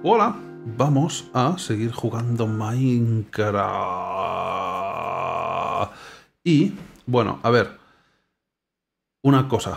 Hola, vamos a seguir jugando Minecraft. Y, bueno, a ver, una cosa.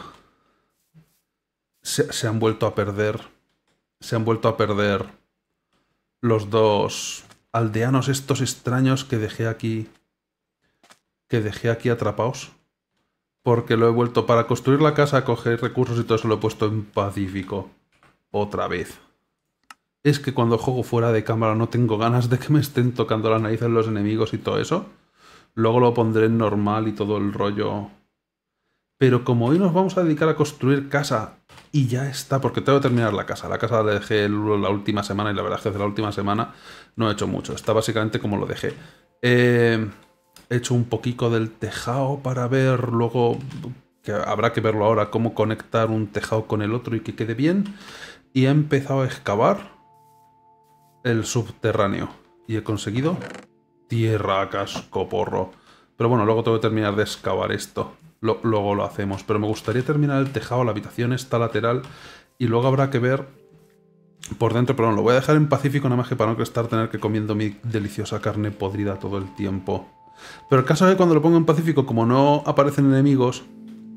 Se han vuelto a perder. Se han vuelto a perder los dos aldeanos estos extraños que dejé aquí. Que dejé aquí atrapados. Porque lo he vuelto para construir la casa, a coger recursos y todo eso lo he puesto en pacífico. Otra vez. Es que cuando juego fuera de cámara no tengo ganas de que me estén tocando las narices los enemigos y todo eso. Luego lo pondré en normal y todo el rollo. Pero como hoy nos vamos a dedicar a construir casa y ya está, porque tengo que terminar la casa. La casa la dejé la última semana y la verdad es que desde la última semana no he hecho mucho. Está básicamente como lo dejé. He hecho un poquito del tejado para ver luego, que habrá que verlo ahora, cómo conectar un tejado con el otro y que quede bien. Y he empezado a excavar el subterráneo. Y he conseguido tierra a cascoporro. Pero bueno, luego tengo que terminar de excavar esto. Luego lo hacemos. Pero me gustaría terminar el tejado, la habitación esta lateral. Y luego habrá que ver por dentro. Pero bueno, lo voy a dejar en pacífico nada más que para no estar tener que comiendo mi deliciosa carne podrida todo el tiempo. Pero el caso es que cuando lo pongo en pacífico, como no aparecen enemigos,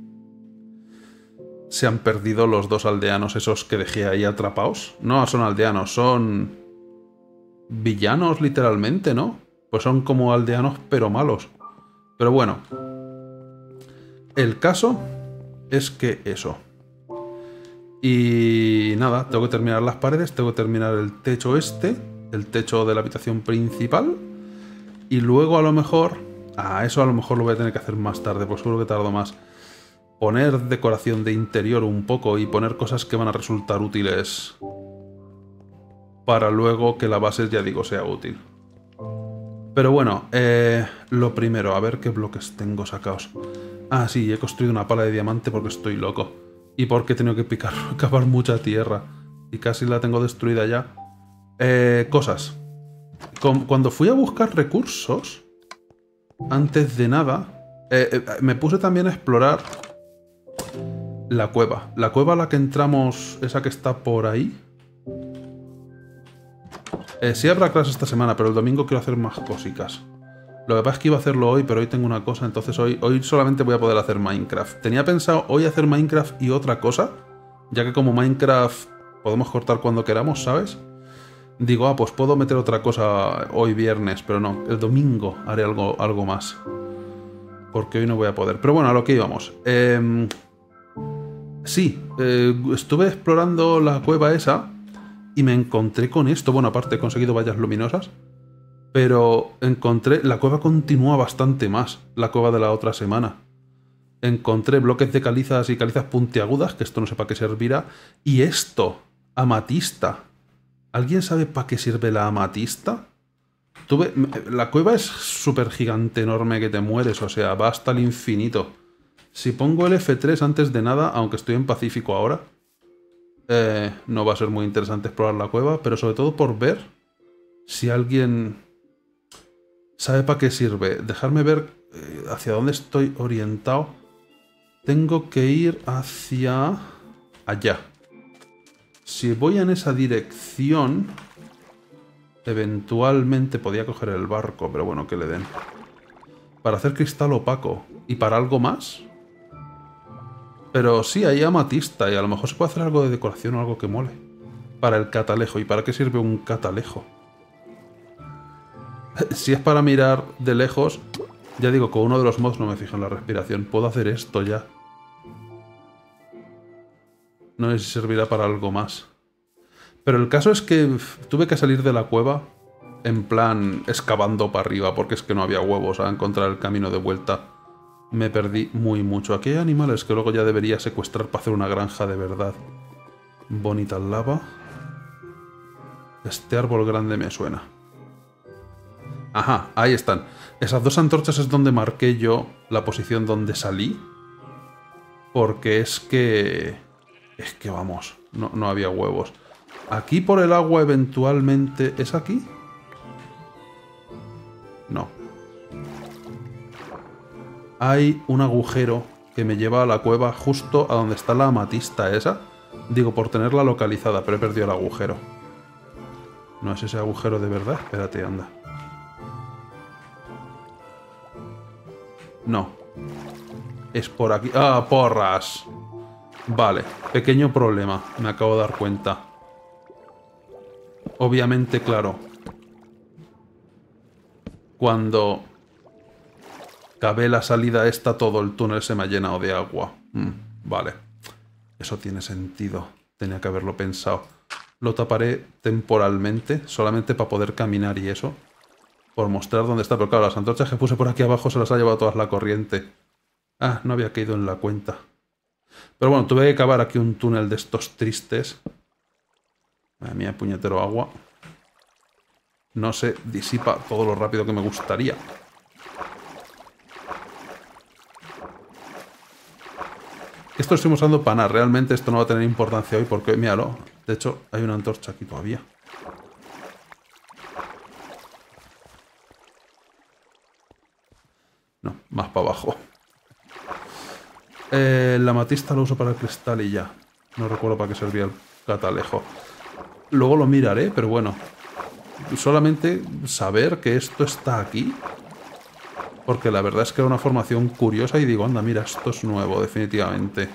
se han perdido los dos aldeanos esos que dejé ahí atrapados. No son aldeanos, son villanos literalmente, ¿no? Pues son como aldeanos pero malos. Pero bueno, el caso es que eso. Y nada, tengo que terminar las paredes, tengo que terminar el techo este, el techo de la habitación principal. Y luego a lo mejor... eso a lo mejor lo voy a tener que hacer más tarde, porque seguro que tardo más. Poner decoración de interior un poco y poner cosas que van a resultar útiles para luego que la base, ya digo, sea útil. Pero bueno, lo primero, a ver qué bloques tengo sacados. Ah, sí, he construido una pala de diamante porque estoy loco. Y porque he tenido que cavar mucha tierra. Y casi la tengo destruida ya. Cosas. Cuando fui a buscar recursos, antes de nada, me puse también a explorar la cueva. La cueva a la que entramos, esa que está por ahí. Sí habrá clase esta semana, pero el domingo quiero hacer más cositas. Lo que pasa es que iba a hacerlo hoy, pero hoy tengo una cosa, entonces hoy solamente voy a poder hacer Minecraft. Tenía pensado hoy hacer Minecraft y otra cosa, ya que como Minecraft podemos cortar cuando queramos, ¿sabes? Digo, pues puedo meter otra cosa hoy viernes, pero no, el domingo haré algo más. Porque hoy no voy a poder. Pero bueno, a lo que íbamos. Sí, estuve explorando la cueva esa y me encontré con esto. Bueno, aparte he conseguido vallas luminosas. Pero encontré... La cueva continúa bastante más, la cueva de la otra semana. Encontré bloques de calizas y calizas puntiagudas, que esto no sé para qué servirá. Y esto, amatista. ¿Alguien sabe para qué sirve la amatista? La cueva es súper gigante, enorme, que te mueres, o sea, va hasta el infinito. Si pongo el F3 antes de nada, aunque estoy en Pacífico ahora, no va a ser muy interesante explorar la cueva, pero sobre todo por ver si alguien sabe para qué sirve. Dejarme ver hacia dónde estoy orientado. Tengo que ir hacia allá. Si voy en esa dirección, eventualmente podía coger el barco, pero bueno, que le den. Para hacer cristal opaco. ¿Y para algo más? Pero sí, hay amatista y a lo mejor se puede hacer algo de decoración o algo que mole. Para el catalejo. ¿Y para qué sirve un catalejo? Si es para mirar de lejos, ya digo, con uno de los mods no me fijo en la respiración. Puedo hacer esto ya. No sé si servirá para algo más. Pero el caso es que tuve que salir de la cueva en plan excavando para arriba, porque es que no había huevos a encontrar el camino de vuelta. Me perdí mucho. Aquí hay animales que luego ya debería secuestrar para hacer una granja de verdad. Bonita lava. Este árbol grande me suena. Ajá, ahí están. Esas dos antorchas es donde marqué yo la posición donde salí. Porque es que vamos, no había huevos. Aquí por el agua eventualmente... ¿Es aquí? No. Hay un agujero que me lleva a la cueva justo a donde está la amatista esa. Digo, por tenerla localizada, pero he perdido el agujero. No es ese agujero de verdad. Espérate, anda. No. Es por aquí. ¡Ah, porras! Vale, pequeño problema. Me acabo de dar cuenta. Obviamente, claro. Cuando cavé la salida esta, todo el túnel se me ha llenado de agua. Vale. Eso tiene sentido. Tenía que haberlo pensado. Lo taparé temporalmente, solamente para poder caminar y eso. Por mostrar dónde está. Pero claro, las antorchas que puse por aquí abajo se las ha llevado todas la corriente. Ah, no había caído en la cuenta. Pero bueno, tuve que cavar aquí un túnel de estos tristes. Madre mía, puñetero agua. No se disipa todo lo rápido que me gustaría. Esto lo estoy usando para nada. Realmente esto no va a tener importancia hoy porque, míralo. De hecho, hay una antorcha aquí todavía. No, más para abajo. La amatista lo uso para el cristal y ya. No recuerdo para qué servía el catalejo. Luego lo miraré, pero bueno. Solamente saber que esto está aquí. Porque la verdad es que era una formación curiosa y digo, anda, mira, esto es nuevo, definitivamente.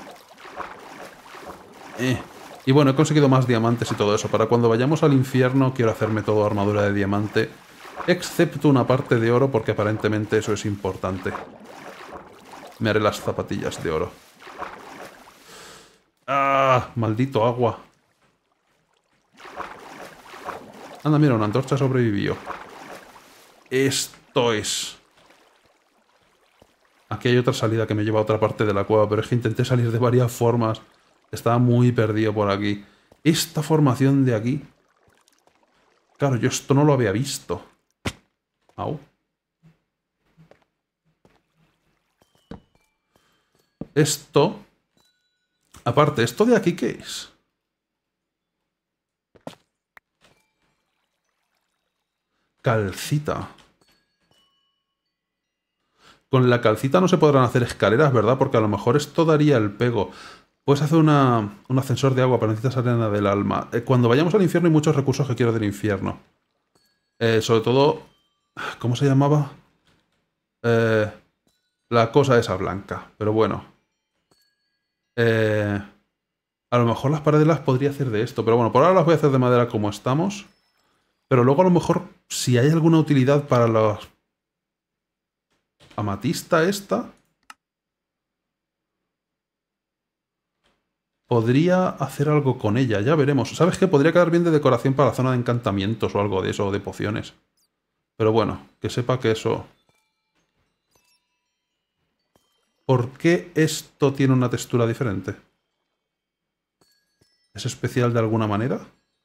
Y bueno, he conseguido más diamantes y todo eso. Para cuando vayamos al infierno quiero hacerme todo armadura de diamante. Excepto una parte de oro porque aparentemente eso es importante. Me haré las zapatillas de oro. ¡Ah! Maldito agua. Anda, mira, una antorcha sobrevivió. Esto es... Aquí hay otra salida que me lleva a otra parte de la cueva, pero es que intenté salir de varias formas. Estaba muy perdido por aquí. Esta formación de aquí... Claro, yo esto no lo había visto. Au. Esto... Aparte, ¿esto de aquí qué es? Calcita. Con la calcita no se podrán hacer escaleras, ¿verdad? Porque a lo mejor esto daría el pego. Puedes hacer un ascensor de agua, pero necesitas arena del alma. Cuando vayamos al infierno hay muchos recursos que quiero del infierno. Sobre todo... ¿Cómo se llamaba? La cosa esa blanca. Pero bueno. A lo mejor las paredes las podría hacer de esto. Pero bueno, por ahora las voy a hacer de madera como estamos. Pero luego a lo mejor, si hay alguna utilidad para la amatista esta... Podría hacer algo con ella, ya veremos. ¿Sabes qué? Podría quedar bien de decoración para la zona de encantamientos o algo de eso, o de pociones. Pero bueno, que sepa que eso... ¿Por qué esto tiene una textura diferente? ¿Es especial de alguna manera?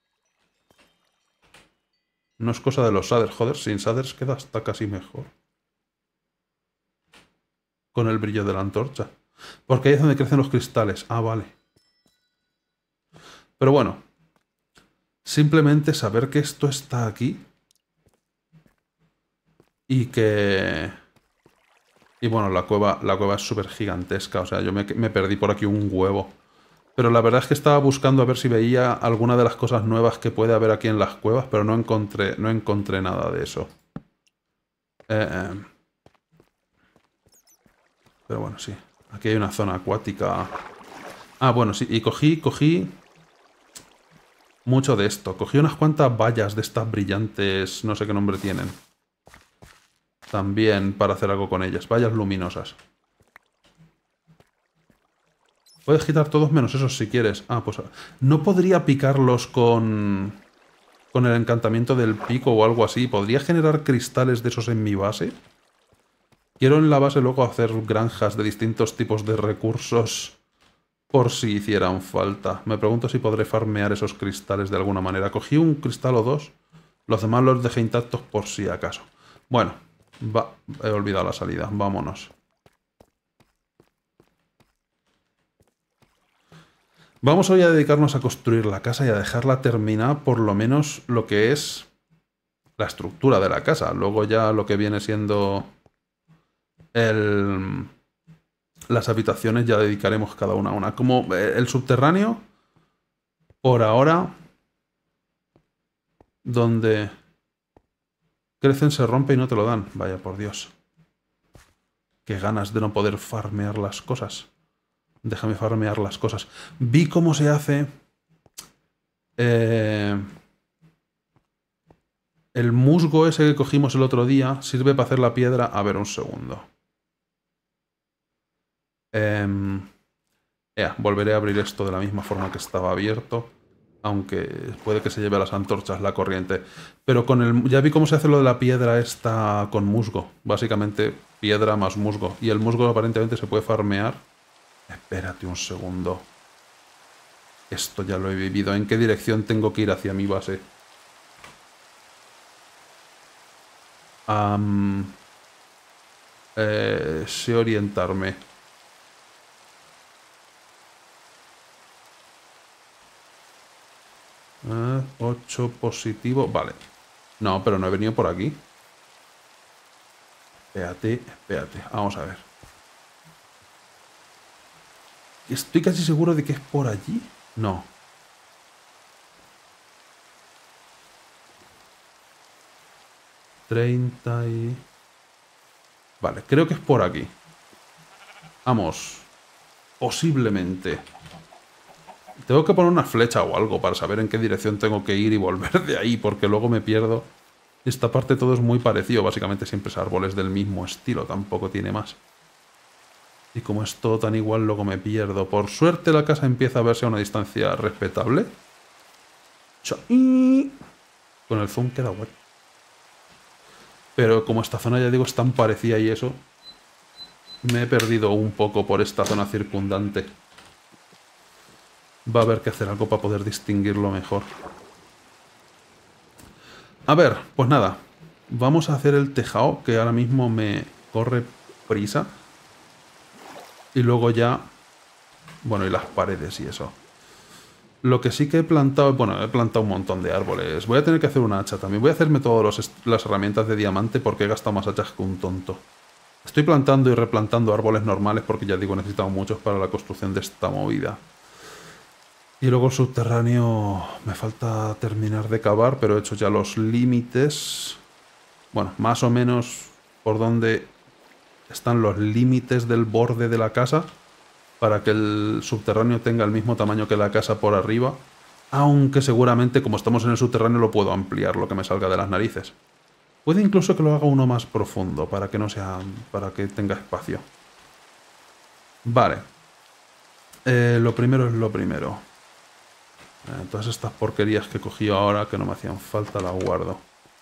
No es cosa de los shaders. Joder, sin shaders queda hasta casi mejor. Con el brillo de la antorcha. Porque ahí es donde crecen los cristales. Ah, vale. Pero bueno, simplemente saber que esto está aquí y que... Y bueno, la cueva es súper gigantesca, o sea, yo me perdí por aquí un huevo. Pero la verdad es que estaba buscando a ver si veía alguna de las cosas nuevas que puede haber aquí en las cuevas, pero no encontré nada de eso. Pero bueno, sí. Aquí hay una zona acuática. Ah, bueno, sí, y cogí mucho de esto. Cogí unas cuantas vallas de estas brillantes, no sé qué nombre tienen. También para hacer algo con ellas. Vallas luminosas. Puedes quitar todos menos esos si quieres. Ah, pues... ¿No podría picarlos con el encantamiento del pico o algo así? ¿Podría generar cristales de esos en mi base? Quiero en la base luego hacer granjas de distintos tipos de recursos por si hicieran falta. Me pregunto si podré farmear esos cristales de alguna manera. Cogí un cristal o dos. Los demás los dejé intactos por si acaso. Bueno, he olvidado la salida. Vámonos. Vamos hoy a dedicarnos a construir la casa y a dejarla terminada por lo menos lo que es la estructura de la casa. Luego ya lo que viene siendo las habitaciones ya dedicaremos cada una a una. Como el subterráneo, por ahora donde crecen, se rompe y no te lo dan. Vaya por Dios. Qué ganas de no poder farmear las cosas. Déjame farmear las cosas. Vi cómo se hace el musgo ese que cogimos el otro día. Sirve para hacer la piedra. A ver, un segundo. Volveré a abrir esto de la misma forma que estaba abierto. Aunque puede que se lleve a las antorchas la corriente. Pero con el... Ya vi cómo se hace lo de la piedra esta con musgo. Básicamente piedra más musgo. Y el musgo aparentemente se puede farmear. Espérate un segundo. Esto ya lo he vivido. ¿En qué dirección tengo que ir hacia mi base? Sé orientarme. 8 positivo. Vale. No, pero no he venido por aquí. Espérate. Vamos a ver. Estoy casi seguro de que es por allí. No. Vale, creo que es por aquí. Vamos. Posiblemente. Tengo que poner una flecha o algo para saber en qué dirección tengo que ir y volver de ahí, porque luego me pierdo. Esta parte todo es muy parecido. Básicamente siempre es árboles del mismo estilo, tampoco tiene más. Y como es todo tan igual, luego me pierdo. Por suerte la casa empieza a verse a una distancia respetable. Con el zoom queda guay. Pero como esta zona, ya digo, es tan parecida y eso, me he perdido un poco por esta zona circundante. Va a haber que hacer algo para poder distinguirlo mejor. A ver, pues nada. Vamos a hacer el tejado, que ahora mismo me corre prisa. Y luego ya... Bueno, y las paredes y eso. Lo que sí que he plantado... Bueno, he plantado un montón de árboles. Voy a tener que hacer una hacha también. Voy a hacerme todas las herramientas de diamante porque he gastado más hachas que un tonto. Estoy plantando y replantando árboles normales porque ya digo, he necesitado muchos para la construcción de esta movida. Y luego el subterráneo... Me falta terminar de cavar, pero he hecho ya los límites. Bueno, más o menos por donde están los límites del borde de la casa, para que el subterráneo tenga el mismo tamaño que la casa por arriba, aunque seguramente como estamos en el subterráneo lo puedo ampliar lo que me salga de las narices. Puede incluso que lo haga uno más profundo para que no sea, para que tenga espacio. Vale. Lo primero es lo primero. Todas estas porquerías que he cogido ahora que no me hacían falta las guardo.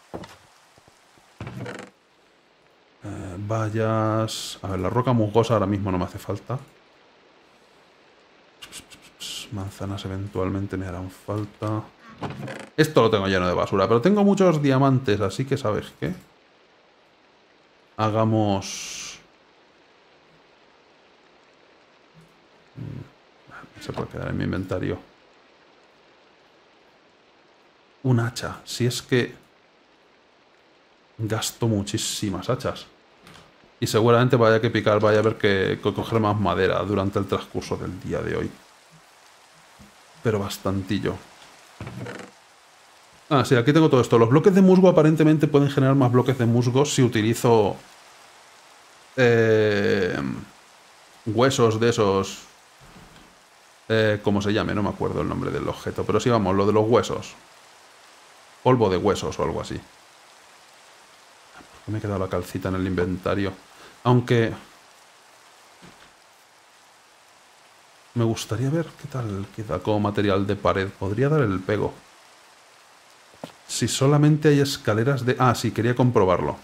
Vallas... A ver, la roca musgosa ahora mismo no me hace falta. Manzanas eventualmente me harán falta. Esto lo tengo lleno de basura, pero tengo muchos diamantes, así que ¿sabes qué? Hagamos... Se puede quedar en mi inventario. Un hacha. Si es que... gasto muchísimas hachas. Y seguramente vaya que picar, vaya a haber que coger más madera durante el transcurso del día de hoy. Pero bastantillo. Ah, sí, aquí tengo todo esto. Los bloques de musgo aparentemente pueden generar más bloques de musgo si utilizo... huesos de esos... ¿cómo se llame? No me acuerdo el nombre del objeto. Pero sí, vamos, lo de los huesos. Polvo de huesos o algo así. Me he quedado la calcita en el inventario. Aunque... me gustaría ver qué tal queda como material de pared. Podría dar el pego. Si solamente hay escaleras de... Ah, sí, quería comprobarlo.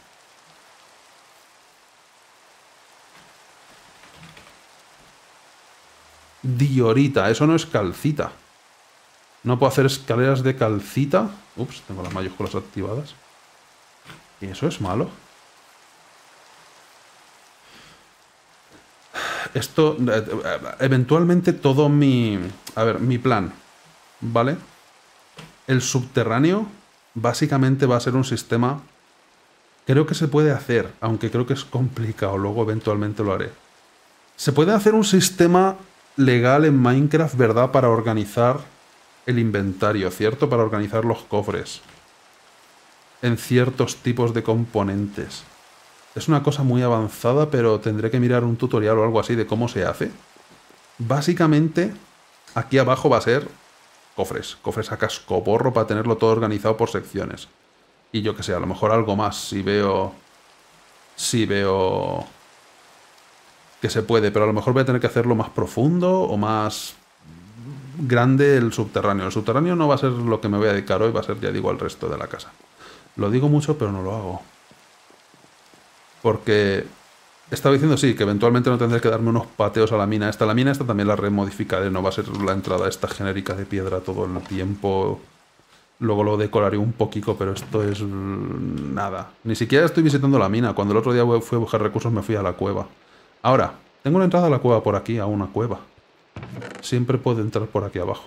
Diorita, eso no es calcita. No puedo hacer escaleras de calcita. Ups, tengo las mayúsculas activadas. ¿Y eso es malo? Esto, eventualmente todo mi... A ver, mi plan, ¿vale? El subterráneo básicamente va a ser un sistema... Creo que se puede hacer, aunque creo que es complicado, luego eventualmente lo haré. Se puede hacer un sistema legal en Minecraft, ¿verdad? Para organizar el inventario, ¿cierto? Para organizar los cofres. en ciertos tipos de componentes. Es una cosa muy avanzada, pero tendré que mirar un tutorial o algo así de cómo se hace. Básicamente, aquí abajo va a ser cofres. Cofres a cascoporro para tenerlo todo organizado por secciones. Y yo que sé, a lo mejor algo más si veo... Si veo... que se puede, pero a lo mejor voy a tener que hacerlo más profundo o más grande el subterráneo. El subterráneo no va a ser lo que me voy a dedicar hoy, va a ser, ya digo, el resto de la casa. Lo digo mucho, pero no lo hago. Porque estaba diciendo, sí, que eventualmente no tendré que darme unos pateos a la mina esta. La mina esta también la remodificaré, no va a ser la entrada esta genérica de piedra todo el tiempo. Luego lo decoraré un poquito, pero esto es nada. Ni siquiera estoy visitando la mina. Cuando el otro día fui a buscar recursos me fui a la cueva. Ahora, tengo una entrada a la cueva por aquí, a una cueva. Siempre puedo entrar por aquí abajo.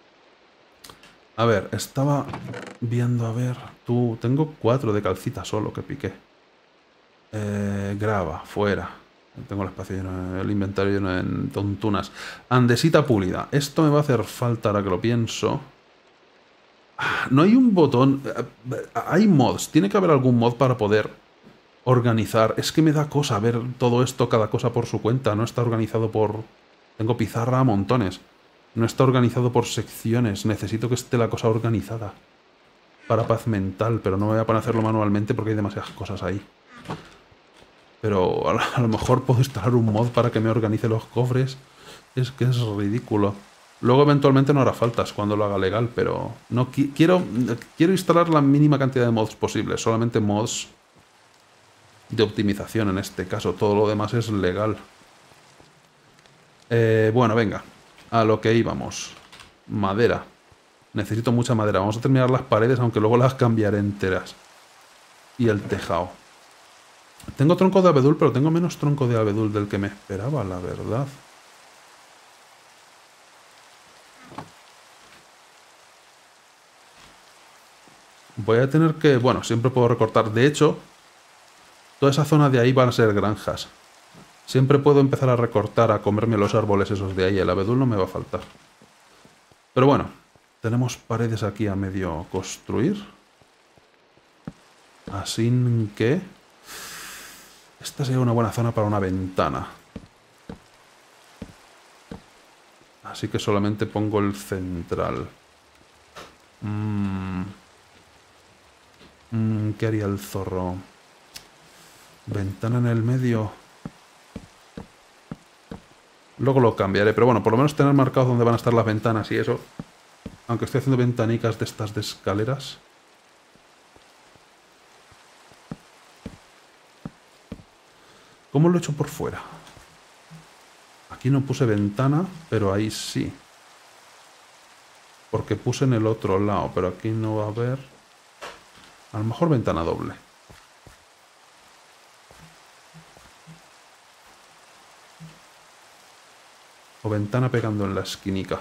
A ver, estaba viendo, a ver... Tengo 4 de calcita solo que piqué. Grava, fuera. Tengo el espacio lleno, el inventario lleno de tontunas. Andesita pulida. Esto me va a hacer falta ahora que lo pienso. No hay un botón... Hay mods. Tiene que haber algún mod para poder organizar. Es que me da cosa ver todo esto, cada cosa por su cuenta. No está organizado por... Tengo pizarra a montones. No está organizado por secciones. Necesito que esté la cosa organizada. Para paz mental, pero no me voy a poner a hacerlo manualmente porque hay demasiadas cosas ahí. Pero a lo mejor puedo instalar un mod para que me organice los cofres. Es que es ridículo. Luego eventualmente no hará faltas cuando lo haga legal, pero no quiero instalar la mínima cantidad de mods posible. Solamente mods de optimización en este caso. Todo lo demás es legal. Bueno, venga. A lo que íbamos. Madera. Necesito mucha madera. Vamos a terminar las paredes, aunque luego las cambiaré enteras. Y el tejado. Tengo tronco de abedul, pero tengo menos tronco de abedul del que me esperaba, la verdad. Voy a tener que... Bueno, siempre puedo recortar. De hecho, toda esa zona de ahí van a ser granjas. Siempre puedo empezar a recortar, a comerme los árboles esos de ahí. El abedul no me va a faltar. Pero bueno, tenemos paredes aquí a medio construir. Así que... Esta sería una buena zona para una ventana. Así que solamente pongo el central. ¿Qué haría el zorro? Ventana en el medio. Luego lo cambiaré, pero bueno, por lo menos tener marcados dónde van a estar las ventanas y eso. Aunque estoy haciendo ventanicas de estas de escaleras. ¿Cómo lo he hecho por fuera? Aquí no puse ventana, pero ahí sí. Porque puse en el otro lado, pero aquí no va a haber... A lo mejor ventana doble. O ventana pegando en la esquinica.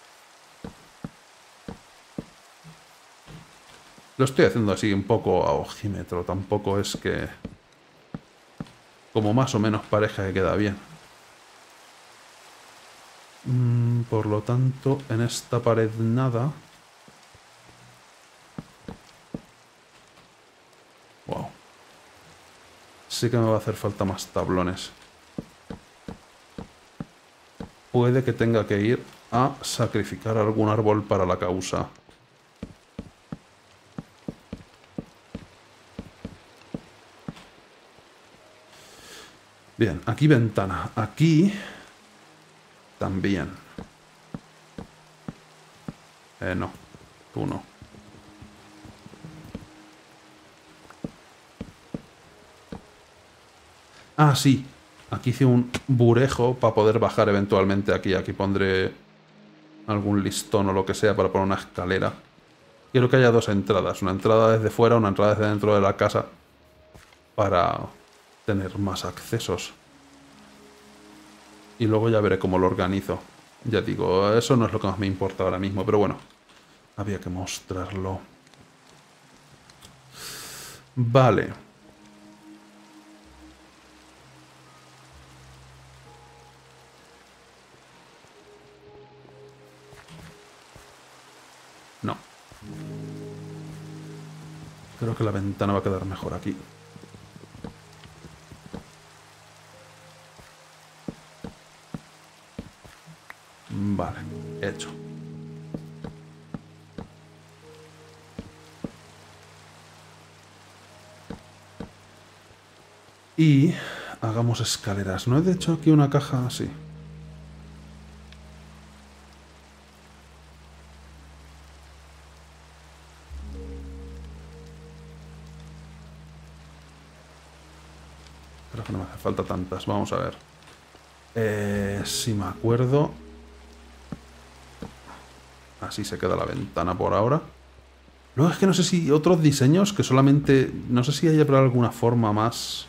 Lo estoy haciendo así un poco a ojímetro. Tampoco es que... Como más o menos pareja que queda bien. Por lo tanto, en esta pared nada. Wow. Sí que me va a hacer falta más tablones. Puede que tenga que ir a sacrificar algún árbol para la causa. Bien, aquí ventana. Aquí también. No, tú no. Ah, sí. Aquí hice un burejo para poder bajar eventualmente aquí. Aquí pondré algún listón o lo que sea para poner una escalera. Quiero que haya 2 entradas. Una entrada desde fuera, una entrada desde dentro de la casa. Para tener más accesos. Y luego ya veré cómo lo organizo. Ya digo, eso no es lo que más me importa ahora mismo, pero bueno. Había que mostrarlo. Vale. No. Creo que la ventana va a quedar mejor aquí. Vale, hecho. Y hagamos escaleras. ¿No he hecho aquí una caja así? Creo que no me hace falta tantas. Vamos a ver. Si me acuerdo... Así se queda la ventana por ahora. Luego es que no sé si otros diseños que solamente... No sé si hay alguna forma más...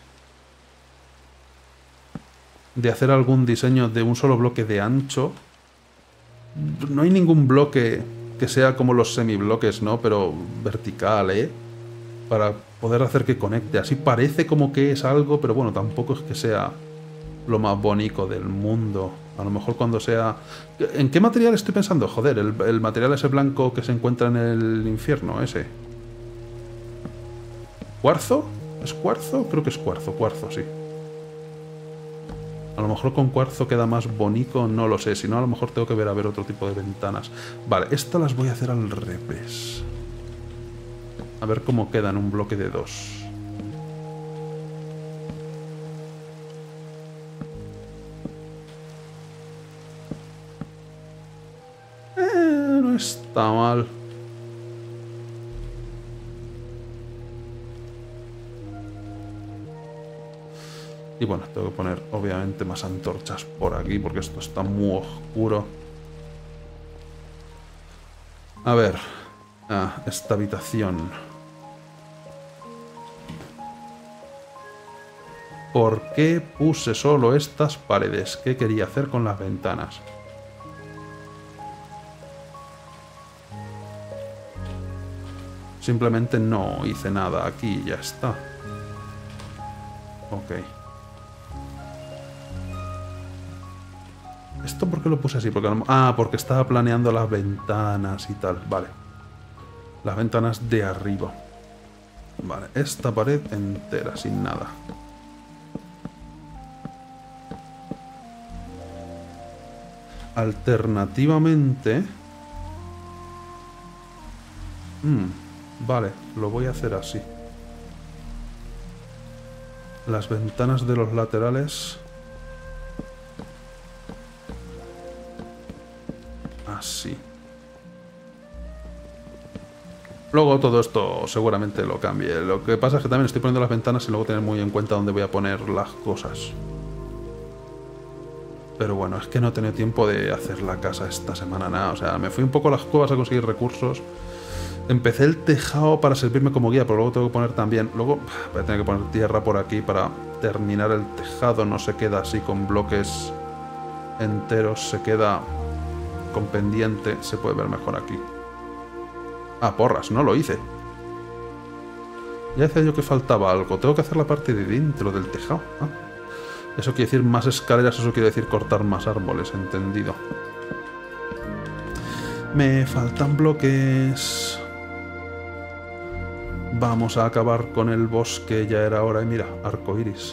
de hacer algún diseño de un solo bloque de ancho. No hay ningún bloque que sea como los semibloques, ¿no? Pero vertical, ¿eh? Para poder hacer que conecte. Así parece como que es algo, pero bueno, tampoco es que sea lo más bonito del mundo. A lo mejor cuando sea... ¿En qué material estoy pensando? Joder, el material ese blanco que se encuentra en el infierno, ese. ¿Cuarzo? ¿Es cuarzo? Creo que es cuarzo, sí. A lo mejor con cuarzo queda más bonito, no lo sé. Si no, a lo mejor tengo que ver a ver otro tipo de ventanas. Vale, estas las voy a hacer al revés. A ver cómo queda en un bloque de 2. No está mal. Y bueno, tengo que poner obviamente más antorchas por aquí porque esto está muy oscuro. A ver. Esta habitación. ¿Por qué puse solo estas paredes? ¿Qué quería hacer con las ventanas? Simplemente no hice nada aquí y ya está. Ok. ¿Esto por qué lo puse así? Porque estaba planeando las ventanas y tal. Vale. Las ventanas de arriba. Vale, esta pared entera, sin nada. Alternativamente... vale, lo voy a hacer así. Las ventanas de los laterales... Así. Luego todo esto seguramente lo cambie. Lo que pasa es que también estoy poniendo las ventanas y luego tener muy en cuenta dónde voy a poner las cosas. Pero bueno, es que no he tenido tiempo de hacer la casa esta semana, nada. O sea, me fui un poco a las cuevas a conseguir recursos. Empecé el tejado para servirme como guía, pero luego tengo que poner también... Luego voy a tener que poner tierra por aquí para terminar el tejado. No se queda así con bloques enteros, se queda con pendiente. Se puede ver mejor aquí. Ah, porras, no lo hice. Ya decía yo que faltaba algo. Tengo que hacer la parte de dentro del tejado. Eso quiere decir más escaleras, eso quiere decir cortar más árboles, entendido. Me faltan bloques. Vamos a acabar con el bosque, ya era hora. Y mira, arcoiris.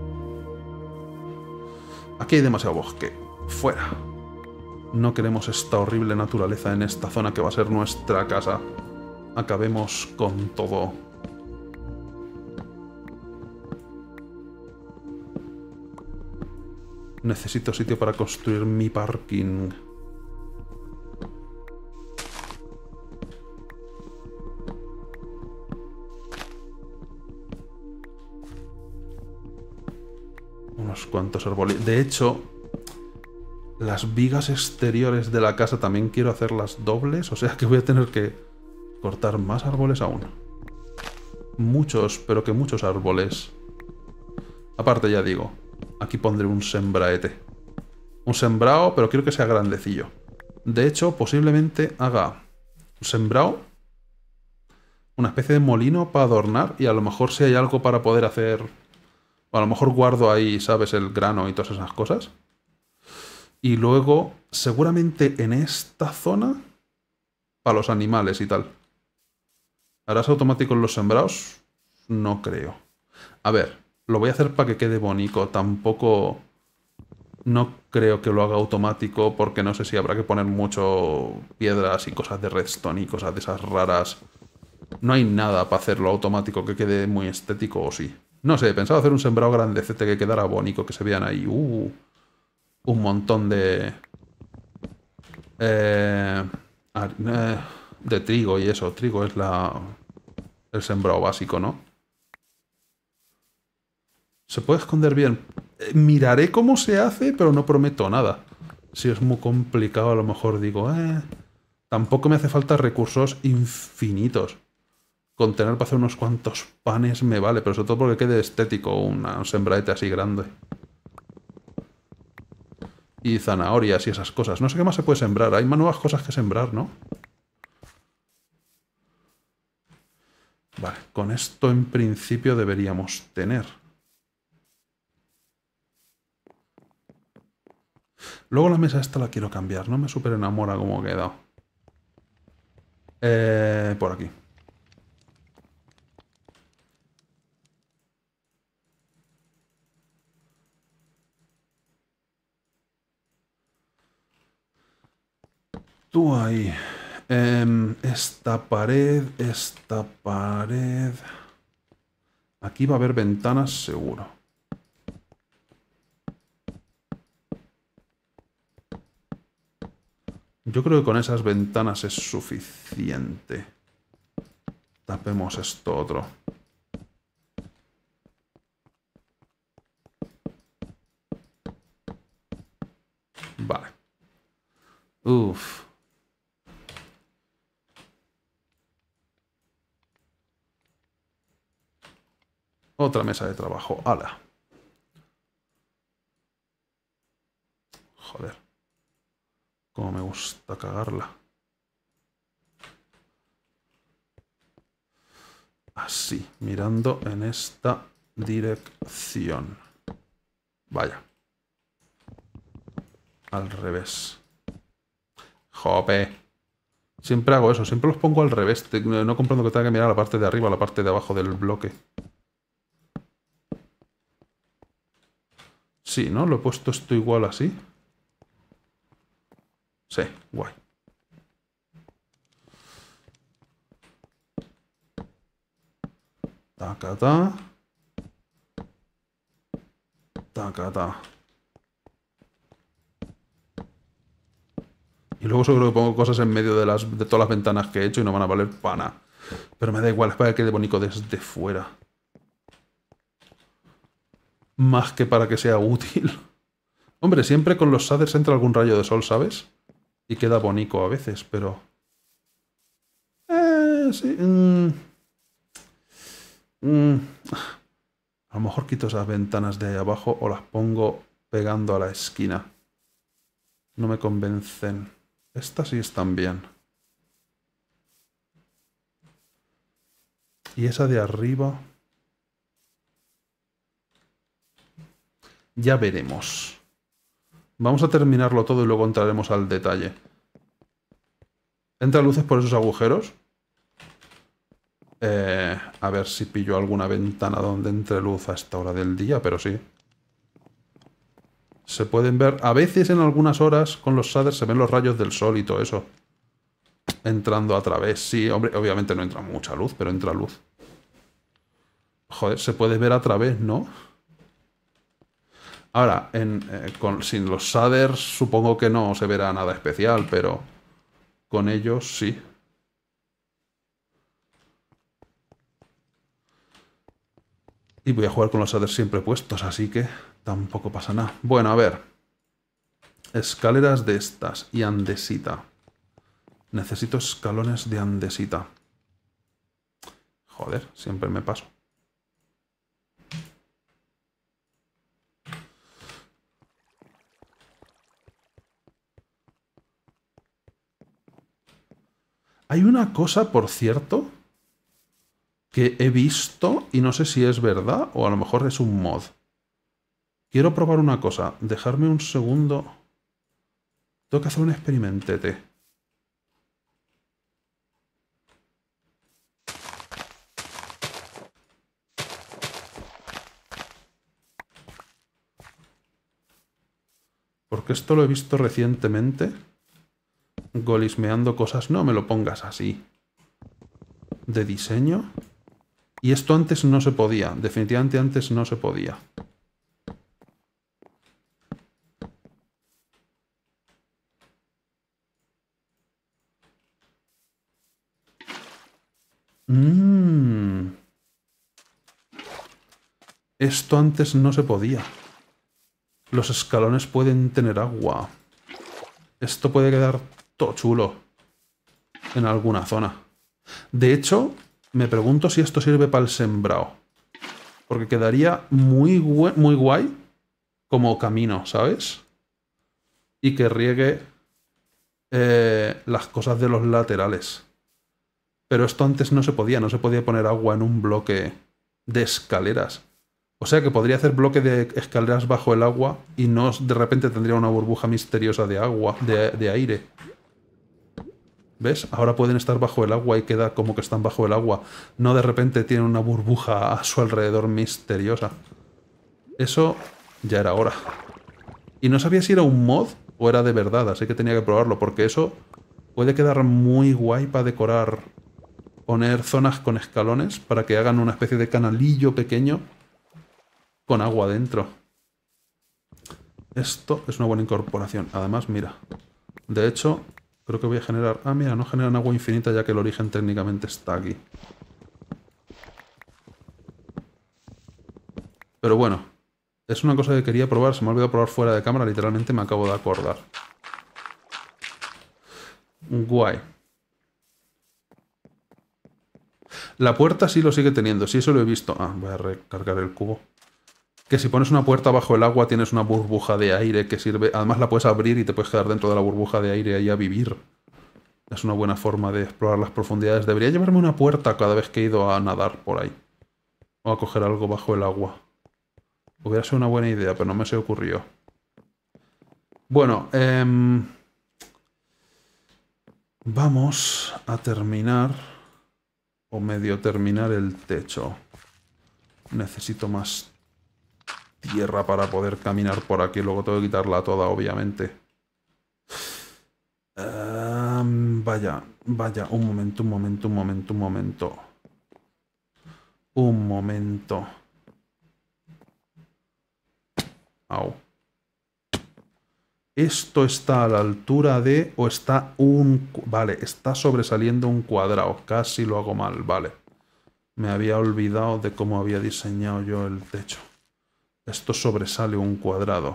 Aquí hay demasiado bosque. Fuera. No queremos esta horrible naturaleza en esta zona que va a ser nuestra casa. Acabemos con todo. Necesito sitio para construir mi parking. Unos cuantos árboles. De hecho, las vigas exteriores de la casa también quiero hacerlas dobles. O sea que voy a tener que cortar más árboles aún. Muchos, pero que muchos árboles. Aparte, ya digo, aquí pondré un sembraete. Un sembrado, pero quiero que sea grandecillo. De hecho, posiblemente haga un sembrado, una especie de molino para adornar, y a lo mejor si hay algo para poder hacer... O a lo mejor guardo ahí, ¿sabes? El grano y todas esas cosas. Y luego, seguramente en esta zona, para los animales y tal. ¿Harás automáticos los sembrados? No creo. A ver, lo voy a hacer para que quede bonito. Tampoco... No creo que lo haga automático porque no sé si habrá que poner mucho piedras y cosas de redstone y cosas de esas raras. No hay nada para hacerlo automático que quede muy estético, o sí. No sé, pensaba hacer un sembrado grandecete que quedara bonito, que se vean ahí un montón de... eh, de trigo y eso. Trigo es el sembrado básico, ¿no? Se puede esconder bien. Miraré cómo se hace, pero no prometo nada. Si es muy complicado, a lo mejor digo, tampoco me hace falta recursos infinitos. Con tener para hacer unos cuantos panes me vale, pero sobre todo porque quede estético un sembradete así grande. Y zanahorias y esas cosas. No sé qué más se puede sembrar. Hay más nuevas cosas que sembrar, ¿no? Vale, con esto en principio deberíamos tener. Luego la mesa esta la quiero cambiar. No me súper enamora cómo ha quedado. Por aquí. Tú ahí. Esta pared, esta pared. Aquí va a haber ventanas seguro. Yo creo que con esas ventanas es suficiente. Tapemos esto otro. Vale. Uf. Otra mesa de trabajo. ¡Hala! Joder. Cómo me gusta cagarla. Así, mirando en esta dirección. Vaya. Al revés. Jope. Siempre hago eso, siempre los pongo al revés. No comprendo que tenga que mirar la parte de arriba o la parte de abajo del bloque. Sí, ¿no? Lo he puesto esto igual así. Sí, guay. Tacata. Tacata. Y luego seguro que pongo cosas en medio de todas las ventanas que he hecho y no van a valer para nada. Pero me da igual, es para que quede bonito desde fuera. Más que para que sea útil. Hombre, siempre con los shaders entra algún rayo de sol, ¿sabes? Y queda bonito a veces, pero... sí. A lo mejor quito esas ventanas de ahí abajo o las pongo pegando a la esquina. No me convencen. Estas sí están bien. Y esa de arriba... Ya veremos. Vamos a terminarlo todo y luego entraremos al detalle. ¿Entra luces por esos agujeros? A ver si pillo alguna ventana donde entre luz a esta hora del día, pero sí. Se pueden ver... A veces en algunas horas con los shaders se ven los rayos del sol y todo eso. Entrando a través. Sí, hombre, obviamente no entra mucha luz, pero entra luz. Joder, se puede ver a través, ¿no? Ahora, sin los shaders supongo que no se verá nada especial, pero con ellos sí. Y voy a jugar con los shaders siempre puestos, así que tampoco pasa nada. Bueno, a ver. Escaleras de estas y andesita. Necesito escalones de andesita. Joder, siempre me paso. Hay una cosa, por cierto, que he visto y no sé si es verdad o a lo mejor es un mod. Quiero probar una cosa. Dejarme un segundo. Tengo que hacer un experimentete. Porque esto lo he visto recientemente. Golismeando cosas. No me lo pongas así. De diseño. Y esto antes no se podía. Definitivamente antes no se podía. Esto antes no se podía. Los escalones pueden tener agua. Esto puede quedar todo chulo en alguna zona. De hecho, me pregunto si esto sirve para el sembrado. Porque quedaría muy guay como camino, ¿sabes? Y que riegue las cosas de los laterales. Pero esto antes no se podía. No se podía poner agua en un bloque de escaleras. O sea que podría hacer bloque de escaleras bajo el agua y no de repente tendría una burbuja misteriosa de agua, de aire. ¿Ves? Ahora pueden estar bajo el agua y queda como que están bajo el agua. No de repente tienen una burbuja a su alrededor misteriosa. Eso ya era hora. Y no sabía si era un mod o era de verdad, así que tenía que probarlo, porque eso puede quedar muy guay para decorar. Poner zonas con escalones para que hagan una especie de canalillo pequeño con agua dentro. Esto es una buena incorporación. Además, mira. De hecho, creo que voy a generar... Ah, mira, no generan agua infinita ya que el origen técnicamente está aquí. Pero bueno, es una cosa que quería probar. Se me ha olvidado probar fuera de cámara. Literalmente me acabo de acordar. Guay. La puerta sí lo sigue teniendo. Sí, eso lo he visto. Ah, voy a recargar el cubo. Que si pones una puerta bajo el agua tienes una burbuja de aire que sirve... Además la puedes abrir y te puedes quedar dentro de la burbuja de aire ahí a vivir. Es una buena forma de explorar las profundidades. Debería llevarme una puerta cada vez que he ido a nadar por ahí. O a coger algo bajo el agua. Hubiera sido una buena idea, pero no me se ocurrió. Bueno, vamos a terminar... O medio terminar el techo. Necesito más tierra para poder caminar por aquí. Luego tengo que quitarla toda, obviamente. Vaya. Un momento. Au. Esto está a la altura de... O está un... Vale, está sobresaliendo un cuadrado. Casi lo hago mal, vale. Me había olvidado de cómo había diseñado yo el techo. Esto sobresale un cuadrado.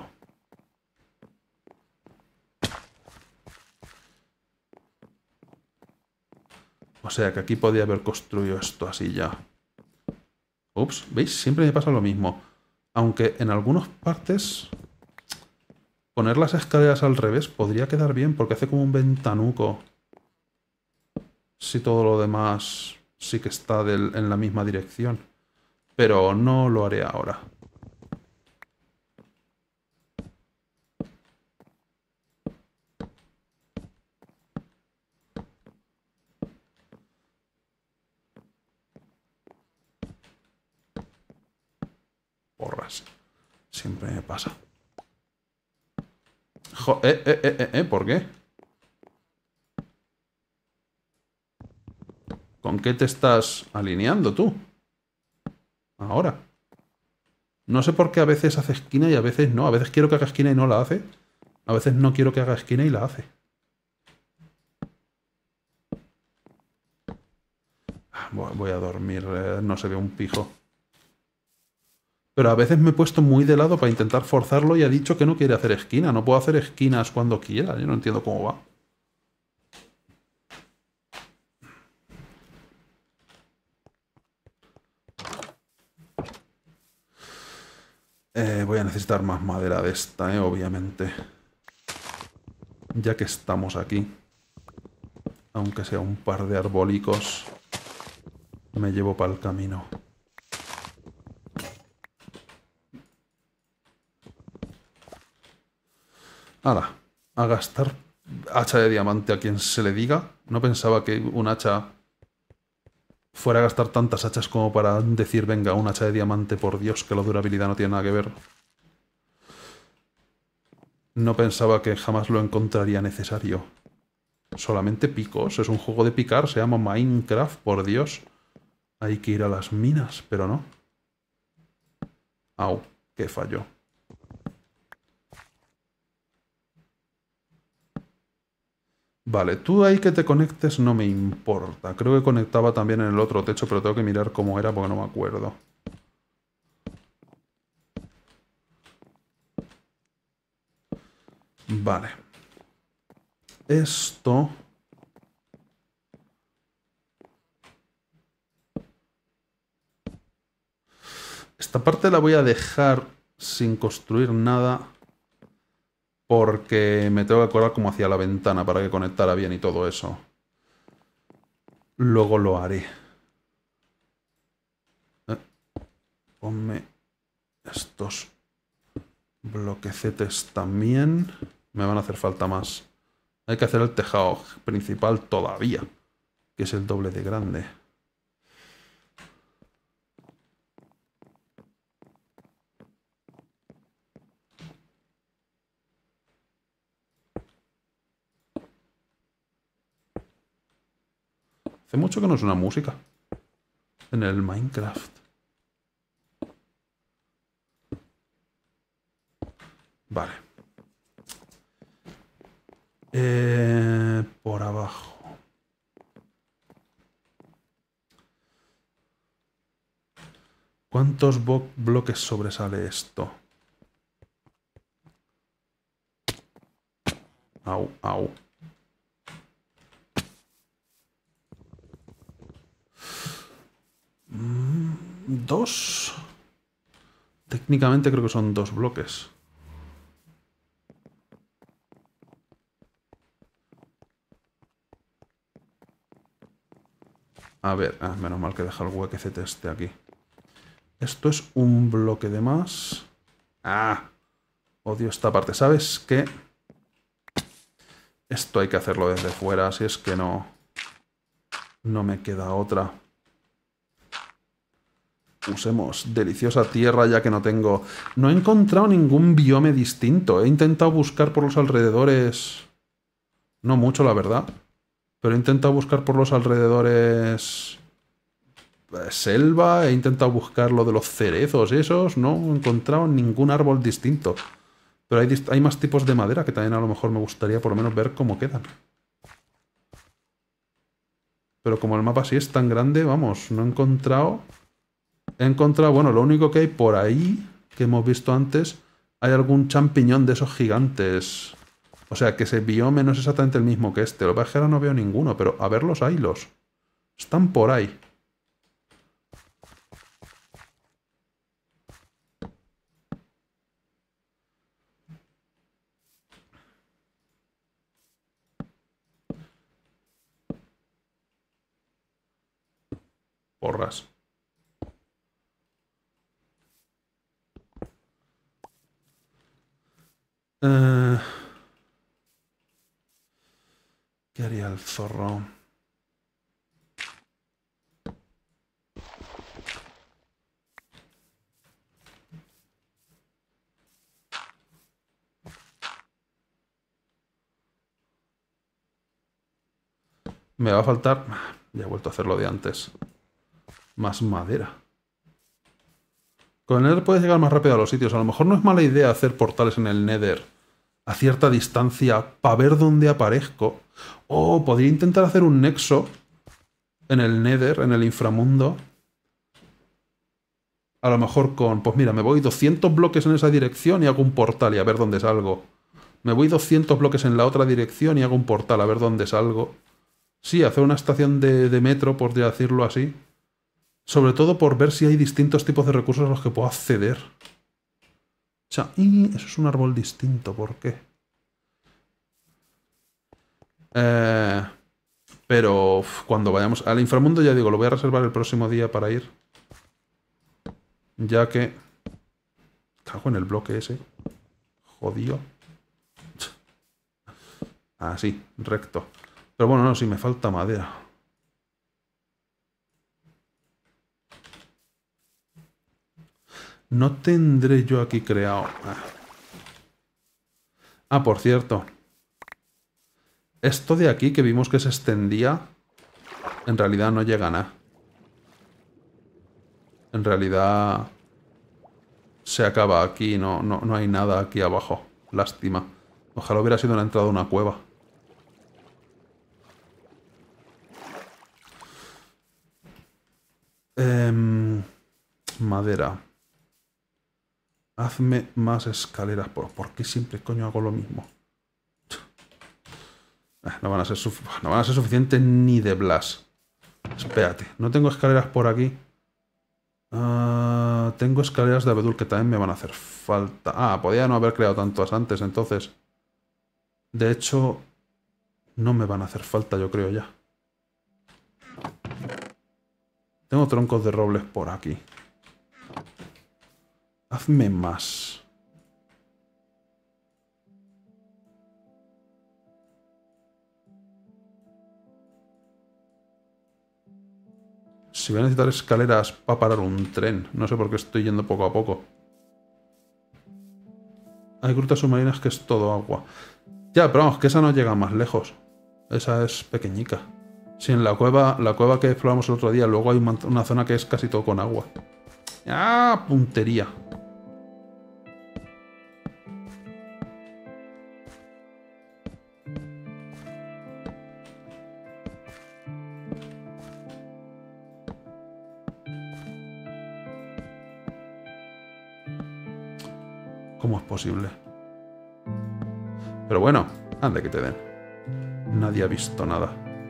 O sea que aquí podía haber construido esto así ya. Ups, ¿veis? Siempre me pasa lo mismo. Aunque en algunas partes... Poner las escaleras al revés podría quedar bien porque hace como un ventanuco. Si todo lo demás sí que está en la misma dirección. Pero no lo haré ahora. Porras. Siempre me pasa. ¿Por qué? ¿Con qué te estás alineando tú? Ahora. No sé por qué a veces hace esquina y a veces no. A veces quiero que haga esquina y no la hace. A veces no quiero que haga esquina y la hace. Voy a dormir. No se ve un pijo. Pero a veces me he puesto muy de lado para intentar forzarlo y ha dicho que no quiere hacer esquina. No puedo hacer esquinas cuando quiera. Yo no entiendo cómo va. Voy a necesitar más madera de esta, obviamente. Ya que estamos aquí. Aunque sea un par de arbolicos, me llevo para el camino. ¡Hala! A gastar hacha de diamante a quien se le diga. No pensaba que un hacha fuera a gastar tantas hachas como para decir, venga, un hacha de diamante, por Dios, que la durabilidad no tiene nada que ver. No pensaba que jamás lo encontraría necesario. Solamente picos. Es un juego de picar. Se llama Minecraft, por Dios. Hay que ir a las minas, pero no. Au, qué fallo. Vale, tú ahí que te conectes no me importa. Creo que conectaba también en el otro techo, pero tengo que mirar cómo era porque no me acuerdo. Vale. Esto... Esta parte la voy a dejar sin construir nada porque me tengo que acordar cómo hacía la ventana para que conectara bien y todo eso. Luego lo haré. Ponme estos bloquecetes también. Me van a hacer falta más. Hay que hacer el tejado principal todavía, que es el doble de grande. Hace mucho que no suena música en el Minecraft. Vale. Por abajo. ¿Cuántos bloques sobresale esto? Au, au. ¿Dos? Técnicamente creo que son 2 bloques. A ver, menos mal que deja el huequecete este aquí. Esto es un bloque de más. ¡Ah! Odio esta parte. ¿Sabes qué? Esto hay que hacerlo desde fuera, si es que no... No me queda otra. Usemos deliciosa tierra ya que no tengo... No he encontrado ningún biome distinto. He intentado buscar por los alrededores... No mucho, la verdad. Pero he intentado buscar por los alrededores... selva. He intentado buscar lo de los cerezos esos. No he encontrado ningún árbol distinto. Pero hay más tipos de madera que también a lo mejor me gustaría por lo menos ver cómo quedan. Pero como el mapa sí es tan grande, vamos, no he encontrado... He encontrado, bueno, lo único que hay por ahí, que hemos visto antes, hay algún champiñón de esos gigantes. O sea, que ese biome no es exactamente el mismo que este. Lo que pasa es que ahora no veo ninguno, pero a verlos, haylos. Están por ahí. Porras. ¿Qué haría el zorro? Me va a faltar... Ya he vuelto a hacer lo de antes. Más madera. Con el Nether puedes llegar más rápido a los sitios. A lo mejor no es mala idea hacer portales en el Nether a cierta distancia para ver dónde aparezco. O podría intentar hacer un nexo en el Nether, en el inframundo. A lo mejor con... Pues mira, me voy 200 bloques en esa dirección y hago un portal y a ver dónde salgo. Me voy 200 bloques en la otra dirección y hago un portal a ver dónde salgo. Sí, hacer una estación de metro, por decirlo así. Sobre todo por ver si hay distintos tipos de recursos a los que puedo acceder. O sea, y eso es un árbol distinto, ¿por qué? Pero cuando vayamos al inframundo, ya digo, lo voy a reservar el próximo día para ir. Ya que... Cago en el bloque ese. Jodido. Ah, sí, recto. Pero bueno, no, sí, me falta madera. No tendré yo aquí creado... Ah, por cierto. Esto de aquí que vimos que se extendía, en realidad no llega a nada. En realidad se acaba aquí, no hay nada aquí abajo. Lástima. Ojalá hubiera sido una entrada a una cueva. Madera. Hazme más escaleras. ¿Por qué siempre coño hago lo mismo? No van a ser, no van a ser suficientes ni de Blas. Espérate, no tengo escaleras por aquí. Tengo escaleras de abedul que también me van a hacer falta. Podía no haber creado tantas antes, entonces. De hecho, no me van a hacer falta, yo creo ya. Tengo troncos de robles por aquí. Hazme más. Si voy a necesitar escaleras para parar un tren. No sé por qué estoy yendo poco a poco. Hay grutas submarinas que es todo agua. Ya, pero vamos, que esa no llega más lejos. Esa es pequeñica. Sí, en la cueva que exploramos el otro día, luego hay una zona que es casi todo con agua. ¡Ah! Puntería. ¿Cómo es posible? Pero bueno, ande que te den. Nadie ha visto nada.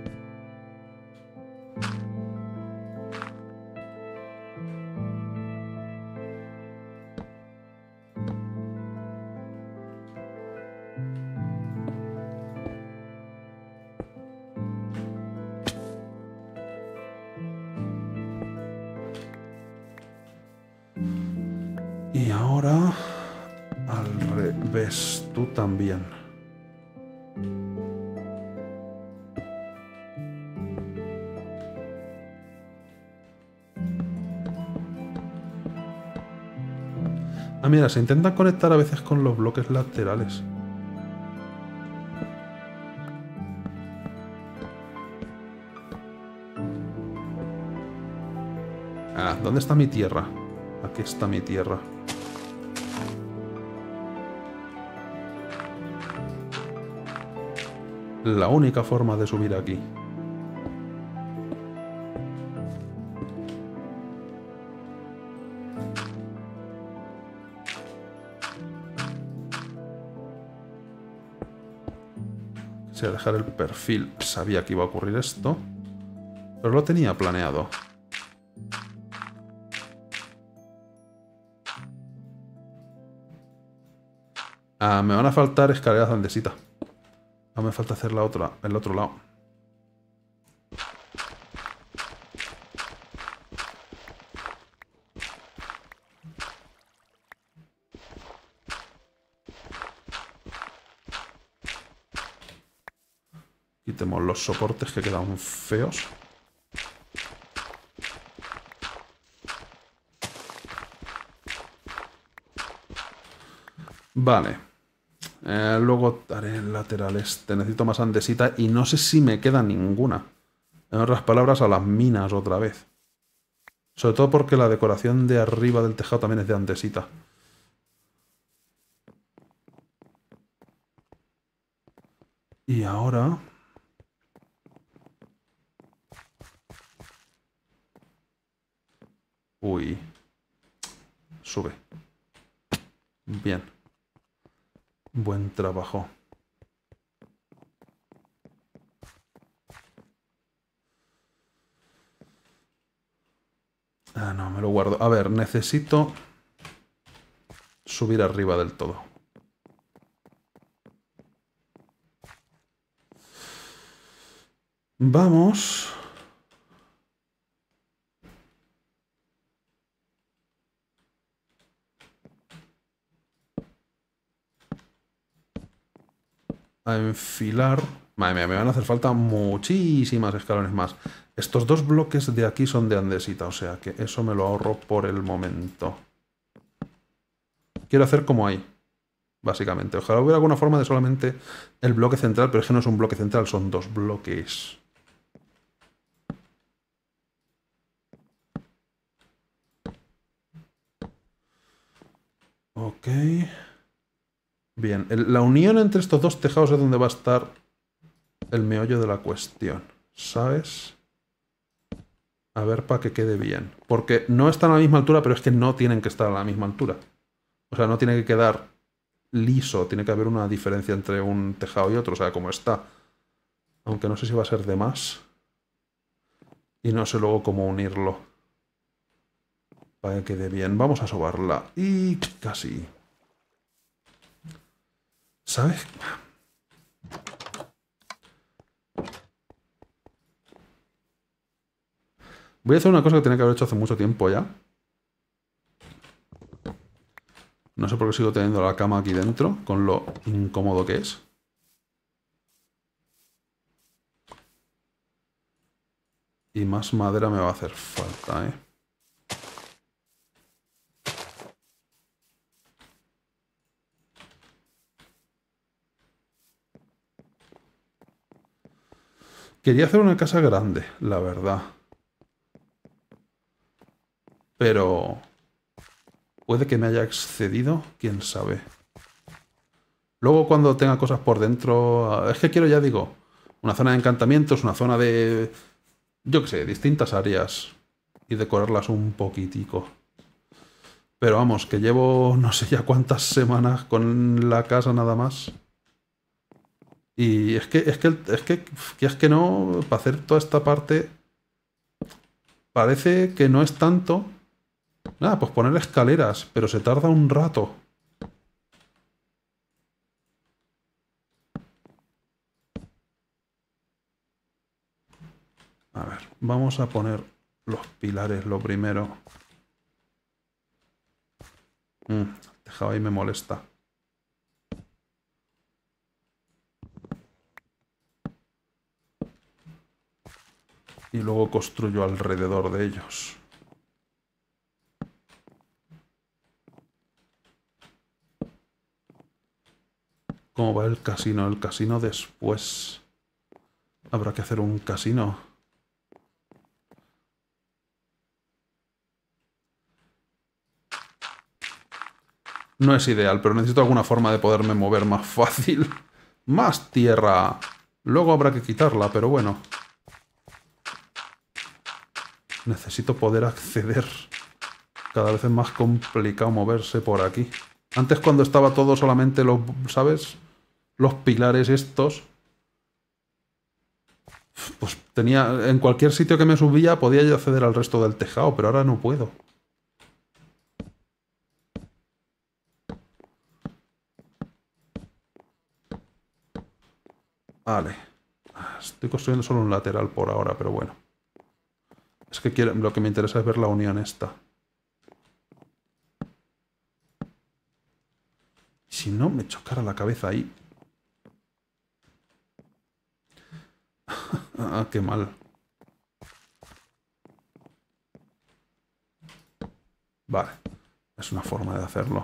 Y ahora... al revés, tú también. Mira, se intentan conectar a veces con los bloques laterales. ¿Dónde está mi tierra? Aquí está mi tierra. La única forma de subir aquí. Si a dejar el perfil sabía que iba a ocurrir esto, pero lo tenía planeado. Me van a faltar escaleras de andesita. Me falta hacer el otro lado. Quitemos los soportes que quedan feos. Vale. Luego haré el lateral este. Necesito más andesita y no sé si me queda ninguna. En otras palabras, a las minas otra vez. Sobre todo porque la decoración de arriba del tejado también es de andesita. Y ahora... uy. Sube. Bien. Buen trabajo. No, me lo guardo. A ver, necesito subir arriba del todo. Vamos. A enfilar... Madre mía, me van a hacer falta muchísimas escalones más. Estos dos bloques de aquí son de andesita, o sea que eso me lo ahorro por el momento. Quiero hacer como ahí. básicamente. Ojalá hubiera alguna forma de solamente el bloque central, pero es que no es un bloque central, son dos bloques. Ok. Bien, la unión entre estos dos tejados es donde va a estar el meollo de la cuestión, ¿sabes? A ver para que quede bien. Porque no están a la misma altura, pero es que no tienen que estar a la misma altura. O sea, no tiene que quedar liso, tiene que haber una diferencia entre un tejado y otro, o sea, como está. Aunque no sé si va a ser de más. Y no sé luego cómo unirlo. Para que quede bien. Vamos a sobarla. Y casi. ¿Sabes? Voy a hacer una cosa que tenía que haber hecho hace mucho tiempo ya. No sé por qué sigo teniendo la cama aquí dentro, con lo incómodo que es. Y más madera me va a hacer falta, ¿eh? Quería hacer una casa grande, la verdad. Pero puede que me haya excedido, quién sabe. Luego cuando tenga cosas por dentro... Es que quiero, ya digo, una zona de encantamientos, una zona de... Yo qué sé, distintas áreas. Y decorarlas un poquitico. Pero vamos, que llevo no sé ya cuántas semanas con la casa nada más. Y es que no, para hacer toda esta parte, parece que no es tanto. Nada, pues poner escaleras, pero se tarda un rato. A ver, vamos a poner los pilares lo primero. Dejado ahí me molesta. Y luego construyo alrededor de ellos. ¿Cómo va el casino? El casino después. Habrá que hacer un casino. No es ideal, pero necesito alguna forma de poderme mover más fácil. ¡Más tierra! Luego habrá que quitarla, pero bueno. Necesito poder acceder. Cada vez es más complicado moverse por aquí. Antes cuando estaba todo solamente los, ¿sabes? Los pilares estos. Pues tenía... En cualquier sitio que me subía podía yo acceder al resto del tejado, pero ahora no puedo. Vale. Estoy construyendo solo un lateral por ahora, pero bueno. Es que lo que me interesa es ver la unión esta. Si no, me chocara la cabeza ahí. Ah, qué mal. Vale. Es una forma de hacerlo.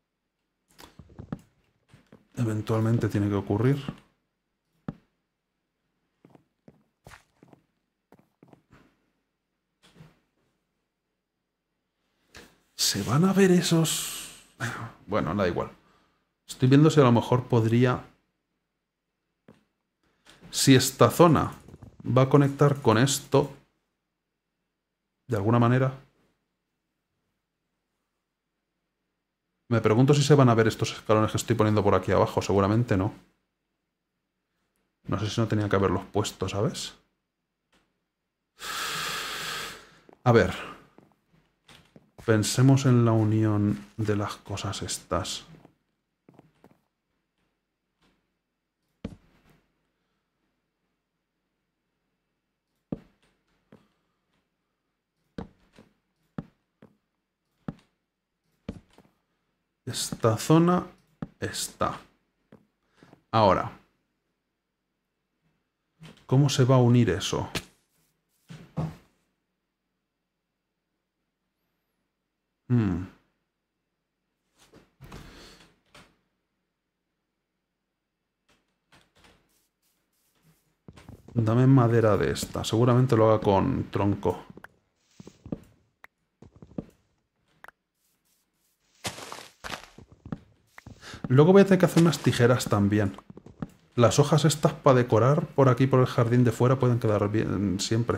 Eventualmente tiene que ocurrir. ¿Se van a ver esos...? Bueno, da igual. Estoy viendo si a lo mejor podría... Si esta zona va a conectar con esto, de alguna manera... Me pregunto si se van a ver estos escalones que estoy poniendo por aquí abajo. Seguramente no. No sé si no tenía que haberlos puesto, ¿sabes? A ver. Pensemos en la unión de las cosas estas. Esta zona está. Ahora, ¿cómo se va a unir eso? Dame madera de esta. Seguramente lo haga con tronco. Luego voy a tener que hacer unas tijeras también. Las hojas estas para decorar por aquí, por el jardín de fuera, pueden quedar bien siempre.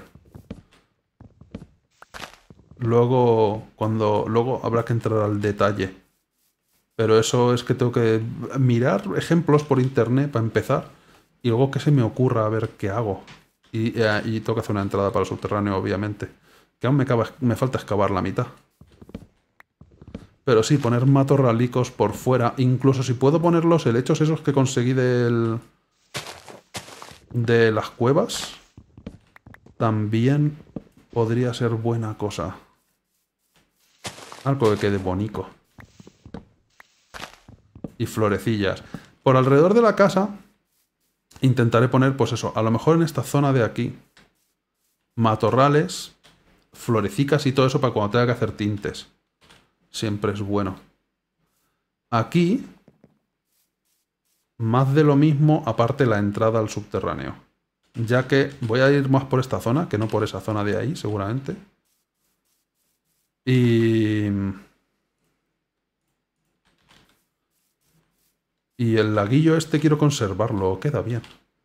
Luego habrá que entrar al detalle. Pero eso es que tengo que mirar ejemplos por internet para empezar. Y luego que se me ocurra a ver qué hago. Y tengo que hacer una entrada para el subterráneo, obviamente. Que aún me falta excavar la mitad. Pero sí, poner matorralicos por fuera. Incluso si puedo poner los helechos esos que conseguí de las cuevas. También podría ser buena cosa. Algo que quede bonito. Y florecillas. Por alrededor de la casa intentaré poner, pues eso, a lo mejor en esta zona de aquí, matorrales, florecicas y todo eso para cuando tenga que hacer tintes. Siempre es bueno. Aquí, más de lo mismo, aparte la entrada al subterráneo. Ya que voy a ir más por esta zona, que no por esa zona de ahí, seguramente. Y el laguillo este quiero conservarlo, queda bien.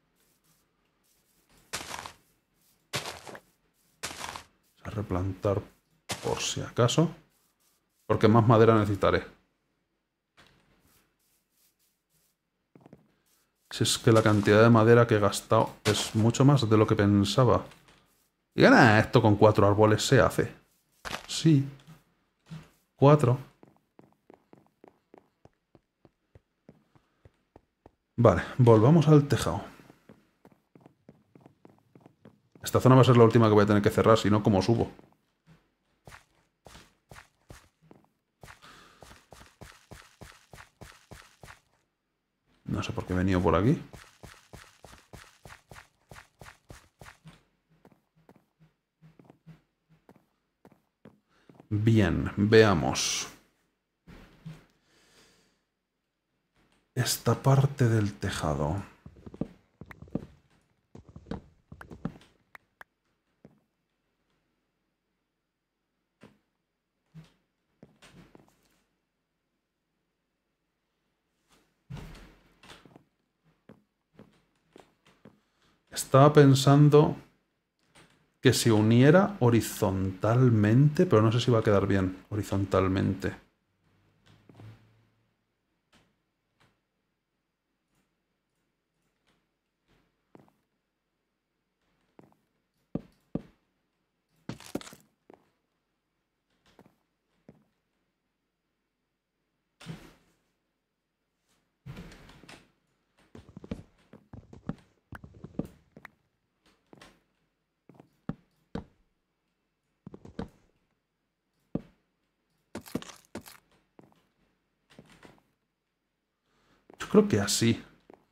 A replantar por si acaso. Porque más madera necesitaré. Si es que la cantidad de madera que he gastado es mucho más de lo que pensaba. Y nada, esto con 4 árboles se hace. Sí. 4. Vale, volvamos al tejado. Esta zona va a ser la última que voy a tener que cerrar, si no, ¿cómo subo? No sé por qué he venido por aquí. Bien, veamos. Esta parte del tejado. Estaba pensando que se uniera horizontalmente, pero no sé si va a quedar bien horizontalmente. Yo creo que así.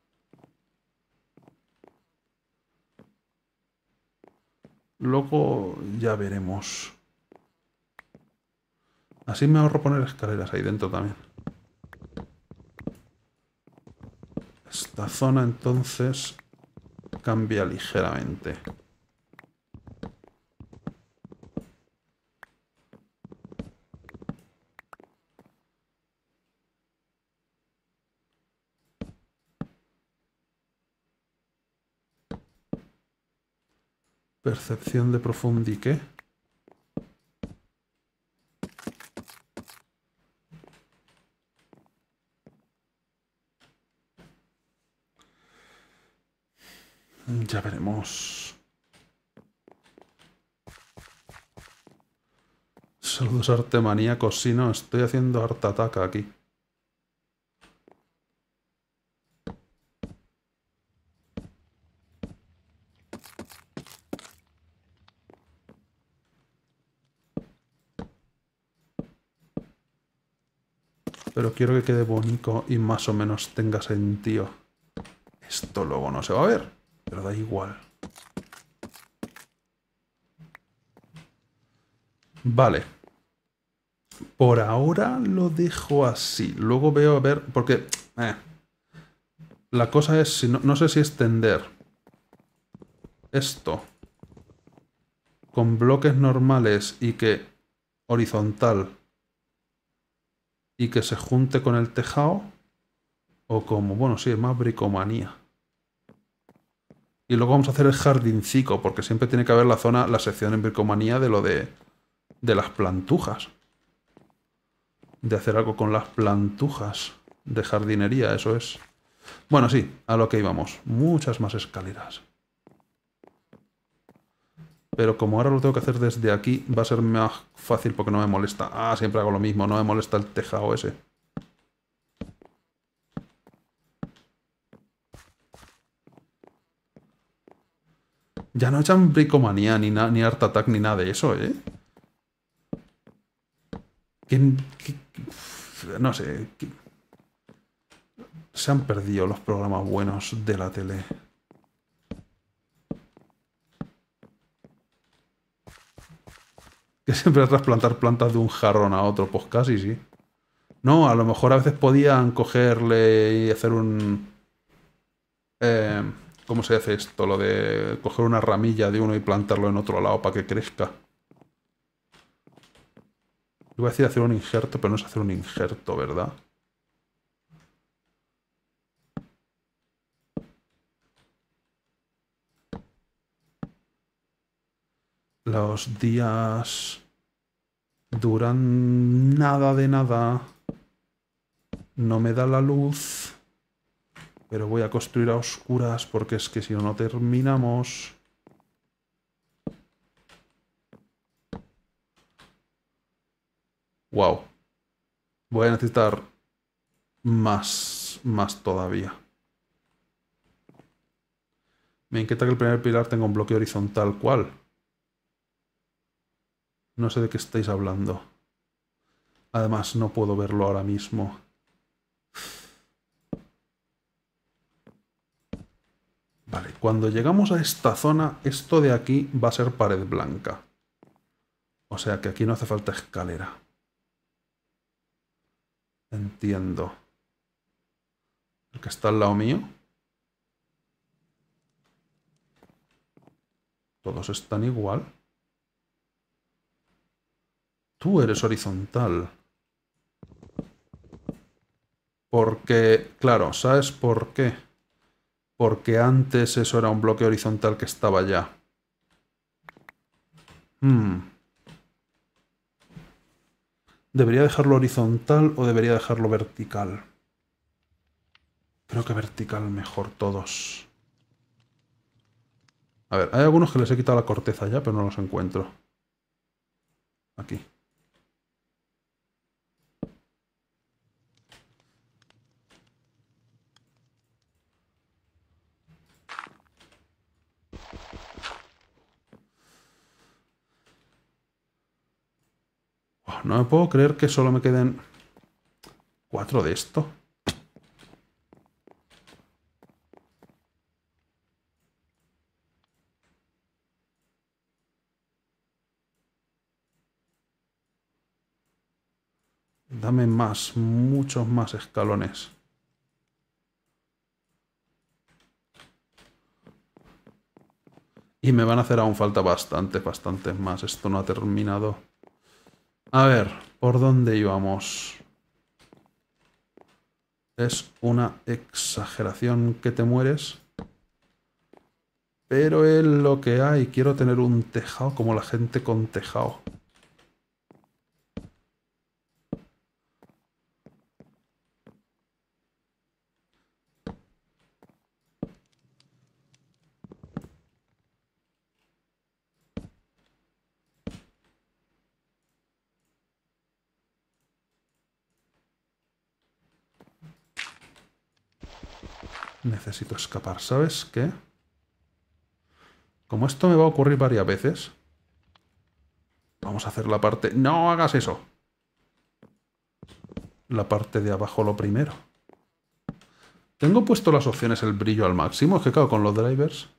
Luego ya veremos. Así me ahorro poner escaleras ahí dentro también. Esta zona entonces cambia ligeramente. Percepción de profundique. Ya veremos. Saludos artemaníacos. Sí, no, estoy haciendo harta ataca aquí. Pero quiero que quede bonito y más o menos tenga sentido. Esto luego no se va a ver, pero da igual. Vale. Por ahora lo dejo así. Luego veo a ver, porque la cosa es, si no sé si extender esto con bloques normales y que horizontal y que se junte con el tejado, o como, bueno, sí, es más bricomanía. Y luego vamos a hacer el jardincico, porque siempre tiene que haber la zona, la sección en bricomanía de lo de las plantujas. De hacer algo con las plantujas de jardinería, eso es. Bueno, sí, a lo que íbamos. Muchas más escaleras. Pero como ahora lo tengo que hacer desde aquí, va a ser más fácil porque no me molesta. Ah, siempre hago lo mismo, no me molesta el tejado ese. Ya no echan bricomanía, ni Art Attack, ni nada de eso, ¿eh? No sé. Se han perdido los programas buenos de la tele. Que siempre a trasplantar plantas de un jarrón a otro, pues casi sí. No, a lo mejor a veces podían cogerle y hacer un... ¿cómo se hace esto? Lo de coger una ramilla de uno y plantarlo en otro lado para que crezca. Iba a decir hacer un injerto, pero no es hacer un injerto, ¿verdad? Los días duran nada de nada. No me da la luz. Pero voy a construir a oscuras porque es que si no, no terminamos. Wow. Voy a necesitar más todavía. Me inquieta que el primer pilar tenga un bloque horizontal. ¿Cuál? No sé de qué estáis hablando. Además, no puedo verlo ahora mismo. Vale, cuando llegamos a esta zona, esto de aquí va a ser pared blanca. O sea que aquí no hace falta escalera. Entiendo. El que está al lado mío. Todos están igual. Tú eres horizontal. Porque, claro, ¿sabes por qué? Porque antes eso era un bloque horizontal que estaba ya. ¿Debería dejarlo horizontal o debería dejarlo vertical? Creo que vertical mejor todos. A ver, hay algunos que les he quitado la corteza ya, pero no los encuentro. Aquí. Oh, no me puedo creer que solo me queden 4 de esto. Dame más, muchos más escalones. Y me van a hacer aún falta bastantes más. Esto no ha terminado. A ver, ¿por dónde íbamos? Es una exageración que te mueres. Pero es lo que hay. Quiero tener un tejado como la gente con tejado. Necesito escapar, ¿sabes qué? Como esto me va a ocurrir varias veces, vamos a hacer la parte... ¡No hagas eso! La parte de abajo lo primero. Tengo puesto las opciones el brillo al máximo. Es que claro, con los drivers...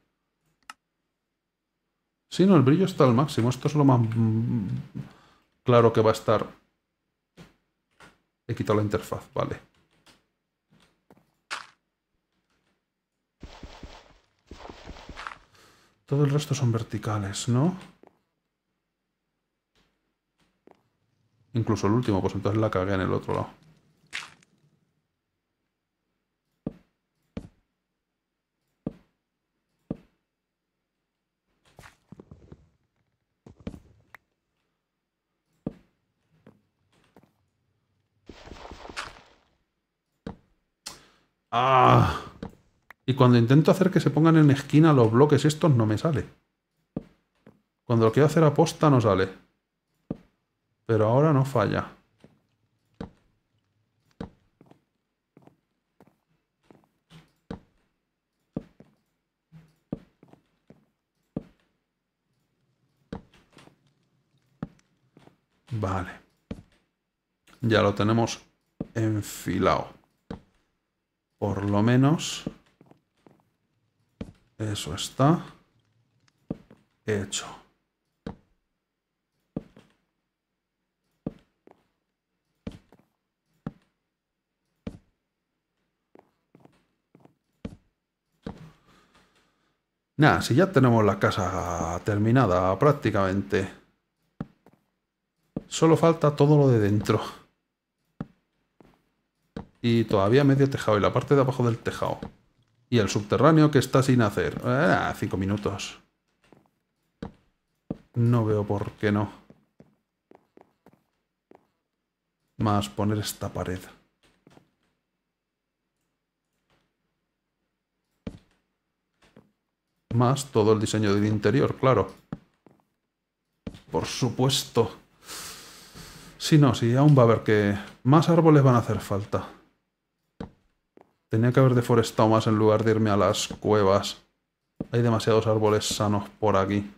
Sí, no, el brillo está al máximo. Esto es lo más claro que va a estar. He quitado la interfaz, vale. Todo el resto son verticales, ¿no? Incluso el último, pues entonces la cagué en el otro lado. ¡Ah! Y cuando intento hacer que se pongan en esquina los bloques estos no me sale. Cuando lo quiero hacer a posta no sale. Pero ahora no falla. Vale. Ya lo tenemos enfilado. Por lo menos... Eso está hecho. Nada, si ya tenemos la casa terminada prácticamente. Solo falta todo lo de dentro. Y todavía medio tejado y la parte de abajo del tejado. Y el subterráneo que está sin hacer. 5 minutos. No veo por qué no. Más poner esta pared. Más todo el diseño del interior, claro. Por supuesto. Si no, si aún va a haber que... Más árboles van a hacer falta. Tenía que haber deforestado más en lugar de irme a las cuevas. Hay demasiados árboles sanos por aquí.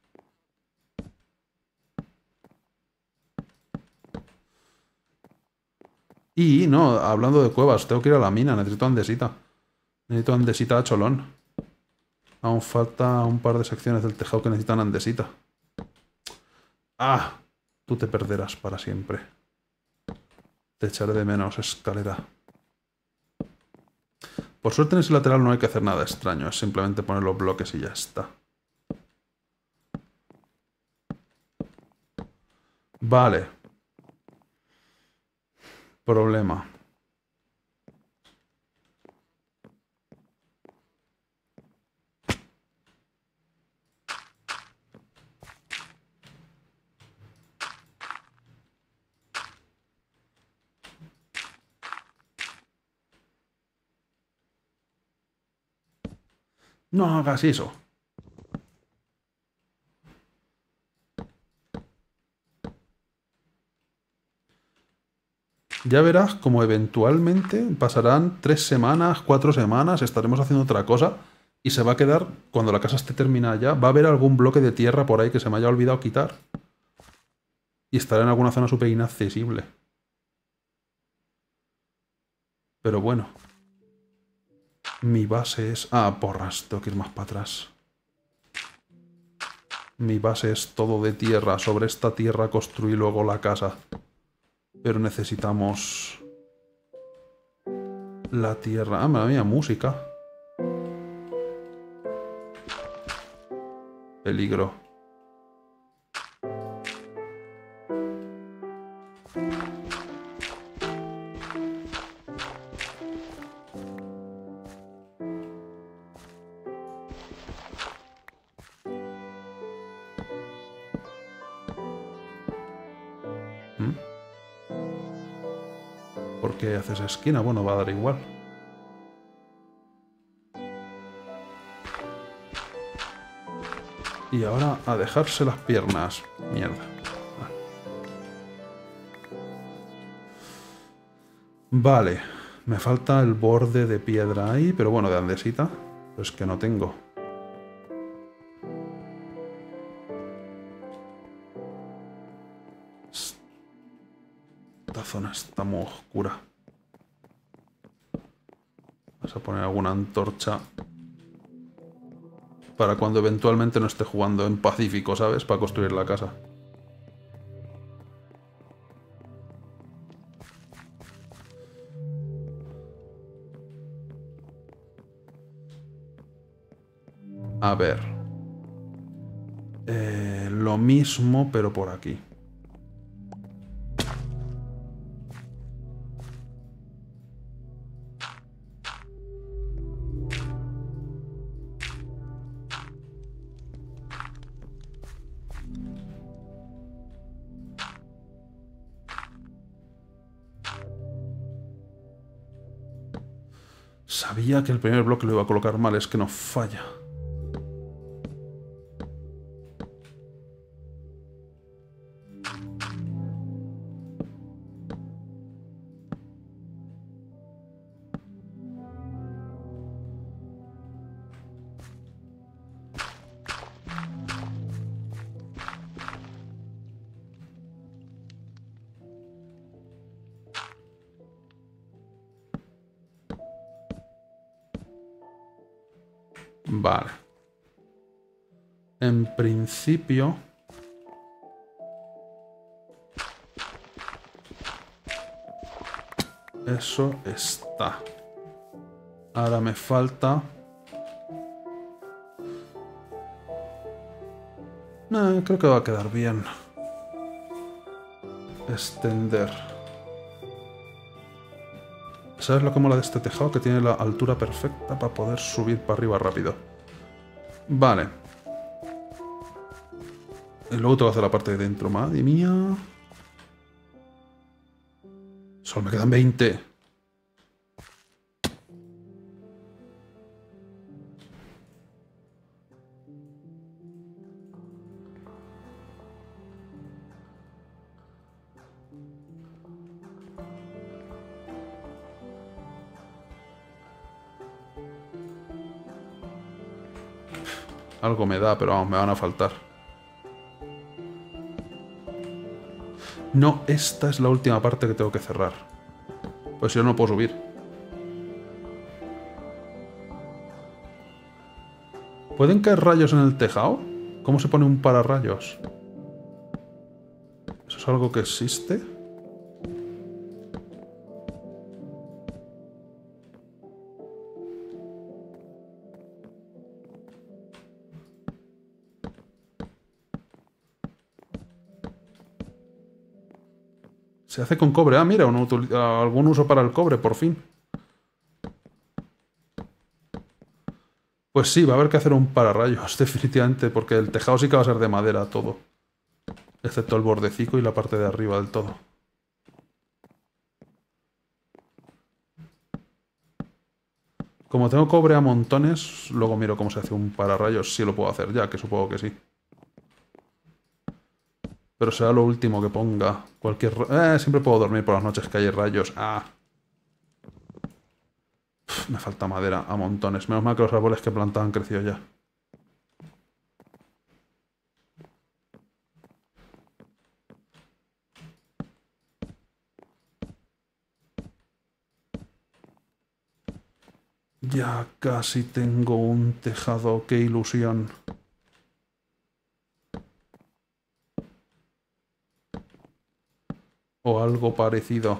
Y no, hablando de cuevas, tengo que ir a la mina, necesito andesita. Necesito andesita a cholón. Aún falta un par de secciones del tejado que necesitan andesita. ¡Ah! Tú te perderás para siempre. Te echaré de menos, escalera. Por suerte en ese lateral no hay que hacer nada extraño, es simplemente poner los bloques y ya está. Vale. Problema. No hagas eso. Ya verás como eventualmente pasarán 3 semanas, 4 semanas, estaremos haciendo otra cosa y se va a quedar, cuando la casa esté terminada ya, va a haber algún bloque de tierra por ahí que se me haya olvidado quitar. Y estará en alguna zona súper inaccesible. Pero bueno. Mi base es... Ah, porras, tengo que ir más para atrás. Mi base es todo de tierra. Sobre esta tierra construí luego la casa. Pero necesitamos... La tierra... Ah, madre mía, música. Peligro. ¿Mm? ¿Por qué haces esquina? Bueno, va a dar igual. Y ahora a dejarse las piernas. Mierda. Vale. Me falta el borde de piedra ahí, pero bueno, de andesita. Pues que no tengo. Esta zona está muy oscura. Vamos a poner alguna antorcha. Para cuando eventualmente no esté jugando en Pacífico, ¿sabes? Para construir la casa. A ver. Lo mismo, pero por aquí. Sabía que el primer bloque lo iba a colocar mal, es que no falla. Vale. En principio... eso está. Ahora me falta... creo que va a quedar bien. Extender. ¿Sabes lo que mola de este tejado? Que tiene la altura perfecta para poder subir para arriba rápido. Vale. Y luego tengo que hacer la parte de dentro. Madre mía. Solo me quedan 20. Algo me da, pero vamos, me van a faltar. No, esta es la última parte que tengo que cerrar. Pues si yo no puedo subir. ¿Pueden caer rayos en el tejado? ¿Cómo se pone un pararrayos? ¿Eso es algo que existe? Se hace con cobre. Ah, mira, algún uso para el cobre, por fin. Pues sí, va a haber que hacer un pararrayos, definitivamente, porque el tejado sí que va a ser de madera todo. Excepto el bordecico y la parte de arriba del todo. Como tengo cobre a montones, luego miro cómo se hace un pararrayos. Si lo puedo hacer ya, que supongo que sí. Pero será lo último que ponga. Siempre puedo dormir por las noches que hay rayos. Ah. Me falta madera a montones. Menos mal que los árboles que plantaba han crecido ya. Ya casi tengo un tejado. ¡Qué ilusión! O algo parecido.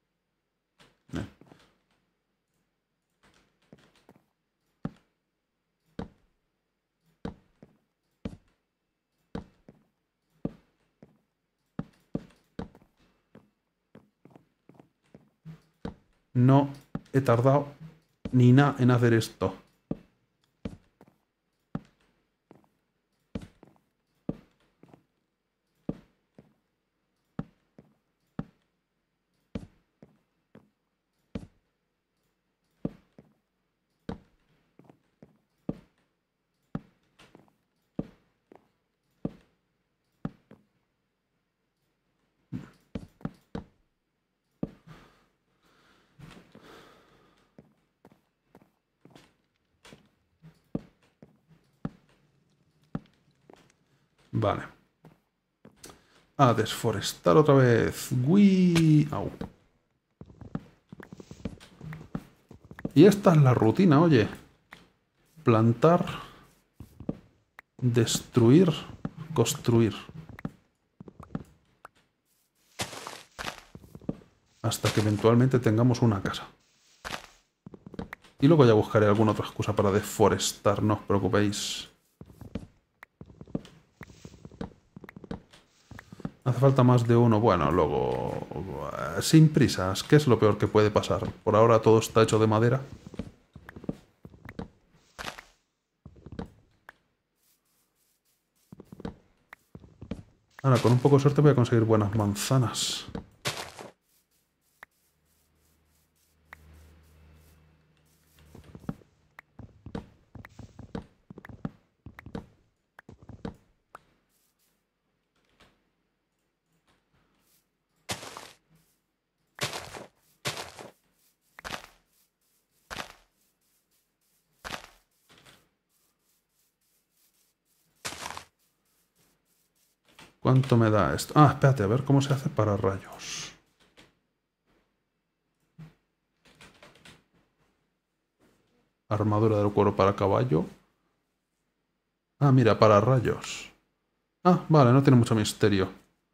No he tardado ni nada en hacer esto. Vale. A desforestar otra vez. ¡Uy! Au. Y esta es la rutina, oye. Plantar, destruir, construir. Hasta que eventualmente tengamos una casa. Y luego ya buscaré alguna otra excusa para deforestar, no os preocupéis. Hace falta más de uno. Bueno, luego... sin prisas. ¿Qué es lo peor que puede pasar? Por ahora todo está hecho de madera. Ahora, con un poco de suerte voy a conseguir buenas manzanas. ¿Cuánto me da esto? Ah, espérate, a ver cómo se hace para rayos. Armadura del cuero para caballo. Ah, mira, para rayos. Ah, vale, no tiene mucho misterio.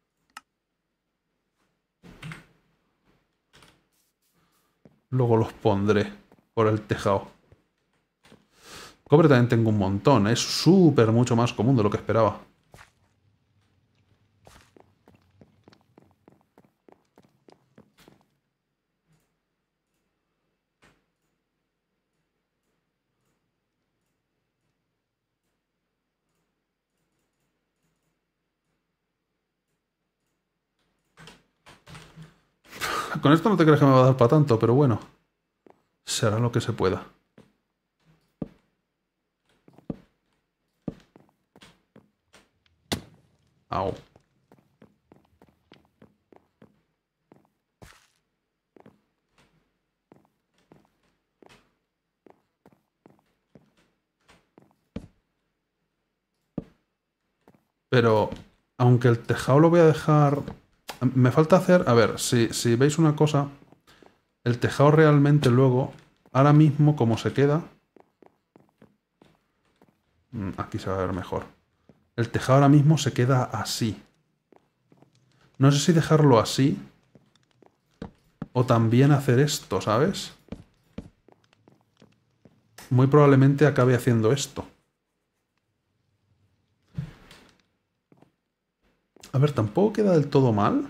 Luego los pondré por el tejado. Cobre también tengo un montón. Es súper mucho más común de lo que esperaba. Con esto no te crees que me va a dar para tanto, pero bueno. Será lo que se pueda. Au. Pero, aunque el tejado lo voy a dejar... Me falta hacer... A ver, si veis una cosa... El tejado realmente luego... Ahora mismo, como se queda... Aquí se va a ver mejor. El tejado ahora mismo se queda así. No sé si dejarlo así... O también hacer esto, ¿sabes? Muy probablemente acabe haciendo esto. A ver, tampoco queda del todo mal.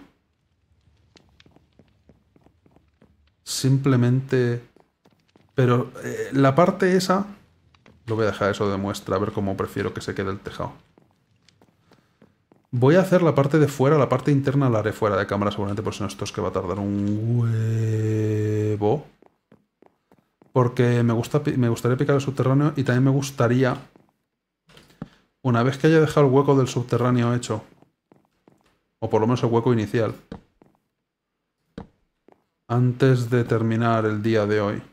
Simplemente... Pero la parte esa... Lo voy a dejar eso de muestra, a ver cómo prefiero que se quede el tejado. Voy a hacer la parte de fuera, la parte interna la haré fuera de cámara seguramente, por si no, esto es que va a tardar un huevo. Porque me gustaría picar el subterráneo y también me gustaría, una vez que haya dejado el hueco del subterráneo hecho, o por lo menos el hueco inicial, antes de terminar el día de hoy,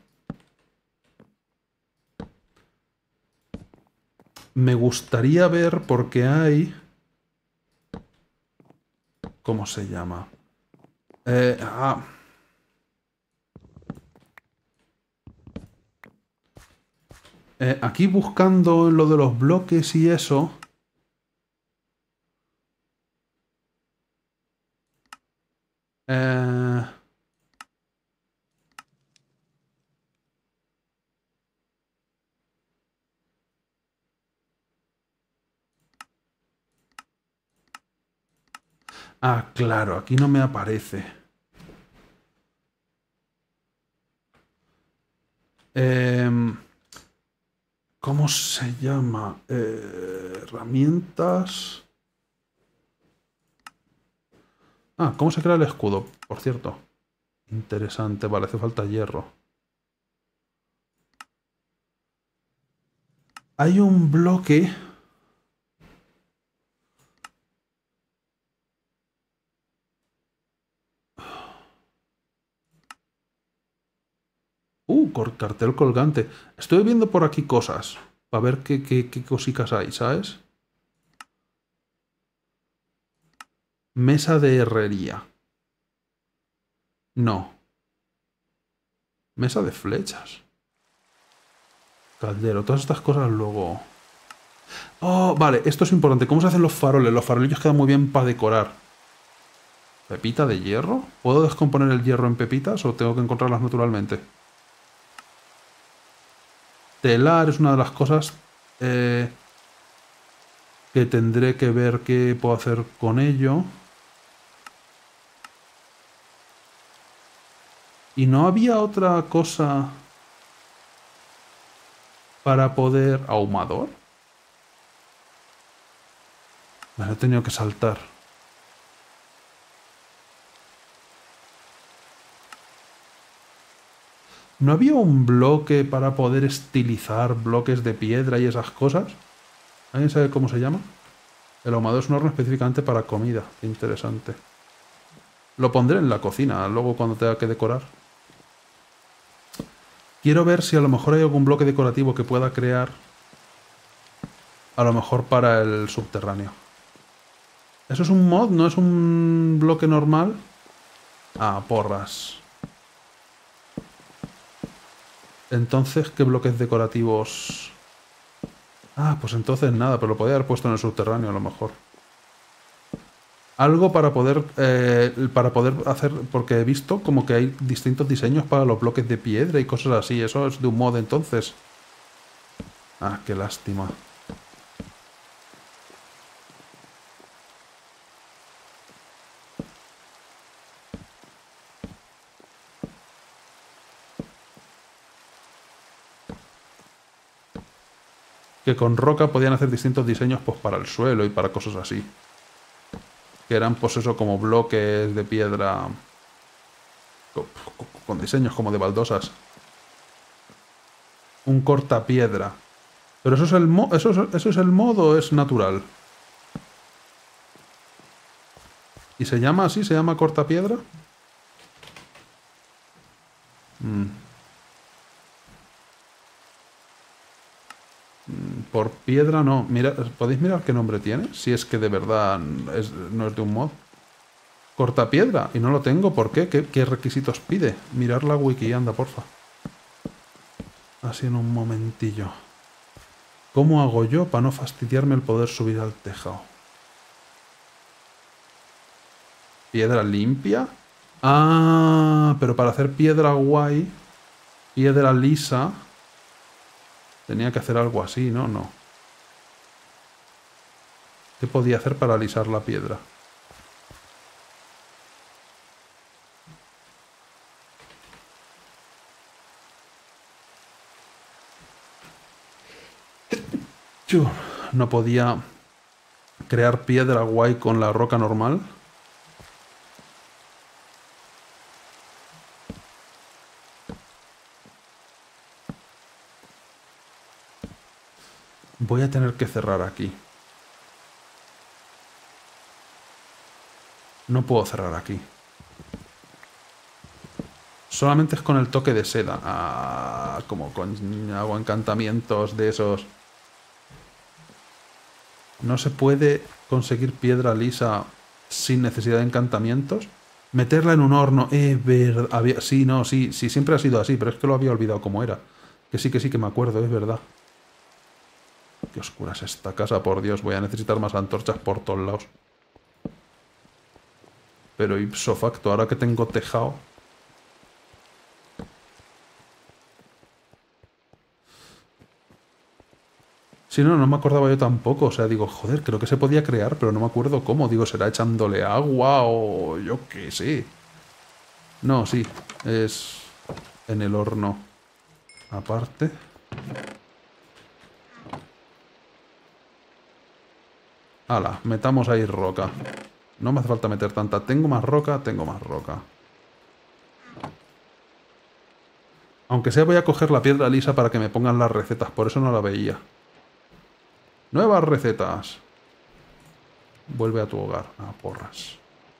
me gustaría ver porque hay... ¿Cómo se llama? Aquí buscando lo de los bloques y eso... Ah, claro, aquí no me aparece. ¿Cómo se llama? Herramientas... Ah, ¿cómo se crea el escudo? Por cierto. Interesante, vale, hace falta hierro. Hay un bloque... Cartel colgante. Estoy viendo por aquí cosas. Para ver qué cositas hay, ¿sabes? Mesa de herrería. No. Mesa de flechas. Caldero. Todas estas cosas luego... Oh, vale. Esto es importante. ¿Cómo se hacen los faroles? Los farolillos quedan muy bien para decorar. ¿Pepita de hierro? ¿Puedo descomponer el hierro en pepitas o tengo que encontrarlas naturalmente? Telar es una de las cosas que tendré que ver qué puedo hacer con ello. ¿Y no había otra cosa para poder... ¿Ahumador? Me lo he tenido que saltar. ¿No había un bloque para poder estilizar bloques de piedra y esas cosas? ¿Alguien sabe cómo se llama? El ahumador es un horno específicamente para comida. Qué interesante. Lo pondré en la cocina, luego cuando tenga que decorar. Quiero ver si a lo mejor hay algún bloque decorativo que pueda crear. A lo mejor para el subterráneo. ¿Eso es un mod? ¿No es un bloque normal? Ah, porras. Entonces, ¿qué bloques decorativos? Ah, pues entonces nada, pero lo podía haber puesto en el subterráneo a lo mejor. Algo para poder hacer, porque he visto como que hay distintos diseños para los bloques de piedra y cosas así. Eso es de un mod entonces. Ah, qué lástima. Que con roca podían hacer distintos diseños pues para el suelo y para cosas así. Que eran pues eso como bloques de piedra con diseños como de baldosas. Un cortapiedra. Pero eso es eso es el modo, es natural. ¿Y se llama así? ¿Se llama cortapiedra? Por piedra no. Mira, ¿podéis mirar qué nombre tiene? Si es que de verdad no es de un mod. Cortapiedra. Y no lo tengo. ¿Por qué? ¿Qué requisitos pide? Mirar la wiki, anda, porfa. Así en un momentillo. ¿Cómo hago yo para no fastidiarme el poder subir al tejado? ¿Piedra limpia? Ah, pero para hacer piedra guay, piedra lisa, tenía que hacer algo así, ¿no? No. ¿Qué podía hacer para alisar la piedra? Yo no podía crear piedra guay con la roca normal. Voy a tener que cerrar aquí. No puedo cerrar aquí. Solamente es con el toque de seda. Ah, como hago encantamientos de esos. No se puede conseguir piedra lisa sin necesidad de encantamientos. Meterla en un horno. Verdad. Sí, no, sí, sí, siempre ha sido así, pero es que lo había olvidado cómo era. Que sí, que me acuerdo, es verdad. Qué oscura es esta casa, por Dios. Voy a necesitar más antorchas por todos lados. Pero ipso facto, ahora que tengo tejado... Sí, no, no me acordaba yo tampoco. O sea, digo, joder, creo que se podía crear, pero no me acuerdo cómo. Digo, ¿será echándole agua o yo qué sé? No, sí, es en el horno. Aparte. Hala, metamos ahí roca. No me hace falta meter tanta. Tengo más roca, tengo más roca. Aunque sea voy a coger la piedra lisa para que me pongan las recetas, por eso no la veía. Nuevas recetas. Vuelve a tu hogar. Ah, porras.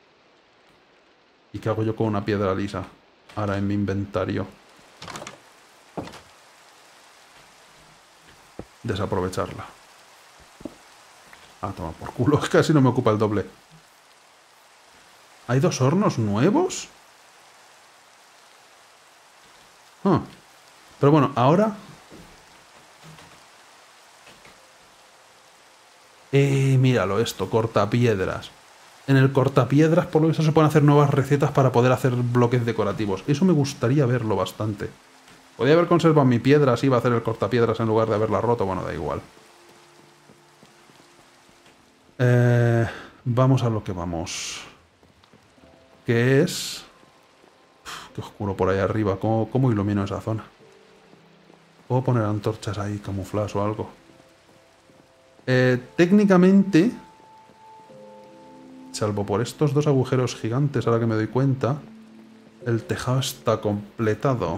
¿Y qué hago yo con una piedra lisa? Ahora en mi inventario. Desaprovecharla. Ah, toma por culo. Casi no me ocupa el doble. ¿Hay dos hornos nuevos? Ah. Pero bueno, ahora... míralo esto, cortapiedras. En el cortapiedras, por lo visto, se pueden hacer nuevas recetas para poder hacer bloques decorativos. Eso me gustaría verlo bastante. Podría haber conservado mi piedra, así iba a hacer el cortapiedras en lugar de haberla roto. Bueno, da igual. Vamos a lo que vamos. Que es... Qué oscuro por ahí arriba. ¿Cómo ilumino esa zona? ¿Puedo poner antorchas ahí, camuflaje o algo? Técnicamente, salvo por estos dos agujeros gigantes, ahora que me doy cuenta, el tejado está completado.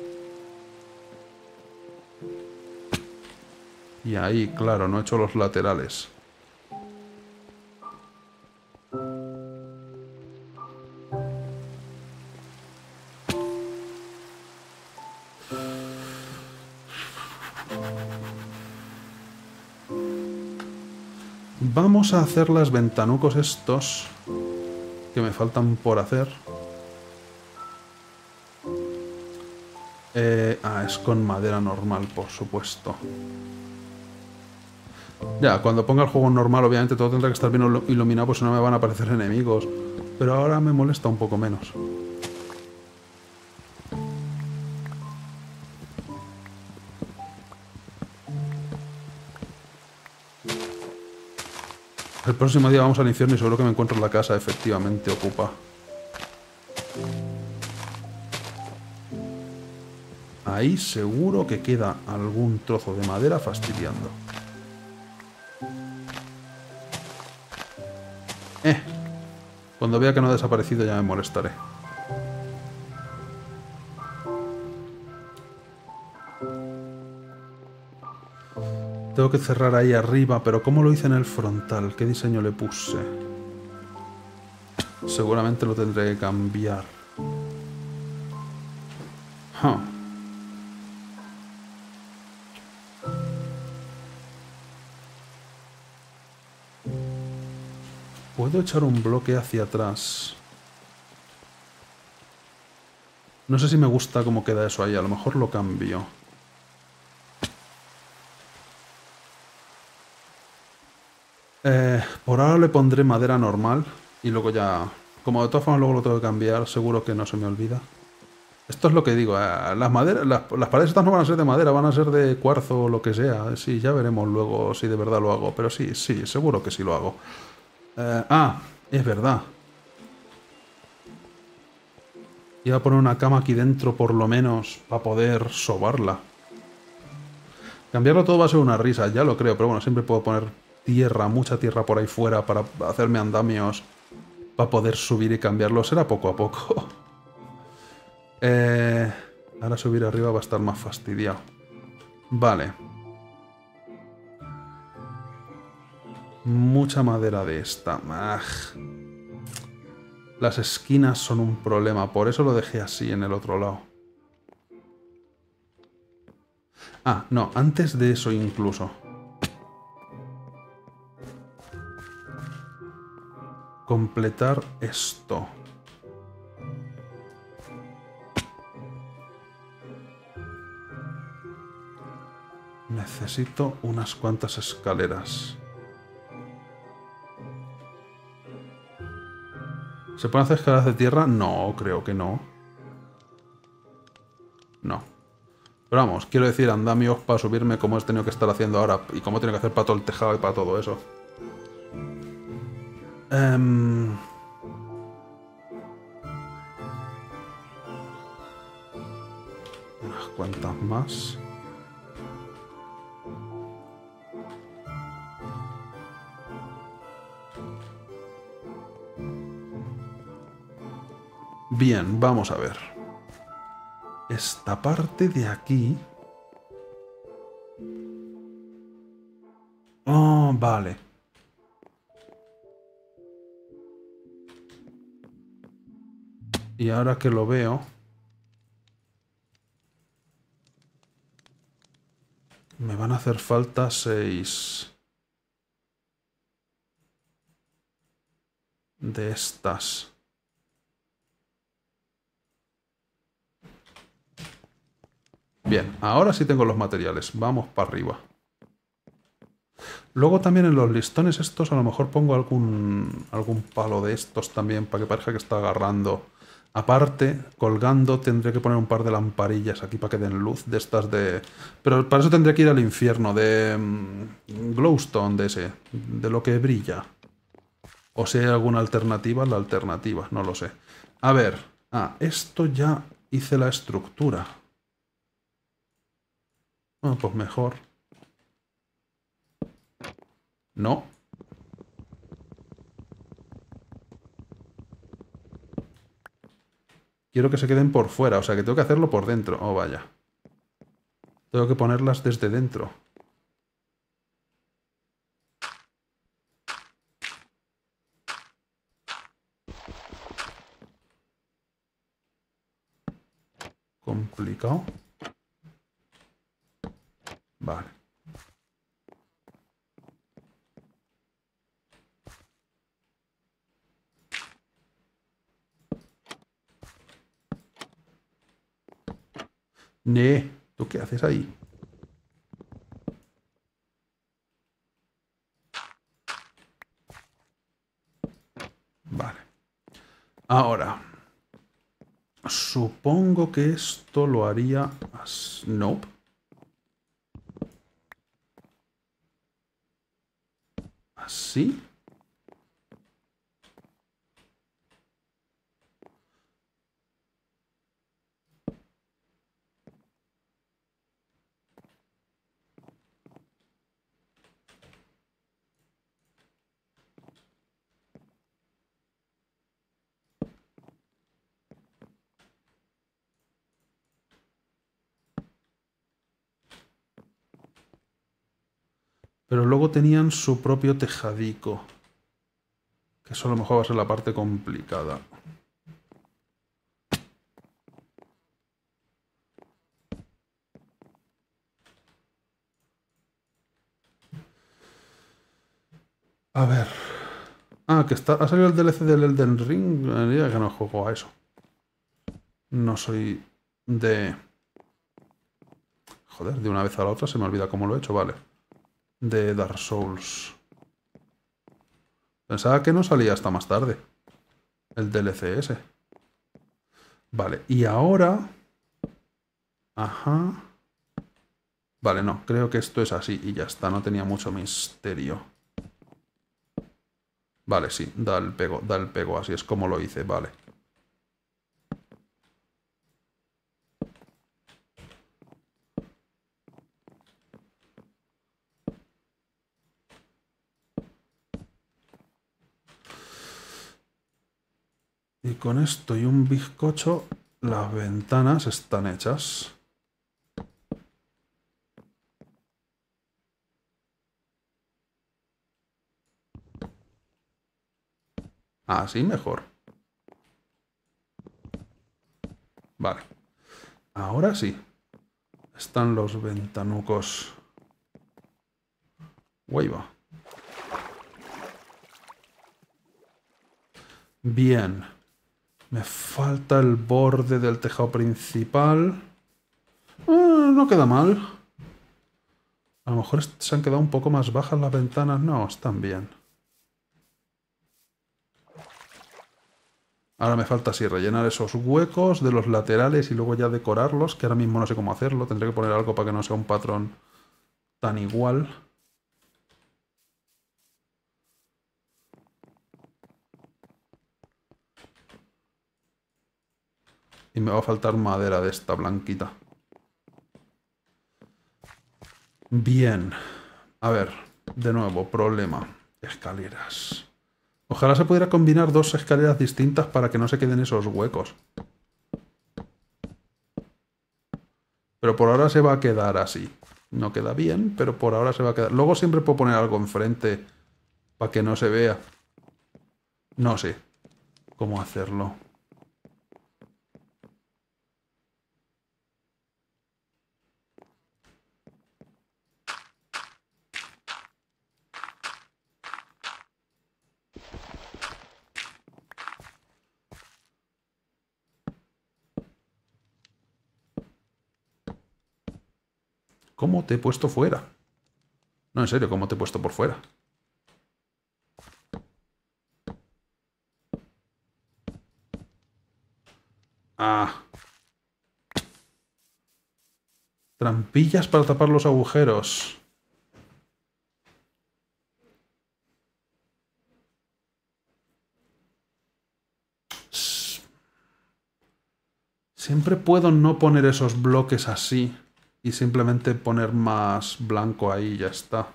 Y ahí, claro, no he hecho los laterales. Vamos a hacer las ventanucos estos que me faltan por hacer. Es con madera normal, por supuesto. Ya, cuando ponga el juego normal, obviamente todo tendrá que estar bien iluminado, pues si no me van a aparecer enemigos. Pero ahora me molesta un poco menos. El próximo día vamos al infierno y seguro que me encuentro la casa efectivamente ocupa. Ahí seguro que queda algún trozo de madera fastidiando. Cuando vea que no ha desaparecido ya me molestaré. Tengo que cerrar ahí arriba, pero ¿cómo lo hice en el frontal? ¿Qué diseño le puse? Seguramente lo tendré que cambiar. Puedo echar un bloque hacia atrás. No sé si me gusta cómo queda eso ahí. A lo mejor lo cambio. Por ahora le pondré madera normal. Y luego ya... Como de todas formas luego lo tengo que cambiar, seguro que no se me olvida. Esto es lo que digo. Las paredes estas no van a ser de madera, van a ser de cuarzo o lo que sea. Sí, ya veremos luego si de verdad lo hago. Pero sí, seguro que sí lo hago. Es verdad. Iba a poner una cama aquí dentro por lo menos para poder sobarla. Cambiarlo todo va a ser una risa, ya lo creo, pero bueno, siempre puedo poner tierra, mucha tierra por ahí fuera para hacerme andamios para poder subir y cambiarlo. Será poco a poco. Ahora subir arriba va a estar más fastidiado. Vale. Mucha madera de esta. Las esquinas son un problema, por eso lo dejé así en el otro lado. No, antes de eso incluso. Completar esto. Necesito unas cuantas escaleras. ¿Se pueden hacer escaleras de tierra? No, creo que no. No. Pero vamos, quiero decir, andamios para subirme como he tenido que estar haciendo ahora y como he tenido que hacer para todo el tejado y para todo eso. Unas cuantas más. Bien, vamos a ver. Esta parte de aquí... Oh, vale. Y ahora que lo veo... Me van a hacer falta 6... de estas. Bien, ahora sí tengo los materiales. Vamos para arriba. Luego también en los listones estos a lo mejor pongo algún palo de estos también para que parezca que está agarrando. Aparte, colgando tendré que poner un par de lamparillas aquí para que den luz de estas de... Pero para eso tendré que ir al infierno de glowstone de ese, de lo que brilla. O si hay alguna alternativa, la alternativa, no lo sé. A ver, Ah, esto ya hice la estructura. Bueno, pues mejor. No. Quiero que se queden por fuera, o sea que tengo que hacerlo por dentro. Oh, vaya. Tengo que ponerlas desde dentro. Complicado. Vale. ¿Tú qué haces ahí? Vale. Ahora, supongo que esto lo haría... Nope. ¿Así? Pero luego tenían su propio tejadico. Que eso a lo mejor va a ser la parte complicada. A ver. Ah, que ha salido el DLC del Elden Ring. Ya que no juego a eso. No soy de... Joder, de una vez a la otra se me olvida cómo lo he hecho, vale. De Dark Souls. Pensaba que no salía hasta más tarde. El DLC ese. Vale, y ahora... Ajá. Vale, no, creo que esto es así y ya está, no tenía mucho misterio. Vale, sí, da el pego, así es como lo hice, vale. Y con esto y un bizcocho, las ventanas están hechas. Así mejor. Vale. Ahora sí. Están los ventanucos. Guay va. Bien. Me falta el borde del tejado principal. No queda mal. A lo mejor se han quedado un poco más bajas las ventanas. No, están bien. Ahora me falta así rellenar esos huecos de los laterales y luego ya decorarlos, que ahora mismo no sé cómo hacerlo. Tendré que poner algo para que no sea un patrón tan igual. Y me va a faltar madera de esta blanquita. Bien. A ver, de nuevo, problema. Escaleras. Ojalá se pudiera combinar dos escaleras distintas para que no se queden esos huecos. Pero por ahora se va a quedar así. No queda bien, pero por ahora se va a quedar. Luego siempre puedo poner algo enfrente para que no se vea. No sé cómo hacerlo. ¿Cómo te he puesto fuera? No, en serio, ¿cómo te he puesto por fuera? Ah. Trampillas para tapar los agujeros. Siempre puedo no poner esos bloques así y simplemente poner más blanco ahí y ya está.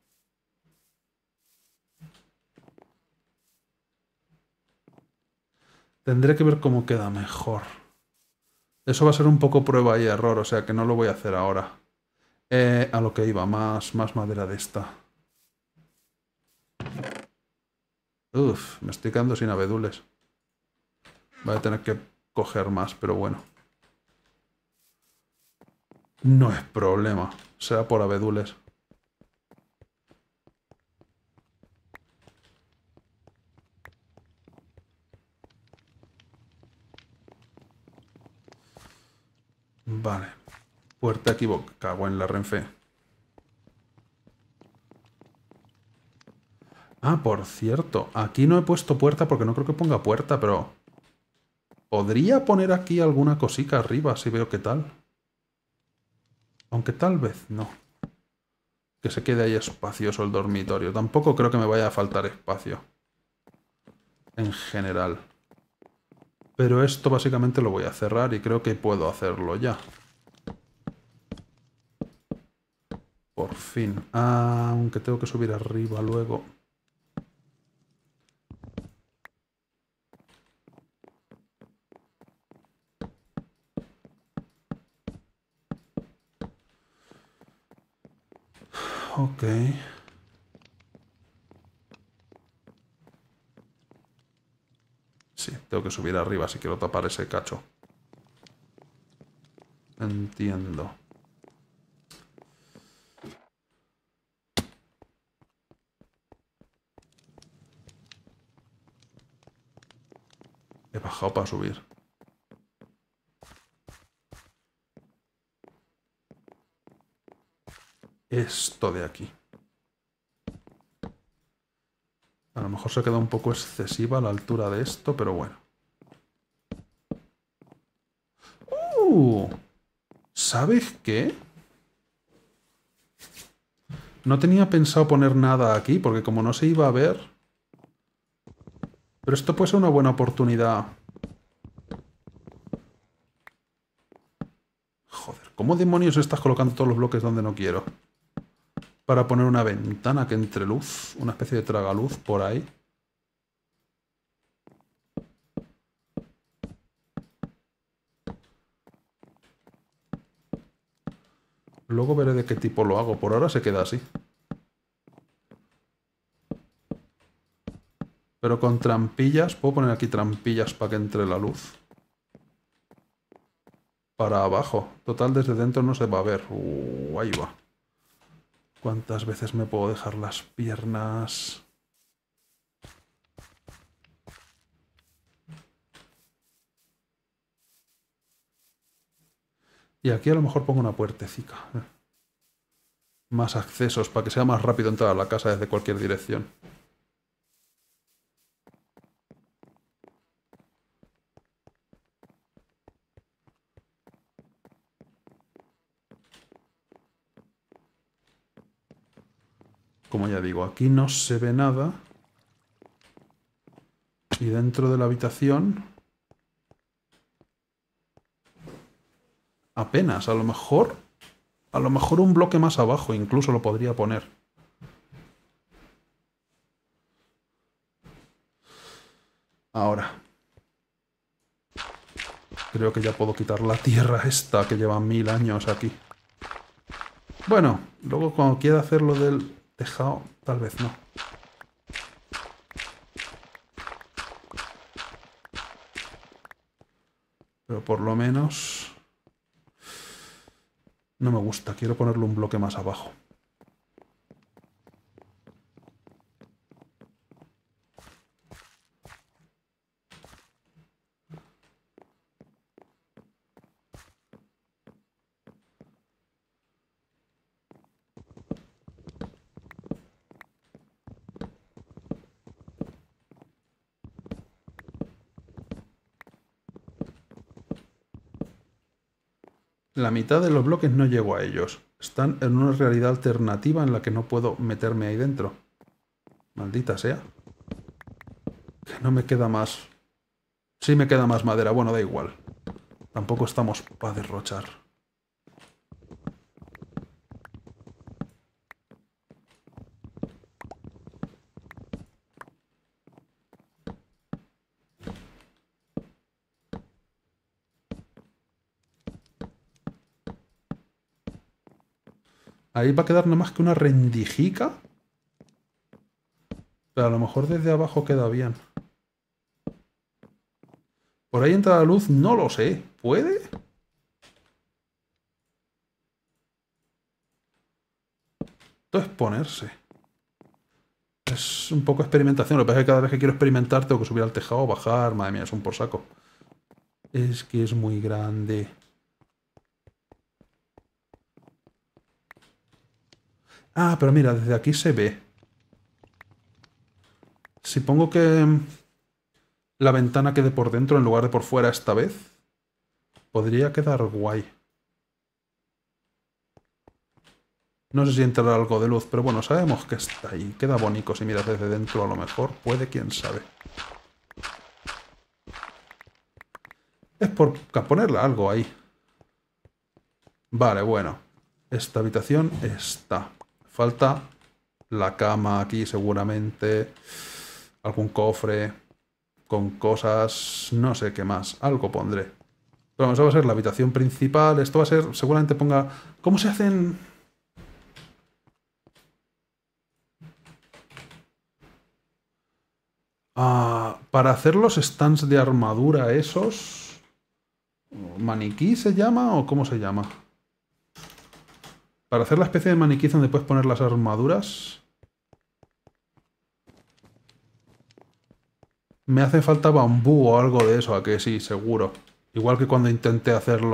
Tendré que ver cómo queda mejor. Eso va a ser un poco prueba y error, o sea que no lo voy a hacer ahora. A lo que iba, más madera de esta. Uf, me estoy quedando sin abedules. Voy a tener que coger más, pero bueno. No es problema, será por abedules. Vale. Puerta equivocada. Cago en la Renfe. Ah, por cierto. Aquí no he puesto puerta porque no creo que ponga puerta, pero... podría poner aquí alguna cosica arriba si veo qué tal. Aunque tal vez no. Que se quede ahí espacioso el dormitorio. Tampoco creo que me vaya a faltar espacio. En general. Pero esto básicamente lo voy a cerrar y creo que puedo hacerlo ya. Por fin. Aunque tengo que subir arriba luego. Ok. Sí, tengo que subir arriba si quiero tapar ese cacho. Entiendo. He bajado para subir. Esto de aquí. A lo mejor se queda un poco excesiva la altura de esto, pero bueno. ¿Sabes qué? No tenía pensado poner nada aquí, porque como no se iba a ver... Pero esto puede ser una buena oportunidad. Joder, ¿cómo demonios estás colocando todos los bloques donde no quiero? Para poner una ventana que entre luz, una especie de tragaluz por ahí. Luego veré de qué tipo lo hago. Por ahora se queda así. Pero con trampillas, puedo poner aquí trampillas para que entre la luz. Para abajo. Total, desde dentro no se va a ver. Ahí va. ¿Cuántas veces me puedo dejar las piernas? Y aquí a lo mejor pongo una puertecica. Más accesos para que sea más rápido entrar a la casa desde cualquier dirección. Como ya digo, aquí no se ve nada. Y dentro de la habitación... apenas, a lo mejor... a lo mejor un bloque más abajo incluso lo podría poner. Ahora. Creo que ya puedo quitar la tierra esta que lleva 1000 años aquí. Bueno, luego cuando quiera hacer lo del tejado, tal vez no. Pero por lo menos... no me gusta, quiero ponerle un bloque más abajo. La mitad de los bloques no llego a ellos. Están en una realidad alternativa en la que no puedo meterme ahí dentro. Maldita sea. Que no me queda más... sí me queda más madera, bueno, da igual. Tampoco estamos para derrochar. Ahí va a quedar nada más que una rendijica. Pero a lo mejor desde abajo queda bien. ¿Por ahí entra la luz? No lo sé. ¿Puede? Esto es ponerse. Es un poco experimentación. Lo que pasa es que cada vez que quiero experimentar tengo que subir al tejado, bajar. Madre mía, es un por saco. Es que es muy grande. Ah, pero mira, desde aquí se ve. Si pongo que la ventana quede por dentro en lugar de por fuera esta vez, podría quedar guay. No sé si entrará algo de luz, pero bueno, sabemos que está ahí. Queda bonito si miras desde dentro a lo mejor. Puede, quién sabe. Es por ponerle algo ahí. Vale, bueno. Esta habitación está. Falta la cama aquí seguramente. Algún cofre con cosas. No sé qué más. Algo pondré. Pero vamos, va a ser la habitación principal. Esto va a ser. Seguramente ponga. ¿Cómo se hacen? Para hacer los stands de armadura esos. ¿Maniquí se llama o cómo se llama? Para hacer la especie de maniquí donde puedes poner las armaduras. Me hace falta bambú o algo de eso, a que sí, seguro. Igual que cuando intenté hacer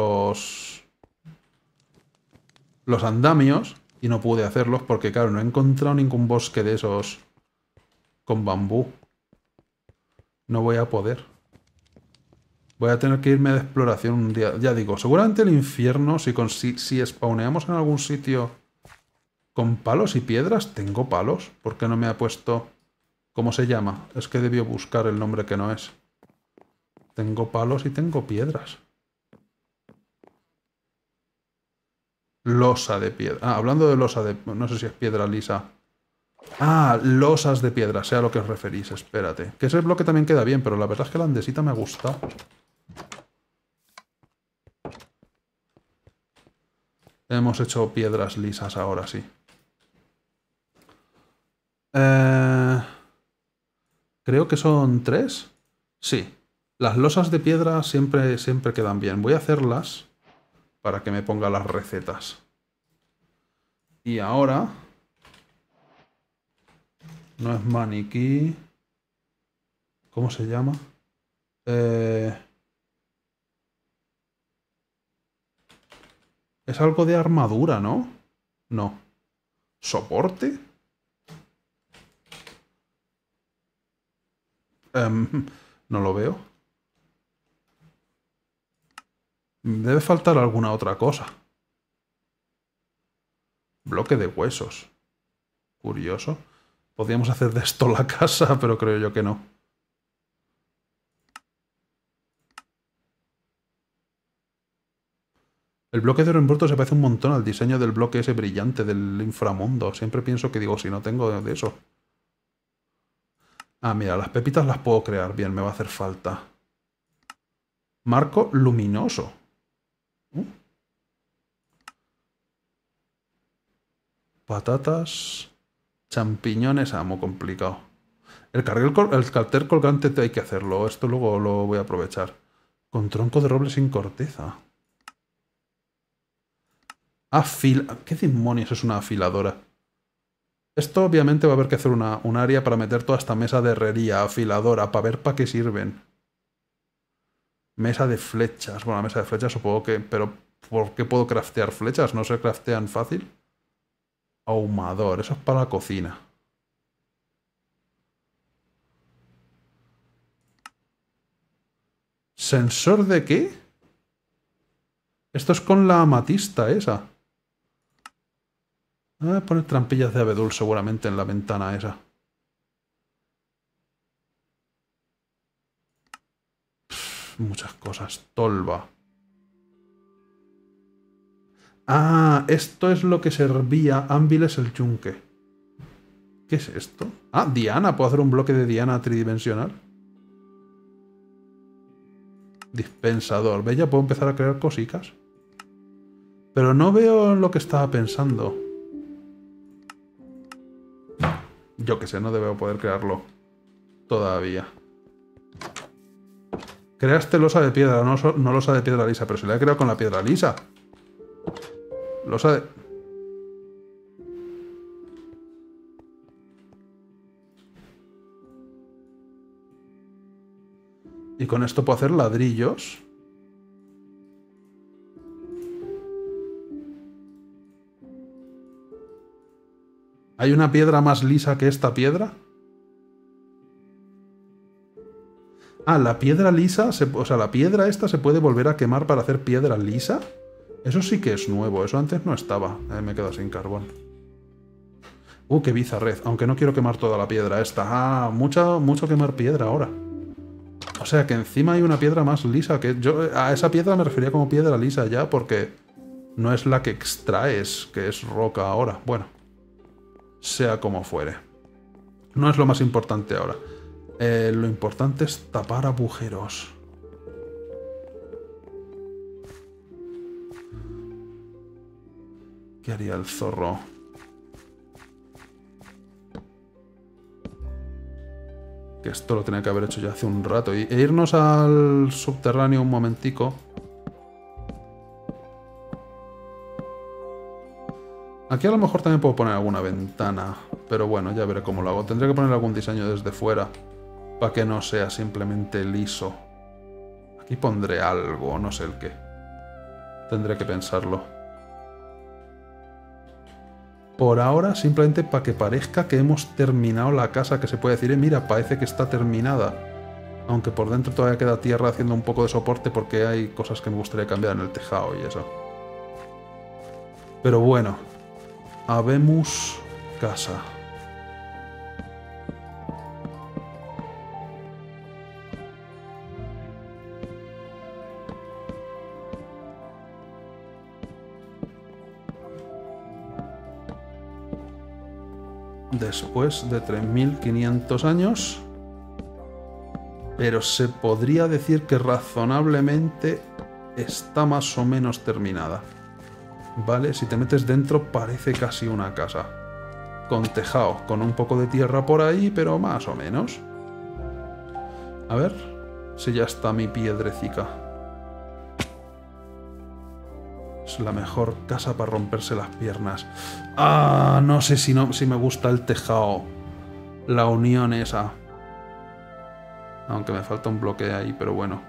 los andamios y no pude hacerlos porque, claro, no he encontrado ningún bosque de esos con bambú. No voy a poder. Voy a tener que irme de exploración un día. Ya digo, seguramente el infierno, si spawneamos en algún sitio con palos y piedras, tengo palos. ¿Por qué no me ha puesto? ¿Cómo se llama? Es que debió buscar el nombre que no es. Tengo palos y tengo piedras. Losa de piedra. Ah, hablando de losa de... No sé si es piedra lisa. Ah, losas de piedra, sea lo que os referís, espérate. Que ese bloque también queda bien, pero la verdad es que la andesita me ha gustado. Hemos hecho piedras lisas ahora, sí. Creo que son 3. Sí. Las losas de piedra siempre quedan bien. Voy a hacerlas para que me ponga las recetas. Y ahora... No es maniquí. ¿Cómo se llama? Es algo de armadura, ¿no? No. ¿Soporte? No lo veo. Debe faltar alguna otra cosa. Bloque de huesos. Curioso. Podríamos hacer de esto la casa, pero creo yo que no. El bloque de oro en bruto se parece un montón al diseño del bloque ese brillante del inframundo. Siempre pienso que digo, si no tengo de eso. Ah, mira, las pepitas las puedo crear. Bien, me va a hacer falta. Marco luminoso. Patatas. Champiñones. Ah, muy complicado. El cartel colgante hay que hacerlo. Esto luego lo voy a aprovechar. Con tronco de roble sin corteza. ¿Qué demonios es una afiladora? Esto obviamente va a haber que hacer un área para meter toda esta mesa de herrería, afiladora, para ver para qué sirven. Mesa de flechas. Bueno, la mesa de flechas supongo que... Pero ¿por qué puedo craftear flechas? ¿No se craftean fácil? Ahumador. Eso es para la cocina. ¿Sensor de qué? Esto es con la amatista esa. Voy a poner trampillas de abedul seguramente en la ventana esa. Muchas cosas. Tolva. Ah, esto es lo que servía Anviles el yunque. ¿Qué es esto? Ah, Diana. ¿Puedo hacer un bloque de Diana tridimensional? Dispensador. ¿Ve? Ya puedo empezar a crear cositas. Pero no veo lo que estaba pensando. Yo que sé, no debo poder crearlo todavía. Creaste losa de piedra, no losa de piedra lisa. Pero si la he creado con la piedra lisa. Losa de... Y con esto puedo hacer ladrillos. ¿Hay una piedra más lisa que esta piedra? Ah, la piedra lisa, o sea, la piedra esta se puede volver a quemar para hacer piedra lisa. Eso sí que es nuevo, eso antes no estaba. Me he quedado sin carbón. Qué bizarrez, aunque no quiero quemar toda la piedra esta. Ah, mucho quemar piedra ahora. O sea que encima hay una piedra más lisa que yo... A esa piedra me refería como piedra lisa ya, porque no es la que extraes, que es roca ahora. Bueno, sea como fuere. No es lo más importante ahora. Lo importante es tapar agujeros. ¿Qué haría el zorro? Que esto lo tenía que haber hecho ya hace un rato. E irnos al subterráneo un momentico. Aquí a lo mejor también puedo poner alguna ventana. Pero bueno, ya veré cómo lo hago. Tendré que poner algún diseño desde fuera. Para que no sea simplemente liso. Aquí pondré algo, no sé el qué. Tendré que pensarlo. Por ahora, simplemente para que parezca que hemos terminado la casa, que se puede decir, mira, parece que está terminada. Aunque por dentro todavía queda tierra haciendo un poco de soporte porque hay cosas que me gustaría cambiar en el tejado y eso. Pero bueno, habemos casa. Después de 3500 años. Pero se podría decir que razonablemente está más o menos terminada. Vale, si te metes dentro parece casi una casa. Con tejado, con un poco de tierra por ahí, pero más o menos. A ver si ya está mi piedrecica. Es la mejor casa para romperse las piernas. Ah, no sé si me gusta el tejado. La unión esa. Aunque me falta un bloque ahí, pero bueno.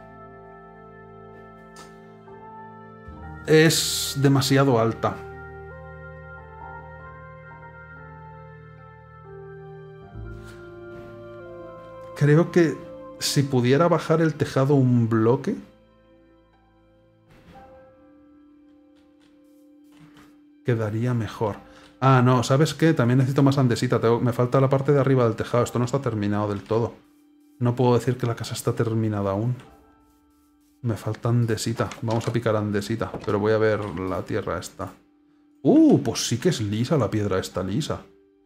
Es demasiado alta. Creo que si pudiera bajar el tejado un bloque... quedaría mejor. Ah, no, ¿sabes qué? También necesito más andesita. Me falta la parte de arriba del tejado. Esto no está terminado del todo. No puedo decir que la casa está terminada aún. Me falta andesita. Vamos a picar andesita. Pero voy a ver la tierra esta. Pues sí que es lisa la piedra esta lisa.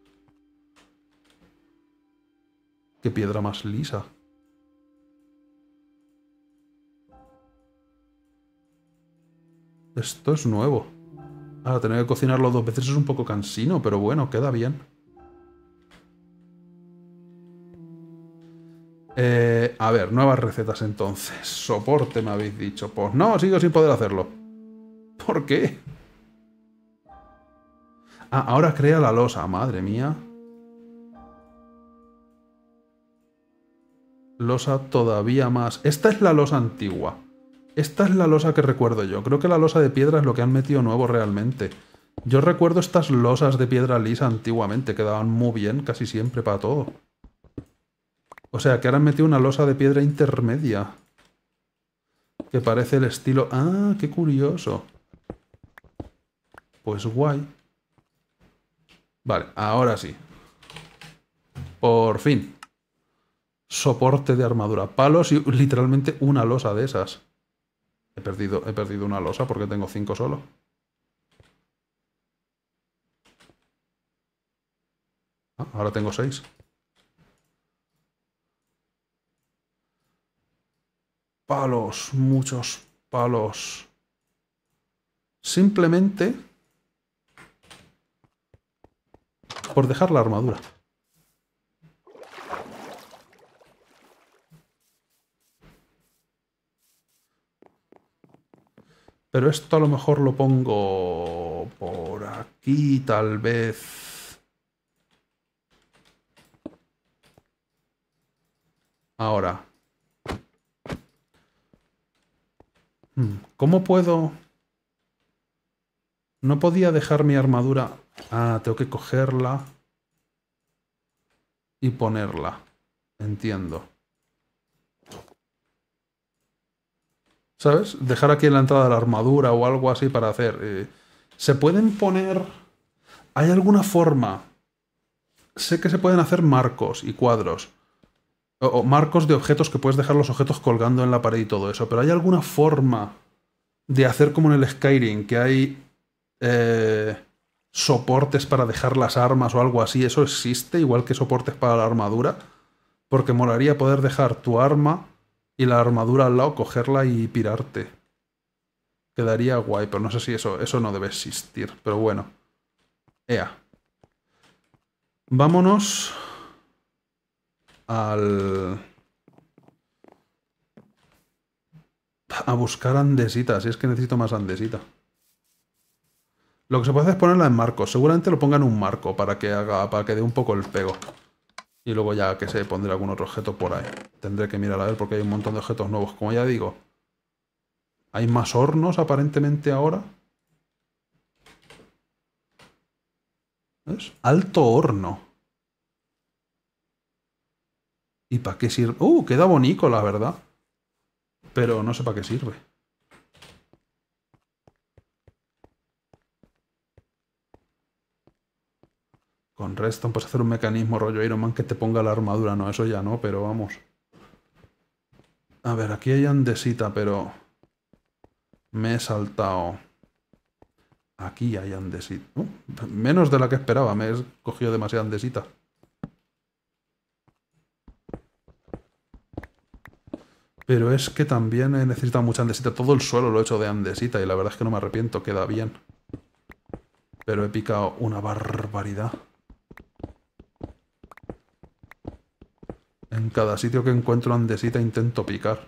¿Qué piedra más lisa? Esto es nuevo. Ahora, tener que cocinarlo 2 veces es un poco cansino, pero bueno, queda bien. A ver, nuevas recetas entonces. Soporte me habéis dicho. Pues no, sigo sin poder hacerlo. ¿Por qué? Ah, ahora crea la losa, madre mía. Losa todavía más. Esta es la losa antigua. Esta es la losa que recuerdo yo. Creo que la losa de piedra es lo que han metido nuevo realmente. Yo recuerdo estas losas de piedra lisa antiguamente. Quedaban muy bien casi siempre para todo. O sea, que ahora han metido una losa de piedra intermedia. Que parece el estilo... Ah, qué curioso. Pues guay. Vale, ahora sí. Por fin. Soporte de armadura. Palos y literalmente una losa de esas. He perdido una losa porque tengo 5 solo. Ah, ahora tengo 6. Palos, muchos palos. Simplemente por dejar la armadura. Pero esto a lo mejor lo pongo por aquí, tal vez. Ahora. ¿Cómo puedo...? No podía dejar mi armadura... Ah, tengo que cogerla y ponerla. Entiendo. ¿Sabes? Dejar aquí en la entrada de la armadura o algo así para hacer... ¿Se pueden poner...? ¿Hay alguna forma? Sé que se pueden hacer marcos y cuadros. O marcos de objetos que puedes dejar los objetos colgando en la pared y todo eso. Pero ¿hay alguna forma de hacer como en el Skyrim, que hay soportes para dejar las armas o algo así? ¿Eso existe? Igual que soportes para la armadura. Porque molaría poder dejar tu arma y la armadura al lado, cogerla y pirarte. Quedaría guay, pero no sé si eso no debe existir. Pero bueno. Ea. Vámonos al... a buscar andesita, si es que necesito más andesita. Lo que se puede hacer es ponerla en marcos. Seguramente lo ponga en un marco para que dé un poco el pego. Y luego ya que se pondré algún otro objeto por ahí. Tendré que mirar a ver porque hay un montón de objetos nuevos. Como ya digo, hay más hornos aparentemente ahora. ¿Ves? Alto horno. ¿Y para qué sirve? Queda bonito, la verdad. Pero no sé para qué sirve. Con Redstone puedes hacer un mecanismo rollo Iron Man que te ponga la armadura. No, eso ya no, pero vamos. A ver, aquí hay andesita, pero... me he saltado... Aquí hay andesita. Menos de la que esperaba, me he cogido demasiada andesita. Pero es que también he necesitado mucha andesita. Todo el suelo lo he hecho de andesita y la verdad es que no me arrepiento, queda bien. Pero he picado una barbaridad. En cada sitio que encuentro andesita intento picar.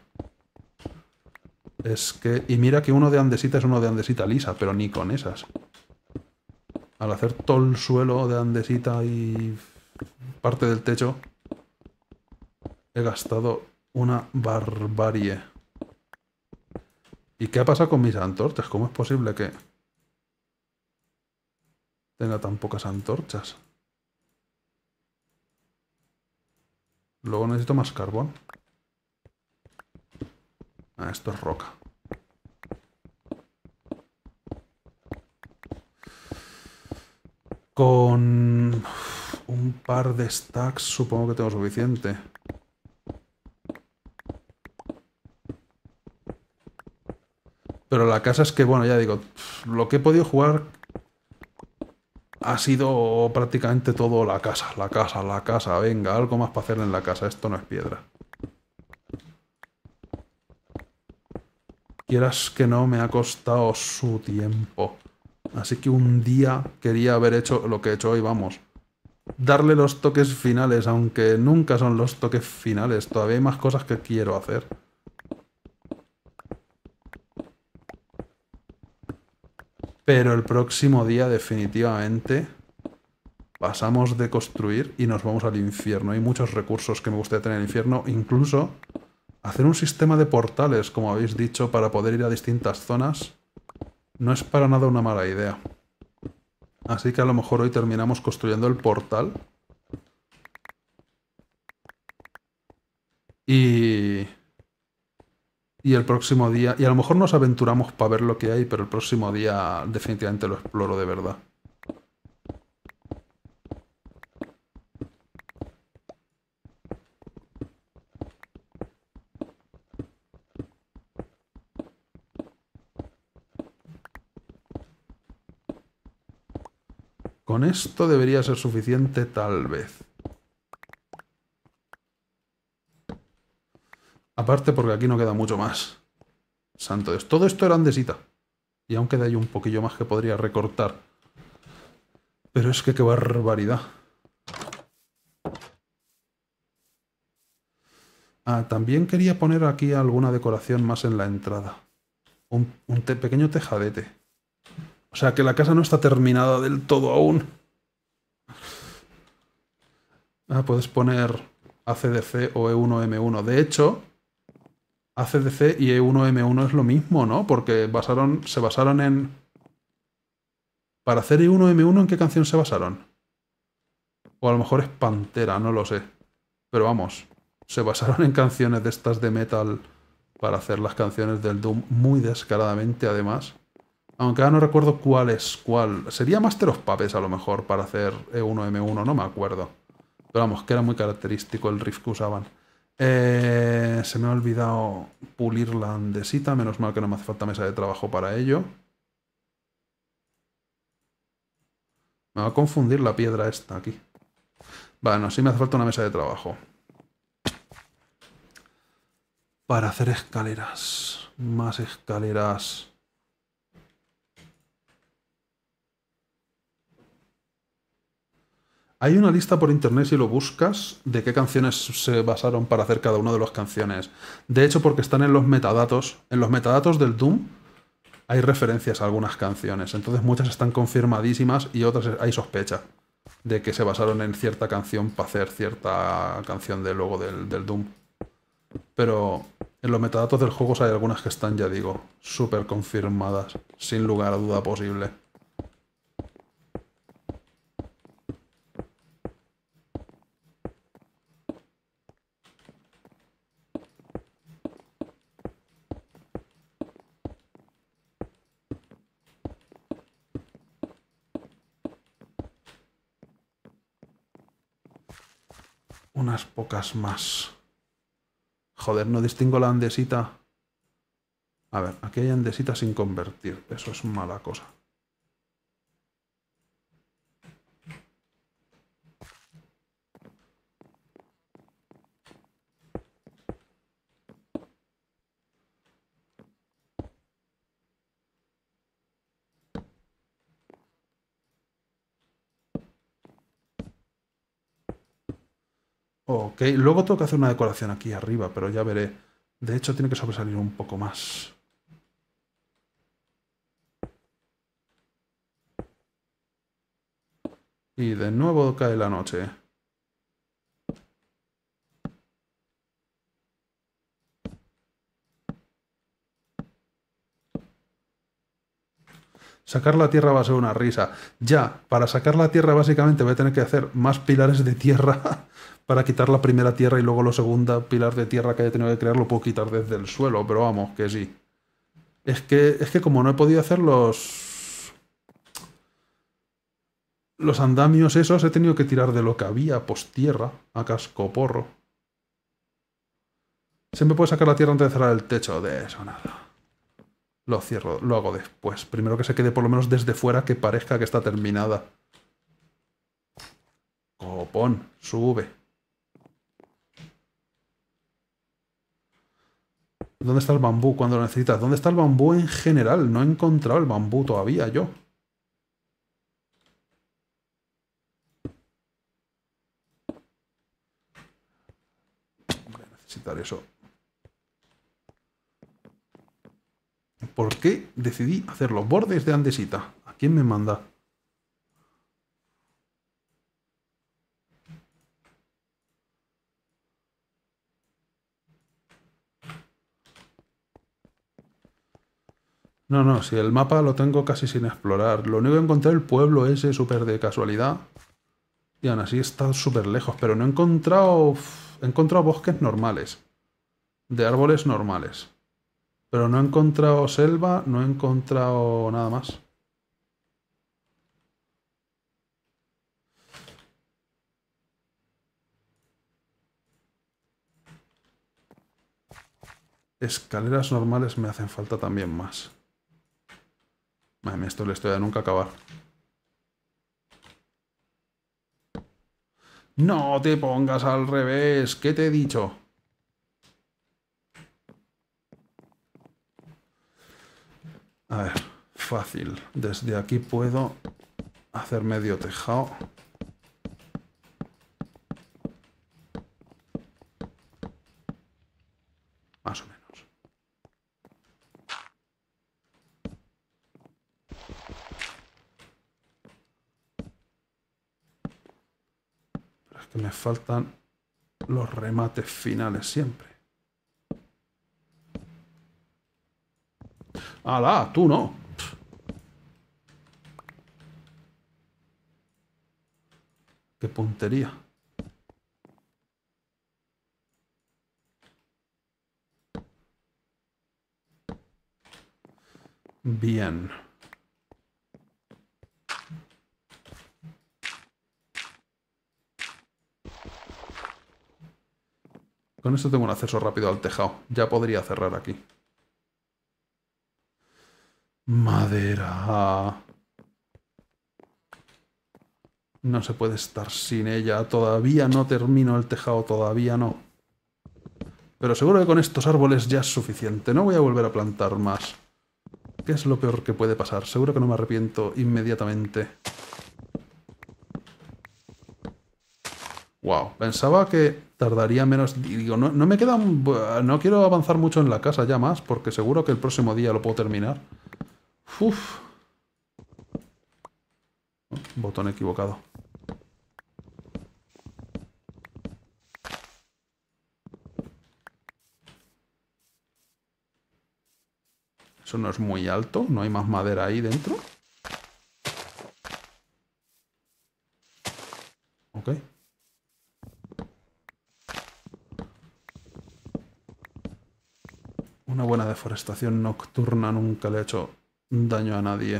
Es que... Y mira que uno de andesita es uno de andesita lisa, pero ni con esas. Al hacer todo el suelo de andesita y parte del techo, he gastado una barbarie. ¿Y qué ha pasado con mis antorchas? ¿Cómo es posible que tenga tan pocas antorchas? Luego necesito más carbón. Ah, esto es roca. Con un par de stacks supongo que tengo suficiente. Pero la casa es que, bueno, ya digo, lo que he podido jugar ha sido prácticamente todo la casa, la casa, la casa. Venga, algo más para hacer en la casa. Esto no es piedra. Quieras que no, me ha costado su tiempo. Así que un día quería haber hecho lo que he hecho hoy, vamos. Darle los toques finales, aunque nunca son los toques finales. Todavía hay más cosas que quiero hacer. Pero el próximo día definitivamente pasamos de construir y nos vamos al infierno. Hay muchos recursos que me gustaría tener en el infierno. Incluso hacer un sistema de portales, como habéis dicho, para poder ir a distintas zonas. No es para nada una mala idea. Así que a lo mejor hoy terminamos construyendo el portal. Y... y el próximo día... Y a lo mejor nos aventuramos para ver lo que hay, pero el próximo día definitivamente lo exploro de verdad. Con esto debería ser suficiente, tal vez. Aparte porque aquí no queda mucho más. Santo Dios. Todo esto era andesita. Y aún queda ahí un poquillo más que podría recortar. Pero es que qué barbaridad. Ah, también quería poner aquí alguna decoración más en la entrada. Un pequeño tejadete. O sea que la casa no está terminada del todo aún. Ah, puedes poner ACDC o E1M1. De hecho, ACDC y E1M1 es lo mismo, ¿no? Porque se basaron en... Para hacer E1M1, ¿en qué canción se basaron? O a lo mejor es Pantera, no lo sé. Pero vamos, se basaron en canciones de estas de metal para hacer las canciones del Doom muy descaradamente, además. Aunque ahora no recuerdo cuál es cuál. Sería Master of Puppets a lo mejor para hacer E1M1, no me acuerdo. Pero vamos, que era muy característico el riff que usaban. Se me ha olvidado pulir la andesita, menos mal que no me hace falta mesa de trabajo para ello. Me va a confundir la piedra esta aquí. Bueno, sí me hace falta una mesa de trabajo. Para hacer escaleras. Más escaleras. Hay una lista por internet si lo buscas de qué canciones se basaron para hacer cada una de las canciones. De hecho, porque están en los metadatos. En los metadatos del Doom hay referencias a algunas canciones. Entonces muchas están confirmadísimas y otras hay sospecha de que se basaron en cierta canción para hacer cierta canción de luego del Doom. Pero en los metadatos del juego hay algunas que están, ya digo, súper confirmadas, sin lugar a duda posible. Unas pocas más. Joder, no distingo la andesita. A ver, aquí hay andesita sin convertir. Eso es mala cosa. Ok, luego tengo que hacer una decoración aquí arriba, pero ya veré. De hecho, tiene que sobresalir un poco más. Y de nuevo cae la noche. Sacar la tierra va a ser una risa. Ya, para sacar la tierra básicamente voy a tener que hacer más pilares de tierra para quitar la primera tierra y luego lo segunda pilar de tierra que haya tenido que crear lo puedo quitar desde el suelo, pero vamos, que sí. Es que como no he podido hacer los andamios esos, he tenido que tirar de lo que había postierra a cascoporro. Siempre puedo sacar la tierra antes de cerrar el techo. De eso nada. Lo cierro, lo hago después. Primero que se quede por lo menos desde fuera que parezca que está terminada. Copón, sube. ¿Dónde está el bambú cuando lo necesitas? ¿Dónde está el bambú en general? No he encontrado el bambú todavía yo. Voy a necesitar eso. ¿Por qué decidí hacer los bordes de andesita? ¿A quién me manda? No, no, si el mapa lo tengo casi sin explorar. Lo único que encontré es el pueblo ese súper de casualidad. Y aún así está súper lejos, pero no he encontrado... He encontrado bosques normales. De árboles normales. Pero no he encontrado selva, no he encontrado nada más. Escaleras normales me hacen falta también más. Madre mía, esto le estoy a nunca acabar. No te pongas al revés. ¿Qué te he dicho? A ver, fácil. Desde aquí puedo hacer medio tejado. Más o menos. Pero es que me faltan los remates finales siempre. ¡Hala! ¡Tú no! ¡Qué puntería! Bien. Con esto tengo un acceso rápido al tejado. Ya podría cerrar aquí. Madera. No se puede estar sin ella. Todavía no termino el tejado, todavía no. Pero seguro que con estos árboles ya es suficiente. No voy a volver a plantar más. ¿Qué es lo peor que puede pasar? Seguro que no me arrepiento inmediatamente. Wow, pensaba que tardaría menos. Digo, no me queda. No quiero avanzar mucho en la casa ya más, porque seguro que el próximo día lo puedo terminar. Uf. Botón equivocado. Eso no es muy alto, no hay más madera ahí dentro. Ok. Una buena deforestación nocturna nunca le ha hecho daño a nadie.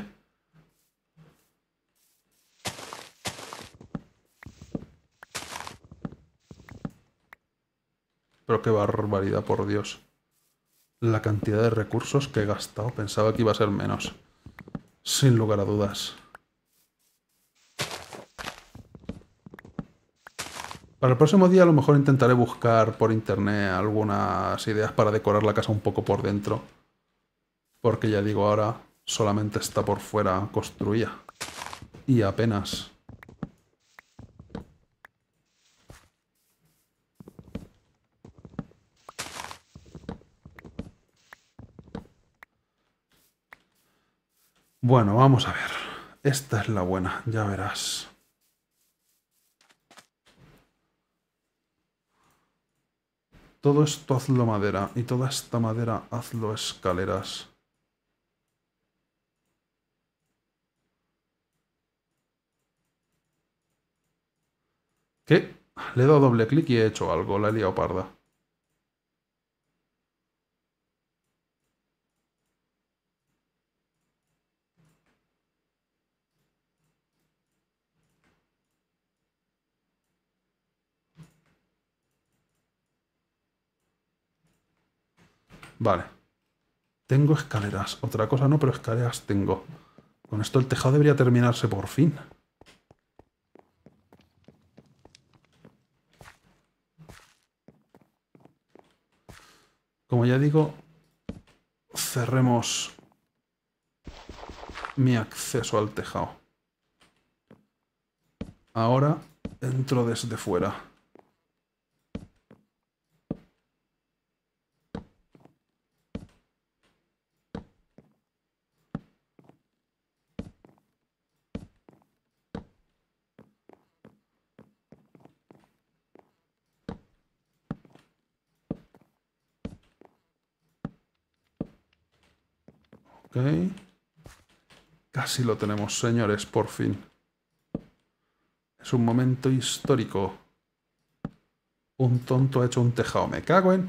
Pero qué barbaridad, por Dios. La cantidad de recursos que he gastado. Pensaba que iba a ser menos. Sin lugar a dudas. Para el próximo día a lo mejor intentaré buscar por internet algunas ideas para decorar la casa un poco por dentro. Porque ya digo, ahora solamente está por fuera construida. Y apenas. Bueno, vamos a ver. Esta es la buena, ya verás. Todo esto hazlo madera y toda esta madera hazlo escaleras. ¿Qué? Le he dado doble clic y he hecho algo, la he liado parda. Vale. Tengo escaleras. Otra cosa no, pero escaleras tengo. Con esto el tejado debería terminarse por fin. Como ya digo, cerremos mi acceso al tejado. Ahora entro desde fuera. Ok. Casi lo tenemos, señores, por fin. Es un momento histórico. Un tonto ha hecho un tejado. Me cago en...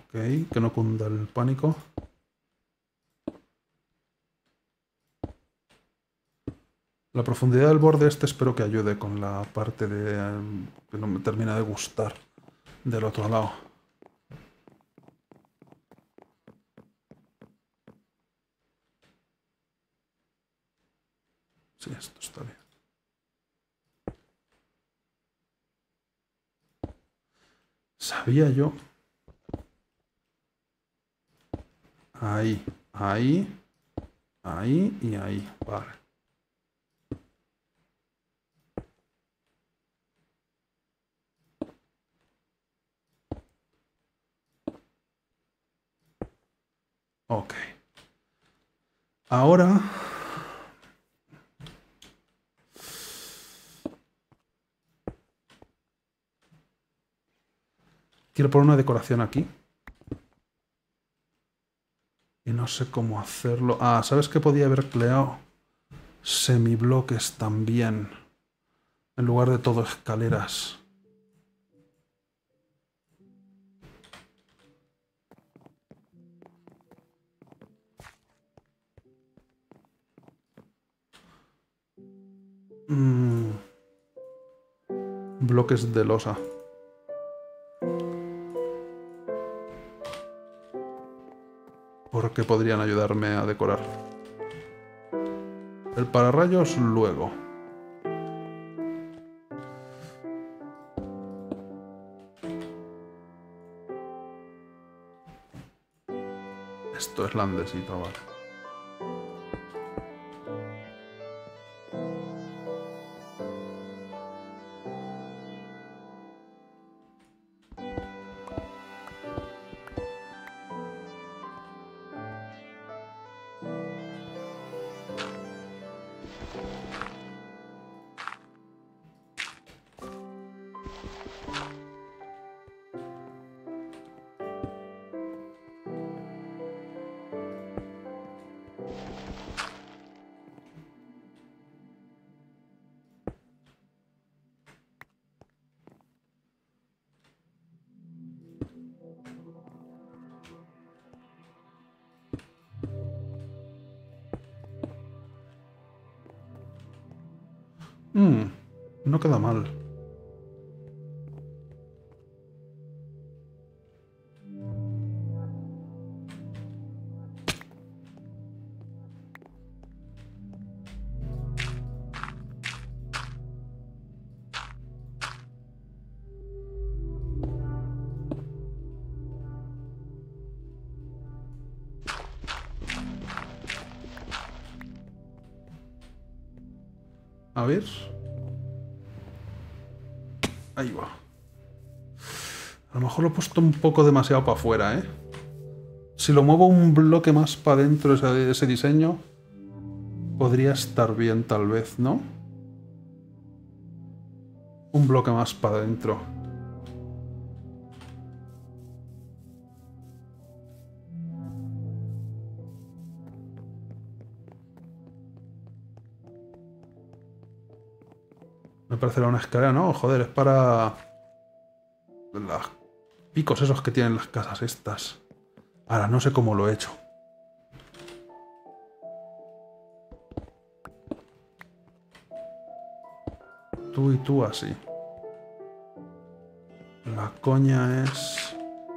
Ok, que no cunda el pánico. La profundidad del borde este espero que ayude con la parte de que no me termina de gustar del otro lado. Sí, esto está bien. Sabía yo. Ahí, ahí, ahí y ahí. Vale. Ok. Ahora... quiero poner una decoración aquí. Y no sé cómo hacerlo. Ah, ¿sabes qué podía haber creado? Semibloques también. En lugar de todo escaleras. Bloques de losa. Porque podrían ayudarme a decorar. El pararrayos luego. Esto es landesita, vale. No queda mal. A ver. Ahí va. A lo mejor lo he puesto un poco demasiado para afuera, ¿eh? Si lo muevo un bloque más para adentro ese diseño, podría estar bien tal vez, ¿no? Un bloque más para adentro. Me parecerá una escalera, ¿no? Joder, es para... los picos esos que tienen las casas estas. Ahora, no sé cómo lo he hecho. Tú y tú así. La coña es...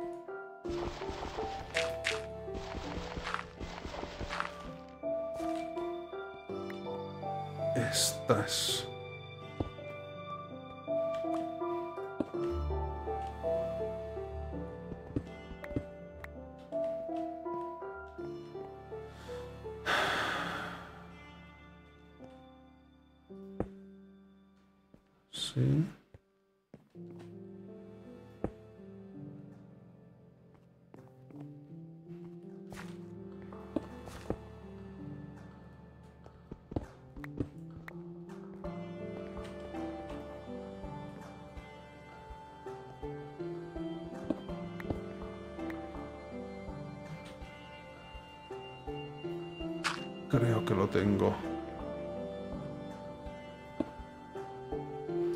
esta es... sí. Creo que lo tengo.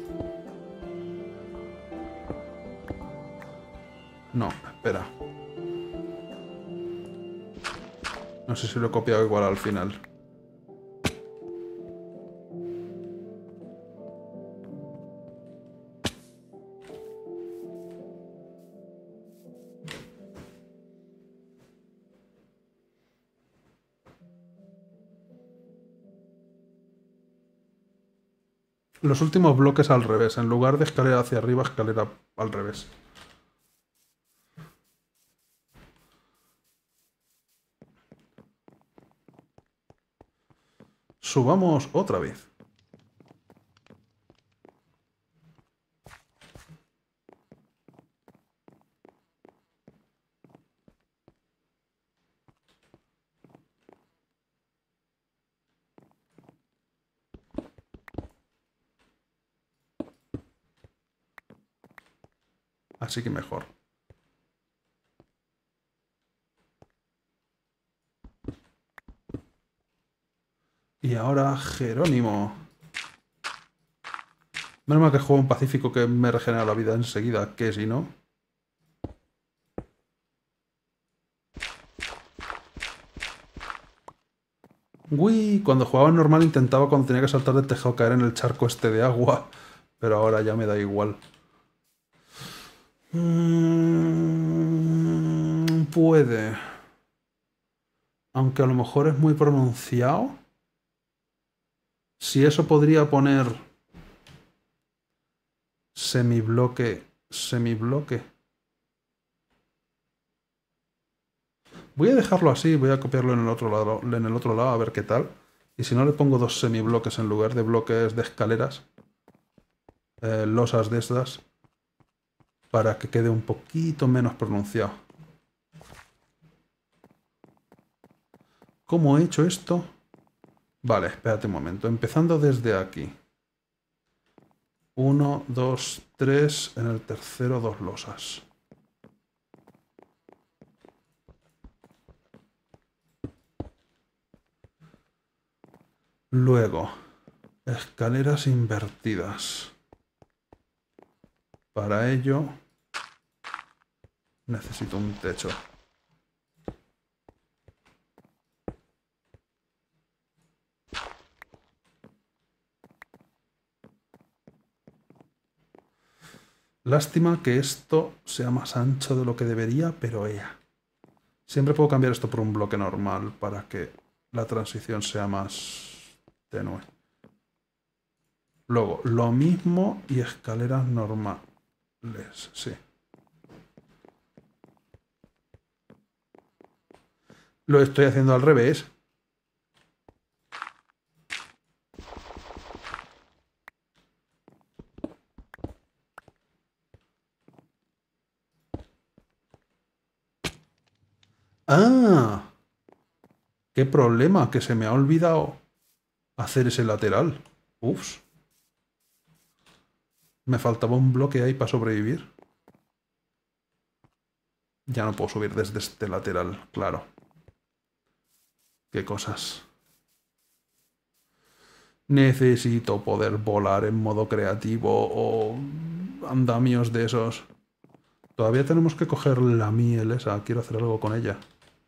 No, espera. No sé si lo he copiado igual al final. Los últimos bloques al revés. En lugar de escalera hacia arriba, escalera al revés. Subamos otra vez. Así que mejor. Y ahora Jerónimo. Menos mal que juego un pacífico que me regenera la vida enseguida, que si no... Uy, cuando jugaba en normal intentaba cuando tenía que saltar del tejado caer en el charco este de agua, pero ahora ya me da igual. Puede. Aunque a lo mejor es muy pronunciado. Si eso podría poner semibloque, semibloque. Voy a dejarlo así, voy a copiarlo en el otro lado a ver qué tal. Y si no le pongo dos semibloques en lugar de bloques de escaleras, losas de estas, para que quede un poquito menos pronunciado. ¿Cómo he hecho esto? Vale, espérate un momento. Empezando desde aquí. 1, 2, 3. En el tercero, dos losas. Luego, escaleras invertidas. Para ello, necesito un techo. Lástima que esto sea más ancho de lo que debería, pero ella. Siempre puedo cambiar esto por un bloque normal para que la transición sea más tenue. Luego, lo mismo y escaleras normales, sí. Lo estoy haciendo al revés. ¡Ah! ¡Qué problema! Que se me ha olvidado hacer ese lateral. Ups. Me faltaba un bloque ahí para sobrevivir. Ya no puedo subir desde este lateral, claro. Qué cosas. Necesito poder volar en modo creativo o andamios de esos. Todavía tenemos que coger la miel esa. Quiero hacer algo con ella.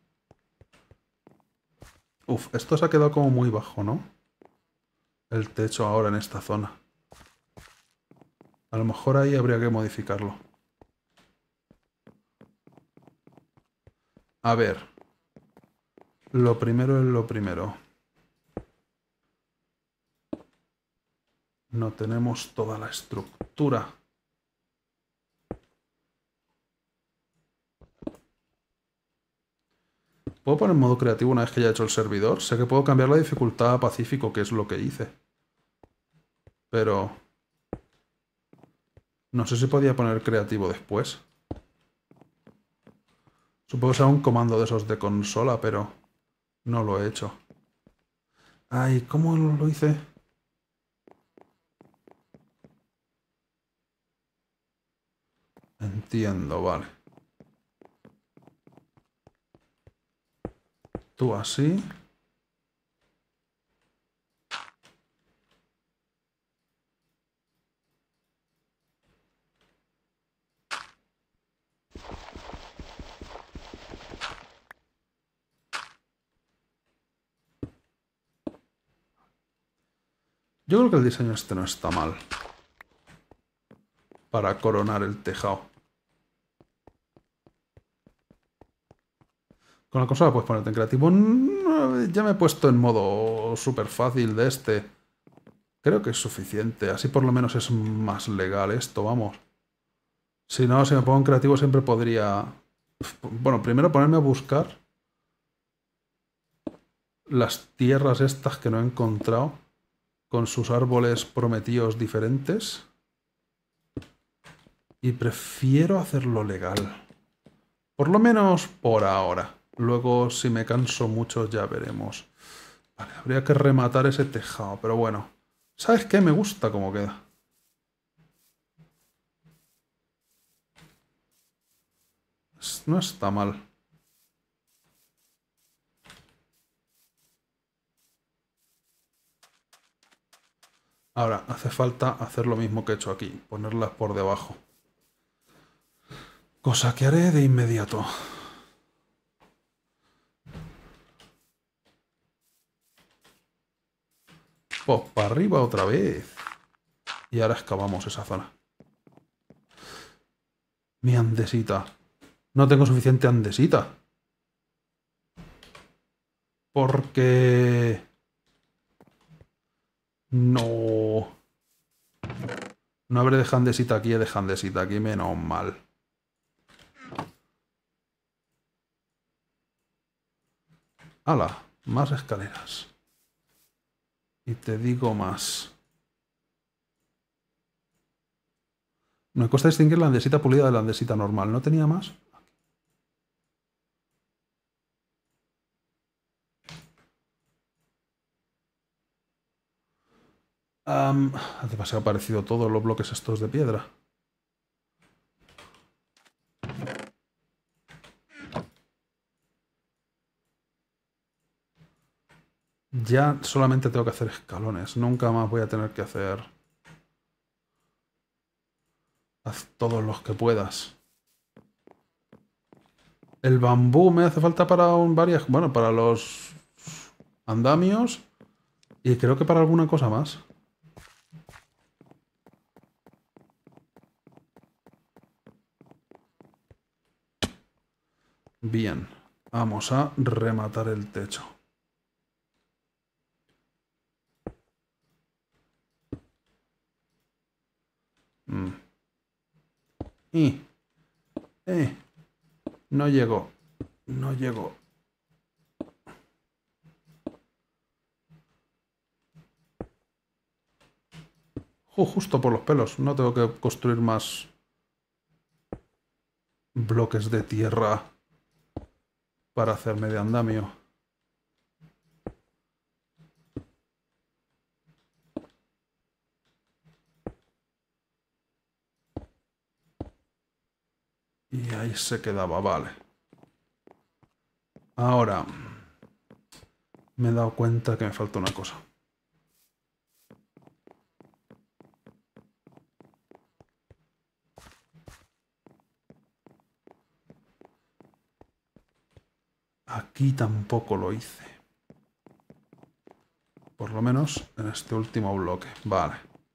Uf, esto se ha quedado como muy bajo, ¿no? El techo ahora en esta zona. A lo mejor ahí habría que modificarlo. A ver. Lo primero es lo primero. No tenemos toda la estructura. ¿Puedo poner en modo creativo una vez que ya he hecho el servidor? Sé que puedo cambiar la dificultad a pacífico, que es lo que hice. Pero... no sé si podía poner creativo después. Supongo que será un comando de esos de consola, pero no lo he hecho. Ay, ¿cómo lo hice? Entiendo, vale. Tú así. Yo creo que el diseño este no está mal. Para coronar el tejado. Con la consola puedes ponerte en creativo. No, ya me he puesto en modo súper fácil de este. Creo que es suficiente. Así por lo menos es más legal esto, vamos. Si no, si me pongo en creativo siempre podría... Bueno, primero ponerme a buscar las tierras estas que no he encontrado con sus árboles prometidos diferentes. Y prefiero hacerlo legal. Por lo menos por ahora. Luego, si me canso mucho, ya veremos. Vale, habría que rematar ese tejado, pero bueno. ¿Sabes qué? Me gusta cómo queda. No está mal. Ahora, hace falta hacer lo mismo que he hecho aquí. Ponerlas por debajo. Cosa que haré de inmediato. Pues para arriba otra vez. Y ahora excavamos esa zona. Mi andesita. No tengo suficiente andesita. Porque... No. No habré de andesita aquí, he de andesita aquí, menos mal. ¡Hala! Más escaleras. Y te digo más. Me cuesta distinguir la andesita pulida de la andesita normal. ¿No tenía más? Ha demasiado parecido todos los bloques estos de piedra. Ya solamente tengo que hacer escalones. Nunca más voy a tener que hacer... Haz todos los que puedas. El bambú me hace falta para varias... Bueno, para los andamios. Y creo que para alguna cosa más. Bien. Vamos a rematar el techo. Y... No llegó. No llegó. Justo por los pelos. No tengo que construir más bloques de tierra para hacerme de andamio. Y ahí se quedaba, vale. Ahora, me he dado cuenta que me falta una cosa. Aquí tampoco lo hice. Por lo menos en este último bloque. Vale.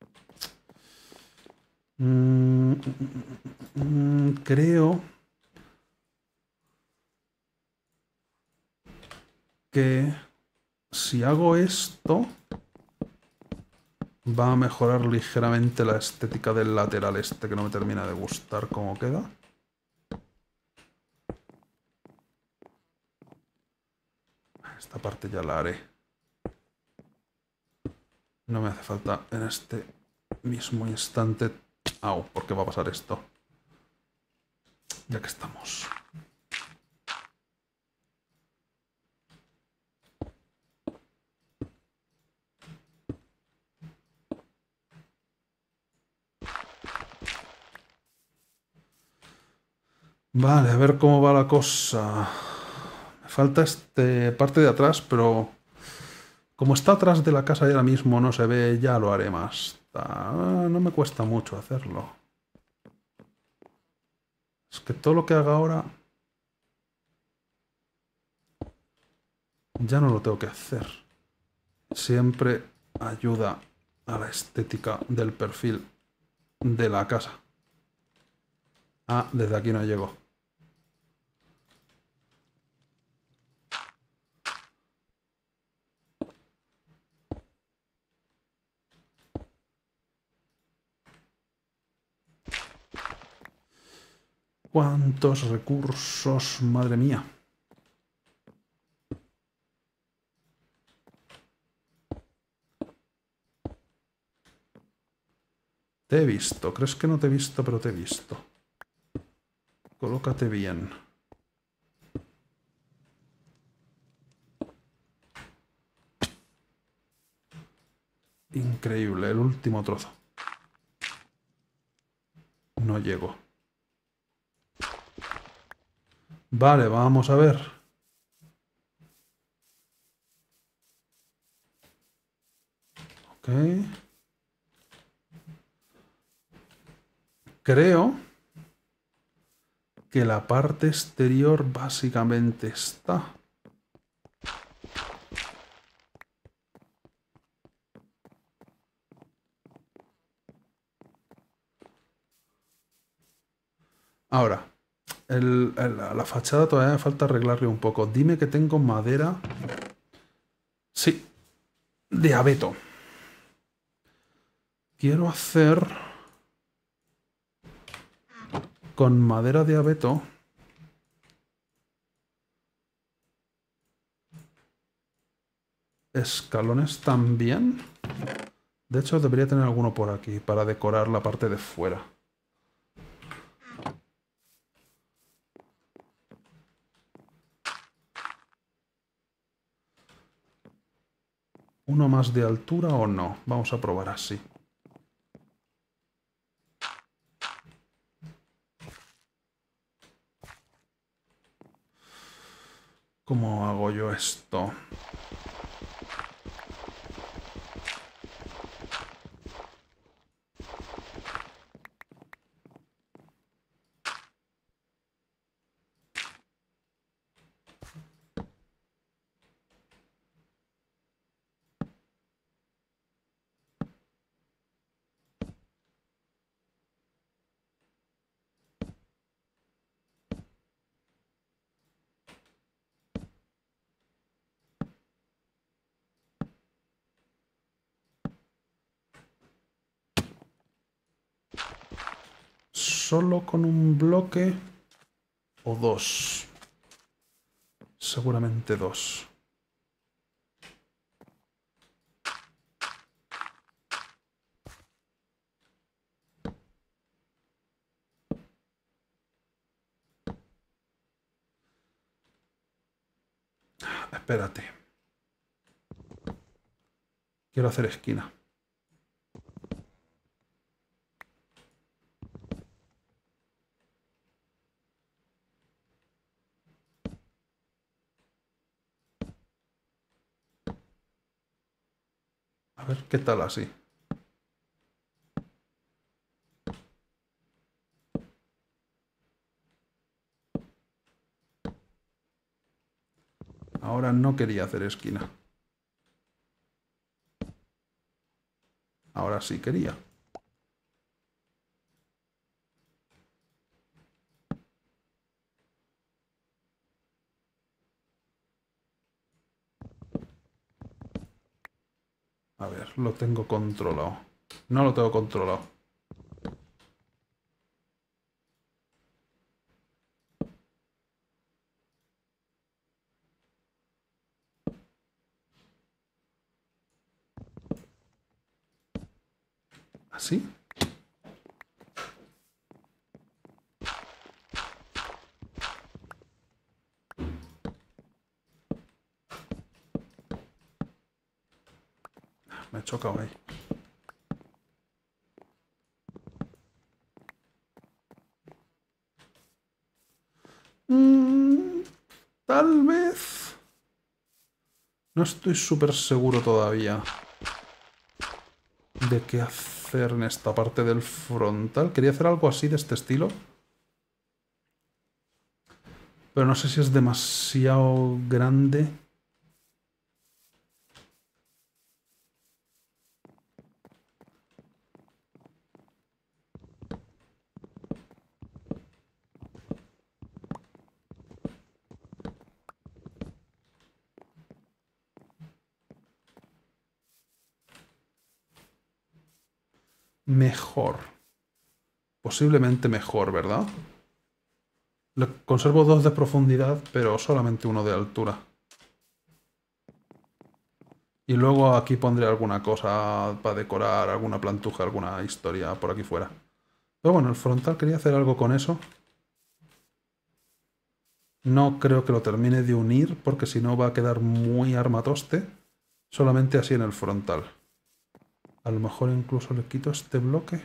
Creo que si hago esto va a mejorar ligeramente la estética del lateral este, que no me termina de gustar cómo queda. Esta parte ya la haré. No me hace falta en este mismo instante... Au, ¿por qué va a pasar esto? Ya que estamos. Vale, a ver cómo va la cosa. Me falta este parte de atrás, pero como está atrás de la casa y ahora mismo no se ve, ya lo haré más. No me cuesta mucho hacerlo. Es que todo lo que haga ahora ya no lo tengo que hacer. Siempre ayuda a la estética del perfil de la casa. Ah, desde aquí no llego. ¿Cuántos recursos? Madre mía. Te he visto. ¿Crees que no te he visto, pero te he visto? Colócate bien. Increíble, el último trozo. No llego. Vale, vamos a ver. Ok. Creo que la parte exterior básicamente está. Ahora, la fachada todavía me falta arreglarle un poco. Dime que tengo madera. Sí, de abeto. Quiero hacer con madera de abeto escalones también. De hecho, debería tener alguno por aquí para decorar la parte de fuera. ¿Uno más de altura o no? Vamos a probar así. ¿Cómo hago yo esto? ¿Solo con un bloque o dos? Seguramente dos. Espérate. Quiero hacer esquina. A ver qué tal así. Ahora no quería hacer esquina. Ahora sí quería. A ver, lo tengo controlado. No lo tengo controlado. ¿Así? Me he chocado ahí. Tal vez. No estoy súper seguro todavía de qué hacer en esta parte del frontal. Quería hacer algo así de este estilo. Pero no sé si es demasiado grande. mejor. Posiblemente mejor, ¿verdad? Conservo 2 de profundidad, pero solamente 1 de altura. Y luego aquí pondré alguna cosa para decorar, alguna plantuja, alguna historia por aquí fuera. Pero bueno, el frontal quería hacer algo con eso. No creo que lo termine de unir, porque si no va a quedar muy armatoste. Solamente así en el frontal. A lo mejor incluso le quito este bloque.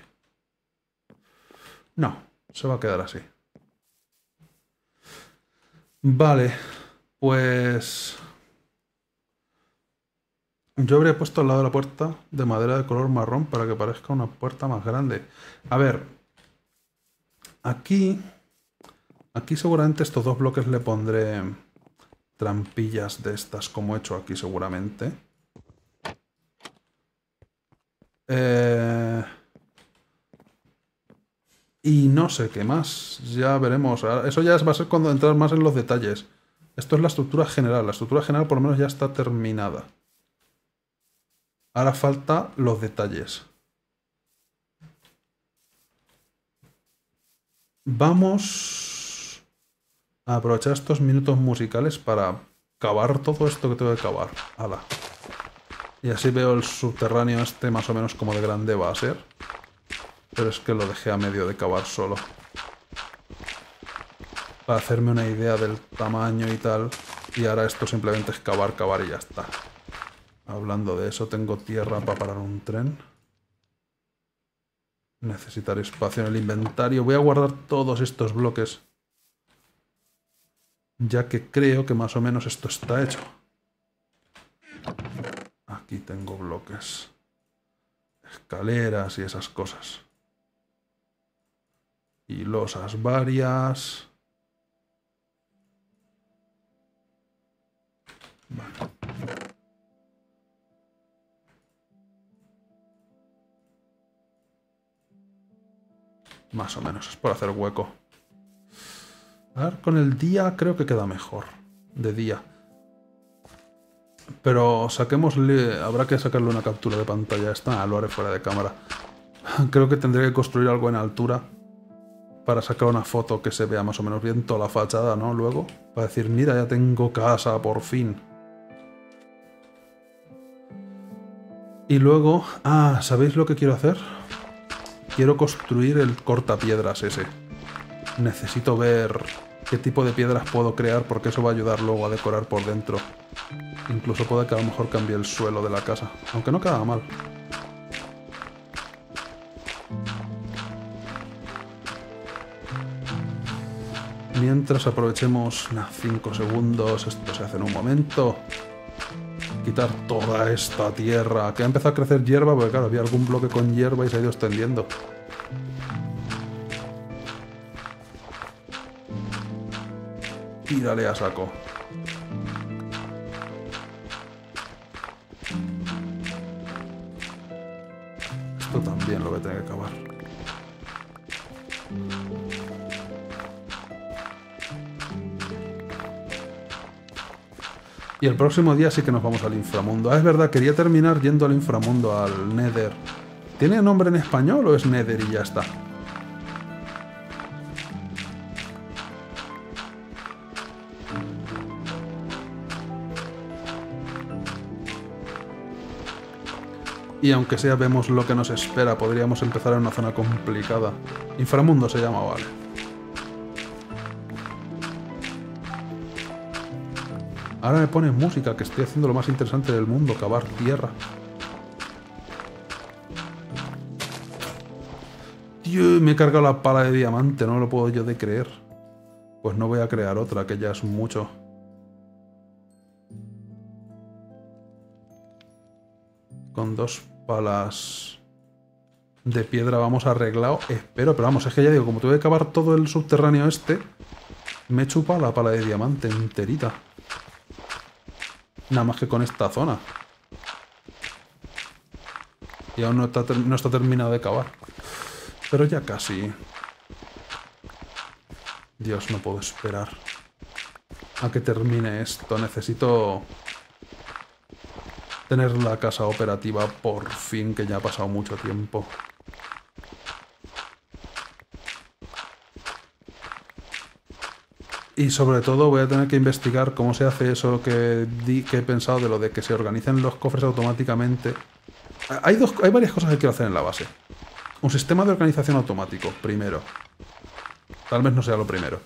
No, se va a quedar así. Vale, pues... yo habría puesto al lado de la puerta de madera de color marrón para que parezca una puerta más grande. A ver, aquí seguramente estos 2 bloques le pondré trampillas de estas como he hecho aquí seguramente. Y no sé qué más, ya veremos. Eso ya va a ser cuando entrar más en los detalles. Esto es la estructura general. La estructura general por lo menos ya está terminada. Ahora falta los detalles. Vamos a aprovechar estos minutos musicales para cavar todo esto que tengo que cavar. ¡Hala! Y así veo el subterráneo este más o menos como de grande va a ser. Pero es que lo dejé a medio de cavar solo. Para hacerme una idea del tamaño y tal. Y ahora esto simplemente es cavar, cavar y ya está. Hablando de eso, tengo tierra para parar un tren. Necesitaré espacio en el inventario. Voy a guardar todos estos bloques. Ya que creo que más o menos esto está hecho. Aquí tengo bloques. Escaleras y esas cosas. Y losas varias. Vale. Más o menos, es por hacer hueco. A ver, con el día creo que queda mejor. De día. Pero saquémosle... habrá que sacarle una captura de pantalla. Esta lo haré fuera de cámara. Creo que tendré que construir algo en altura. Para sacar una foto que se vea más o menos bien toda la fachada, ¿no? Luego. Para decir, mira, ya tengo casa, por fin. Y luego... ah, ¿sabéis lo que quiero hacer? Quiero construir el cortapiedras ese. Necesito ver qué tipo de piedras puedo crear porque eso va a ayudar luego a decorar por dentro. Incluso puede que a lo mejor cambie el suelo de la casa. Aunque no queda mal. Mientras aprovechemos 5 segundos. Esto se hace en un momento. Quitar toda esta tierra. Que ha empezado a crecer hierba porque claro, había algún bloque con hierba y se ha ido extendiendo. Tírale a saco. Esto también lo voy a tener que cavar. Y el próximo día sí que nos vamos al inframundo. Ah, es verdad, quería terminar yendo al inframundo, al Nether. ¿Tiene nombre en español o es Nether y ya está? Y aunque sea vemos lo que nos espera, podríamos empezar en una zona complicada. Inframundo se llama, vale. Ahora me pone música, que estoy haciendo lo más interesante del mundo, cavar tierra. Dios, me he cargado la pala de diamante, no lo puedo yo de creer. Pues no voy a crear otra, que ya es mucho. Con 2 palas de piedra vamos arreglado. Espero, pero vamos, es que ya digo, como tuve que cavar todo el subterráneo este, me he chupado la pala de diamante enterita. Nada más que con esta zona. Y aún no está terminado de cavar. Pero ya casi. Dios, no puedo esperar a que termine esto. Necesito tener la casa operativa por fin, que ya ha pasado mucho tiempo. Y sobre todo voy a tener que investigar cómo se hace eso que he pensado de lo de que se organicen los cofres automáticamente. Hay varias cosas que quiero hacer en la base. Un sistema de organización automático, primero. Tal vez no sea lo primero.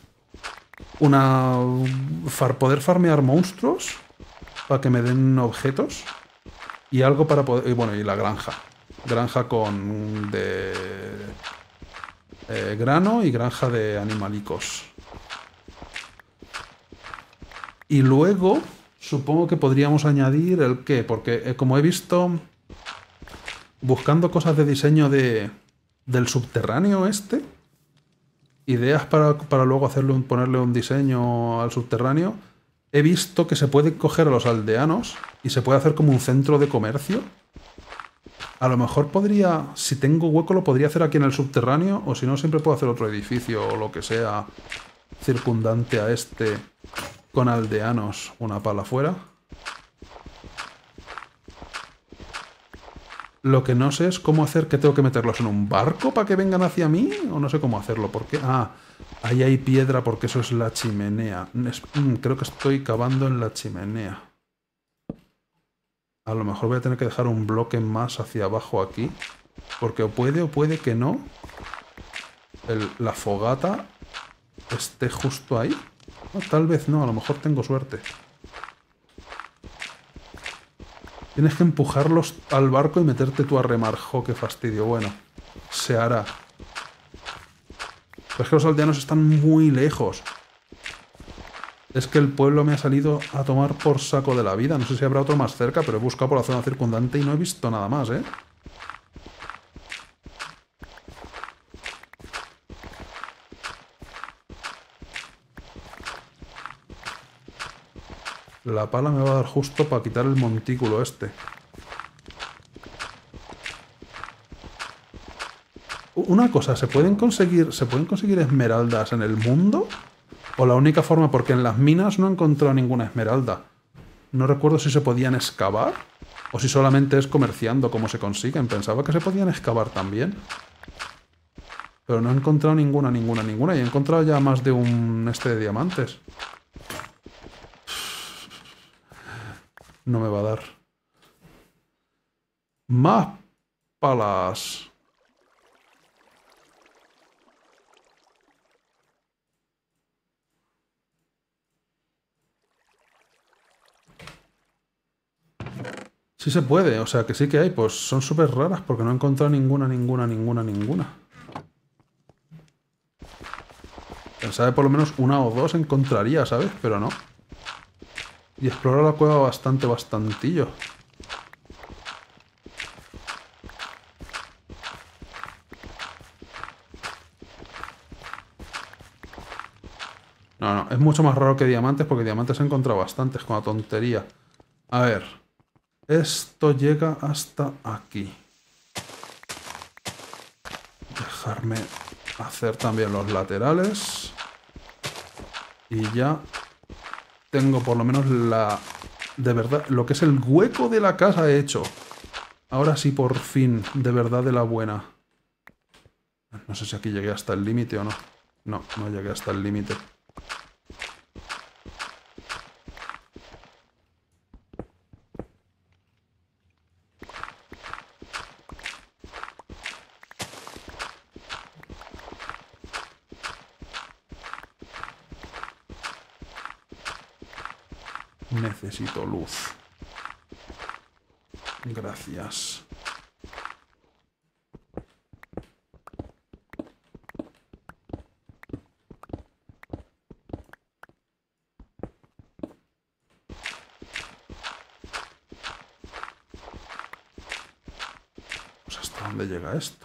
Poder farmear monstruos para que me den objetos. Y algo para poder... Y bueno, y la granja. Granja con... de... grano y granja de animalicos. Y luego, supongo que podríamos añadir el qué, porque como he visto, buscando cosas de diseño del subterráneo este, ideas para luego ponerle un diseño al subterráneo, he visto que se puede coger a los aldeanos y se puede hacer como un centro de comercio. A lo mejor podría, si tengo hueco, lo podría hacer aquí en el subterráneo, o si no, siempre puedo hacer otro edificio o lo que sea circundante a este con aldeanos, una pala afuera. Lo que no sé es cómo hacer que tengo que meterlos en un barco para que vengan hacia mí, o no sé cómo hacerlo. ¿Por qué? Ah, ahí hay piedra porque eso es la chimenea. Creo que estoy cavando en la chimenea. A lo mejor voy a tener que dejar un bloque más hacia abajo aquí. Porque o puede que no. La fogata esté justo ahí. No, tal vez no, a lo mejor tengo suerte. Tienes que empujarlos al barco y meterte tú a remar. ¡Jo, qué fastidio! Bueno, se hará. Pero es que los aldeanos están muy lejos. Es que el pueblo me ha salido a tomar por saco de la vida. No sé si habrá otro más cerca, pero he buscado por la zona circundante y no he visto nada más, ¿eh? La pala me va a dar justo para quitar el montículo este. Una cosa, ¿se pueden conseguir esmeraldas en el mundo? ¿O la única forma? Porque en las minas no he encontrado ninguna esmeralda. No recuerdo si se podían excavar o si solamente es comerciando como se consiguen. Pensaba que se podían excavar también. Pero no he encontrado ninguna. Y he encontrado ya más de un de diamantes. No me va a dar. Más palas. Sí se puede, o sea que sí que hay, pues son súper raras porque no he encontrado ninguna. Pensaba que por lo menos una o dos encontraría, ¿sabes? Pero no. Y exploro la cueva bastantillo. No, es mucho más raro que diamantes porque diamantes he encontrado bastantes con la tontería. A ver. Esto llega hasta aquí. Dejarme hacer también los laterales. Y ya tengo por lo menos de verdad, lo que es el hueco de la casa hecho. Ahora sí, por fin, de verdad de la buena. No sé si aquí llegué hasta el límite o no. No, no llegué hasta el límite. Necesito luz. Gracias. Pues ¿hasta dónde llega esto?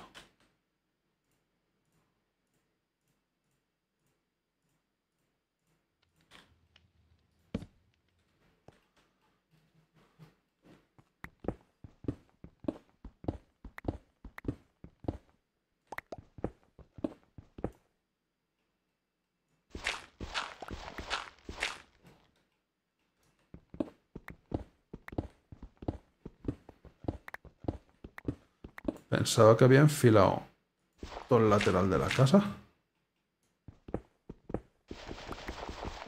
Pensaba que había enfilado todo el lateral de la casa.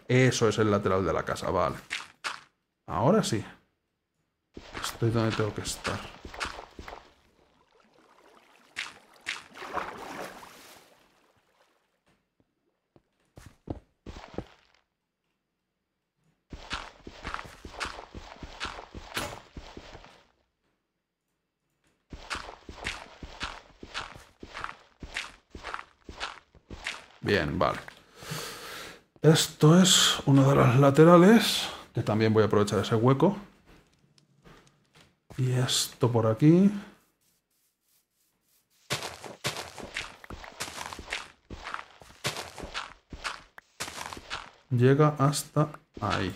Eso es el lateral de la casa, vale. Ahora sí. Estoy donde tengo que estar. Bien, vale. Esto es una de las laterales, que también voy a aprovechar ese hueco. Y esto por aquí. Llega hasta ahí.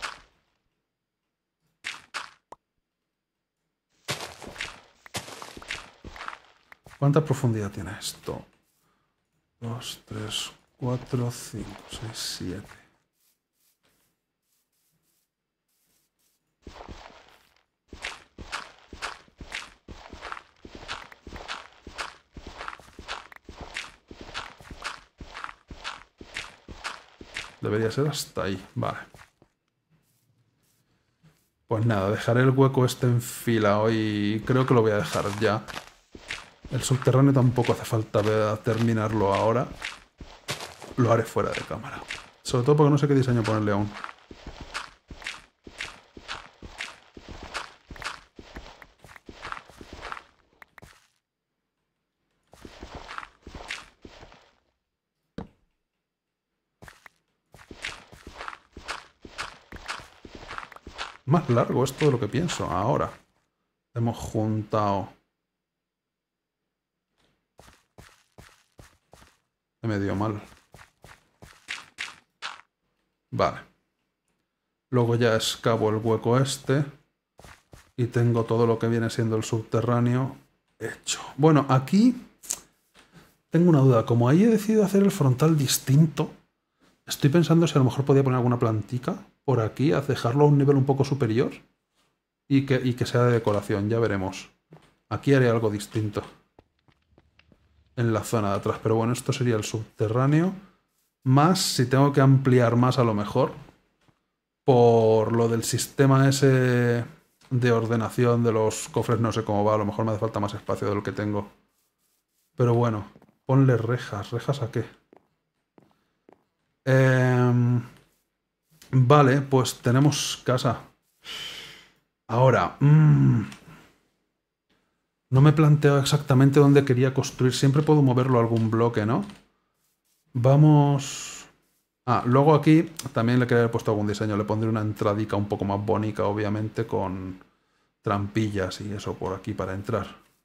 ¿Cuánta profundidad tiene esto? 2, 3, 4, 5, 6, 7. Debería ser hasta ahí, vale. Pues nada, dejaré el hueco este enfilado y creo que lo voy a dejar ya. El subterráneo tampoco hace falta terminarlo ahora. Lo haré fuera de cámara. Sobre todo porque no sé qué diseño ponerle aún. Más largo esto de lo que pienso. Ahora hemos juntado... Me dio mal. Vale. Luego ya excavo el hueco este. Y tengo todo lo que viene siendo el subterráneo hecho. Bueno, aquí tengo una duda. Como ahí he decidido hacer el frontal distinto, estoy pensando si a lo mejor podía poner alguna plantica por aquí, a dejarlo a un nivel un poco superior y que sea de decoración. Ya veremos. Aquí haré algo distinto en la zona de atrás. Pero bueno, esto sería el subterráneo. Más si tengo que ampliar más a lo mejor. Por lo del sistema ese de ordenación de los cofres, no sé cómo va. A lo mejor me hace falta más espacio de lo que tengo. Pero bueno, ponle rejas. ¿Rejas a qué? Vale, pues tenemos casa. Ahora, no me planteo exactamente dónde quería construir. Siempre puedo moverlo a algún bloque, ¿no? Vamos... Ah, luego aquí también le quería haber puesto algún diseño. Le pondré una entradica un poco más bonita, obviamente, con trampillas y eso por aquí para entrar.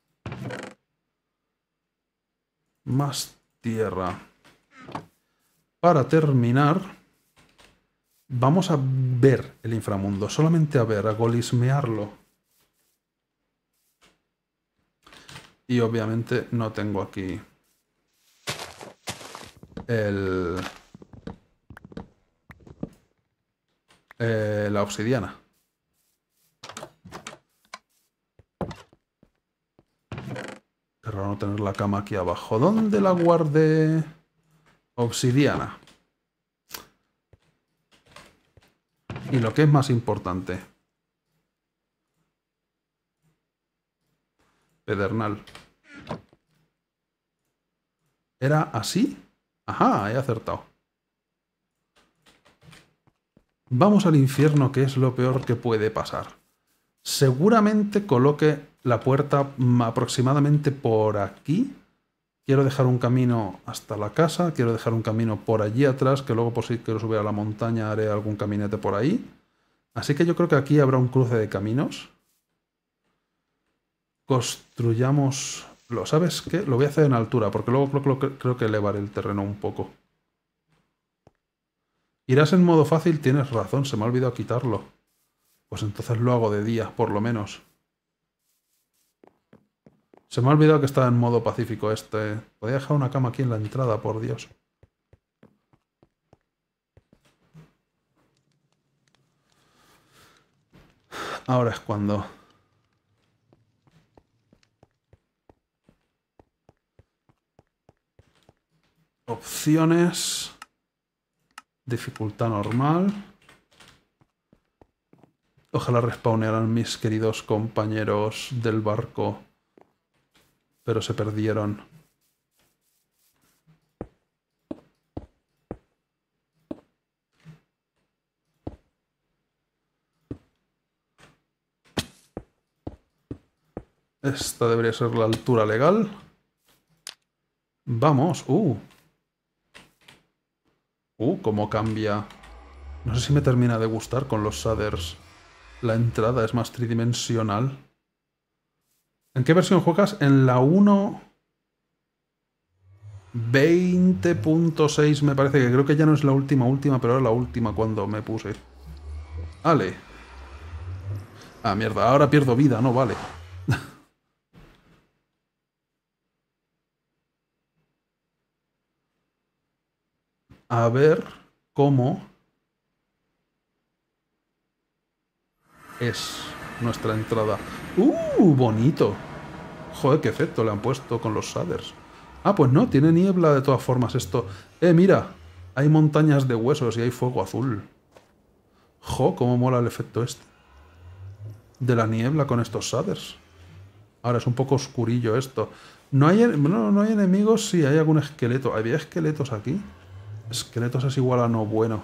Más tierra. Para terminar, vamos a ver el inframundo. Solamente a ver, a golismearlo. Y obviamente no tengo aquí la obsidiana. Qué raro no tener la cama aquí abajo. ¿Dónde la guardé? Obsidiana. Y lo que es más importante. Pedernal. ¿Era así? Ajá, he acertado. Vamos al infierno, que es lo peor que puede pasar. Seguramente coloque la puerta aproximadamente por aquí. Quiero dejar un camino hasta la casa. Quiero dejar un camino por allí atrás, que luego por si quiero subir a la montaña haré algún caminete por ahí. Así que yo creo que aquí habrá un cruce de caminos. Construyamos... ¿Sabes qué? Lo voy a hacer en altura, porque luego creo que elevaré el terreno un poco. Irás en modo fácil, tienes razón, se me ha olvidado quitarlo. Pues entonces lo hago de día, por lo menos. Se me ha olvidado que estaba en modo pacífico este. Podría dejar una cama aquí en la entrada, por Dios. Ahora es cuando... Opciones... Dificultad normal. Ojalá respawnearan mis queridos compañeros del barco. Pero se perdieron. Esta debería ser la altura legal. Vamos. Cómo cambia. No sé si me termina de gustar con los shaders. La entrada es más tridimensional. ¿En qué versión juegas? En la 1.20.6 me parece, que creo que ya no es la última, pero era la última cuando me puse. Vale. Ah, mierda, ahora pierdo vida, no vale. A ver cómo es nuestra entrada. Bonito. Joder, qué efecto le han puesto con los shaders. Ah, pues no, tiene niebla de todas formas esto. Mira, hay montañas de huesos y hay fuego azul. Cómo mola el efecto este. De la niebla con estos shaders. Ahora es un poco oscurillo esto. No hay enemigos, sí, hay algún esqueleto. ¿Había esqueletos aquí? Esqueletos es igual a no bueno.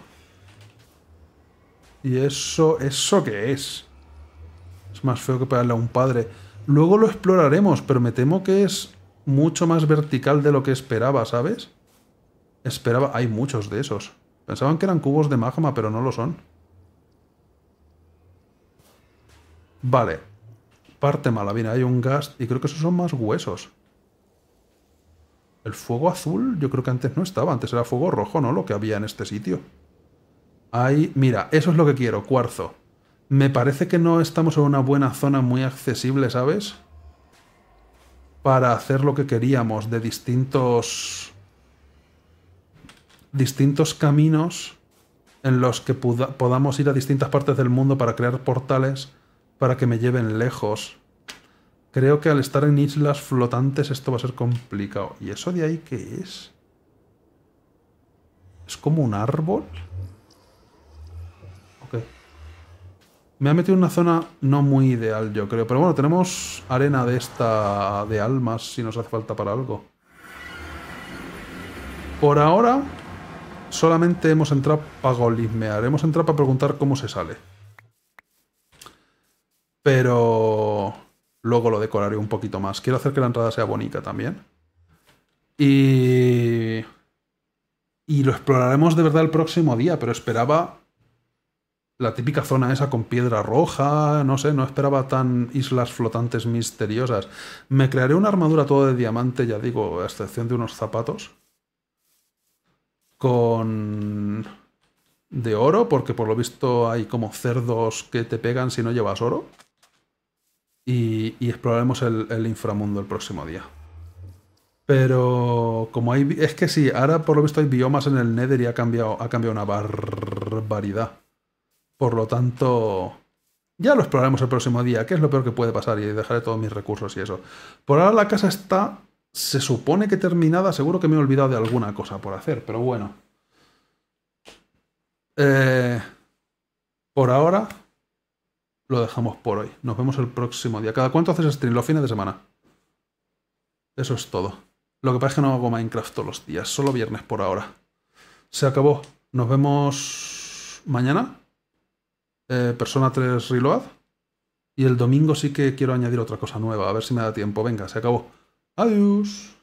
¿Y eso qué es? Es más feo que pegarle a un padre. Luego lo exploraremos, pero me temo que es mucho más vertical de lo que esperaba, ¿sabes? Hay muchos de esos. Pensaban que eran cubos de magma, pero no lo son. Vale. Parte mala. Mira, hay un gas y creo que esos son más huesos. El fuego azul yo creo que antes no estaba. Antes era fuego rojo, ¿no? Lo que había en este sitio. Ahí, mira, eso es lo que quiero, cuarzo. Me parece que no estamos en una buena zona muy accesible, ¿sabes? Para hacer lo que queríamos de distintos caminos en los que podamos ir a distintas partes del mundo para crear portales para que me lleven lejos. Creo que al estar en islas flotantes esto va a ser complicado. ¿Y eso de ahí qué es? ¿Es como un árbol? Ok. Me ha metido en una zona no muy ideal, yo creo. Pero bueno, tenemos arena de esta de almas si nos hace falta para algo. Por ahora, solamente hemos entrado para golismear. Hemos entrado para preguntar cómo se sale. Pero luego lo decoraré un poquito más. Quiero hacer que la entrada sea bonita también. Y lo exploraremos de verdad el próximo día, pero esperaba la típica zona esa con piedra roja, no sé, no esperaba tan islas flotantes misteriosas. Me crearé una armadura todo de diamante, ya digo, a excepción de unos zapatos. Con de oro, porque por lo visto hay como cerdos que te pegan si no llevas oro. Y exploraremos el inframundo el próximo día. Pero como hay... Es que sí, ahora por lo visto hay biomas en el Nether y ha cambiado una barbaridad. Por lo tanto, ya lo exploraremos el próximo día, que es lo peor que puede pasar, y dejaré todos mis recursos y eso. Por ahora la casa está, se supone que terminada, seguro que me he olvidado de alguna cosa por hacer, pero bueno. Por ahora lo dejamos por hoy. Nos vemos el próximo día. ¿Cada cuánto haces stream? Los fines de semana. Eso es todo. Lo que pasa es que no hago Minecraft todos los días, solo viernes por ahora. Se acabó. Nos vemos mañana. Persona 3 Reload. Y el domingo sí que quiero añadir otra cosa nueva, a ver si me da tiempo. Venga, se acabó. Adiós.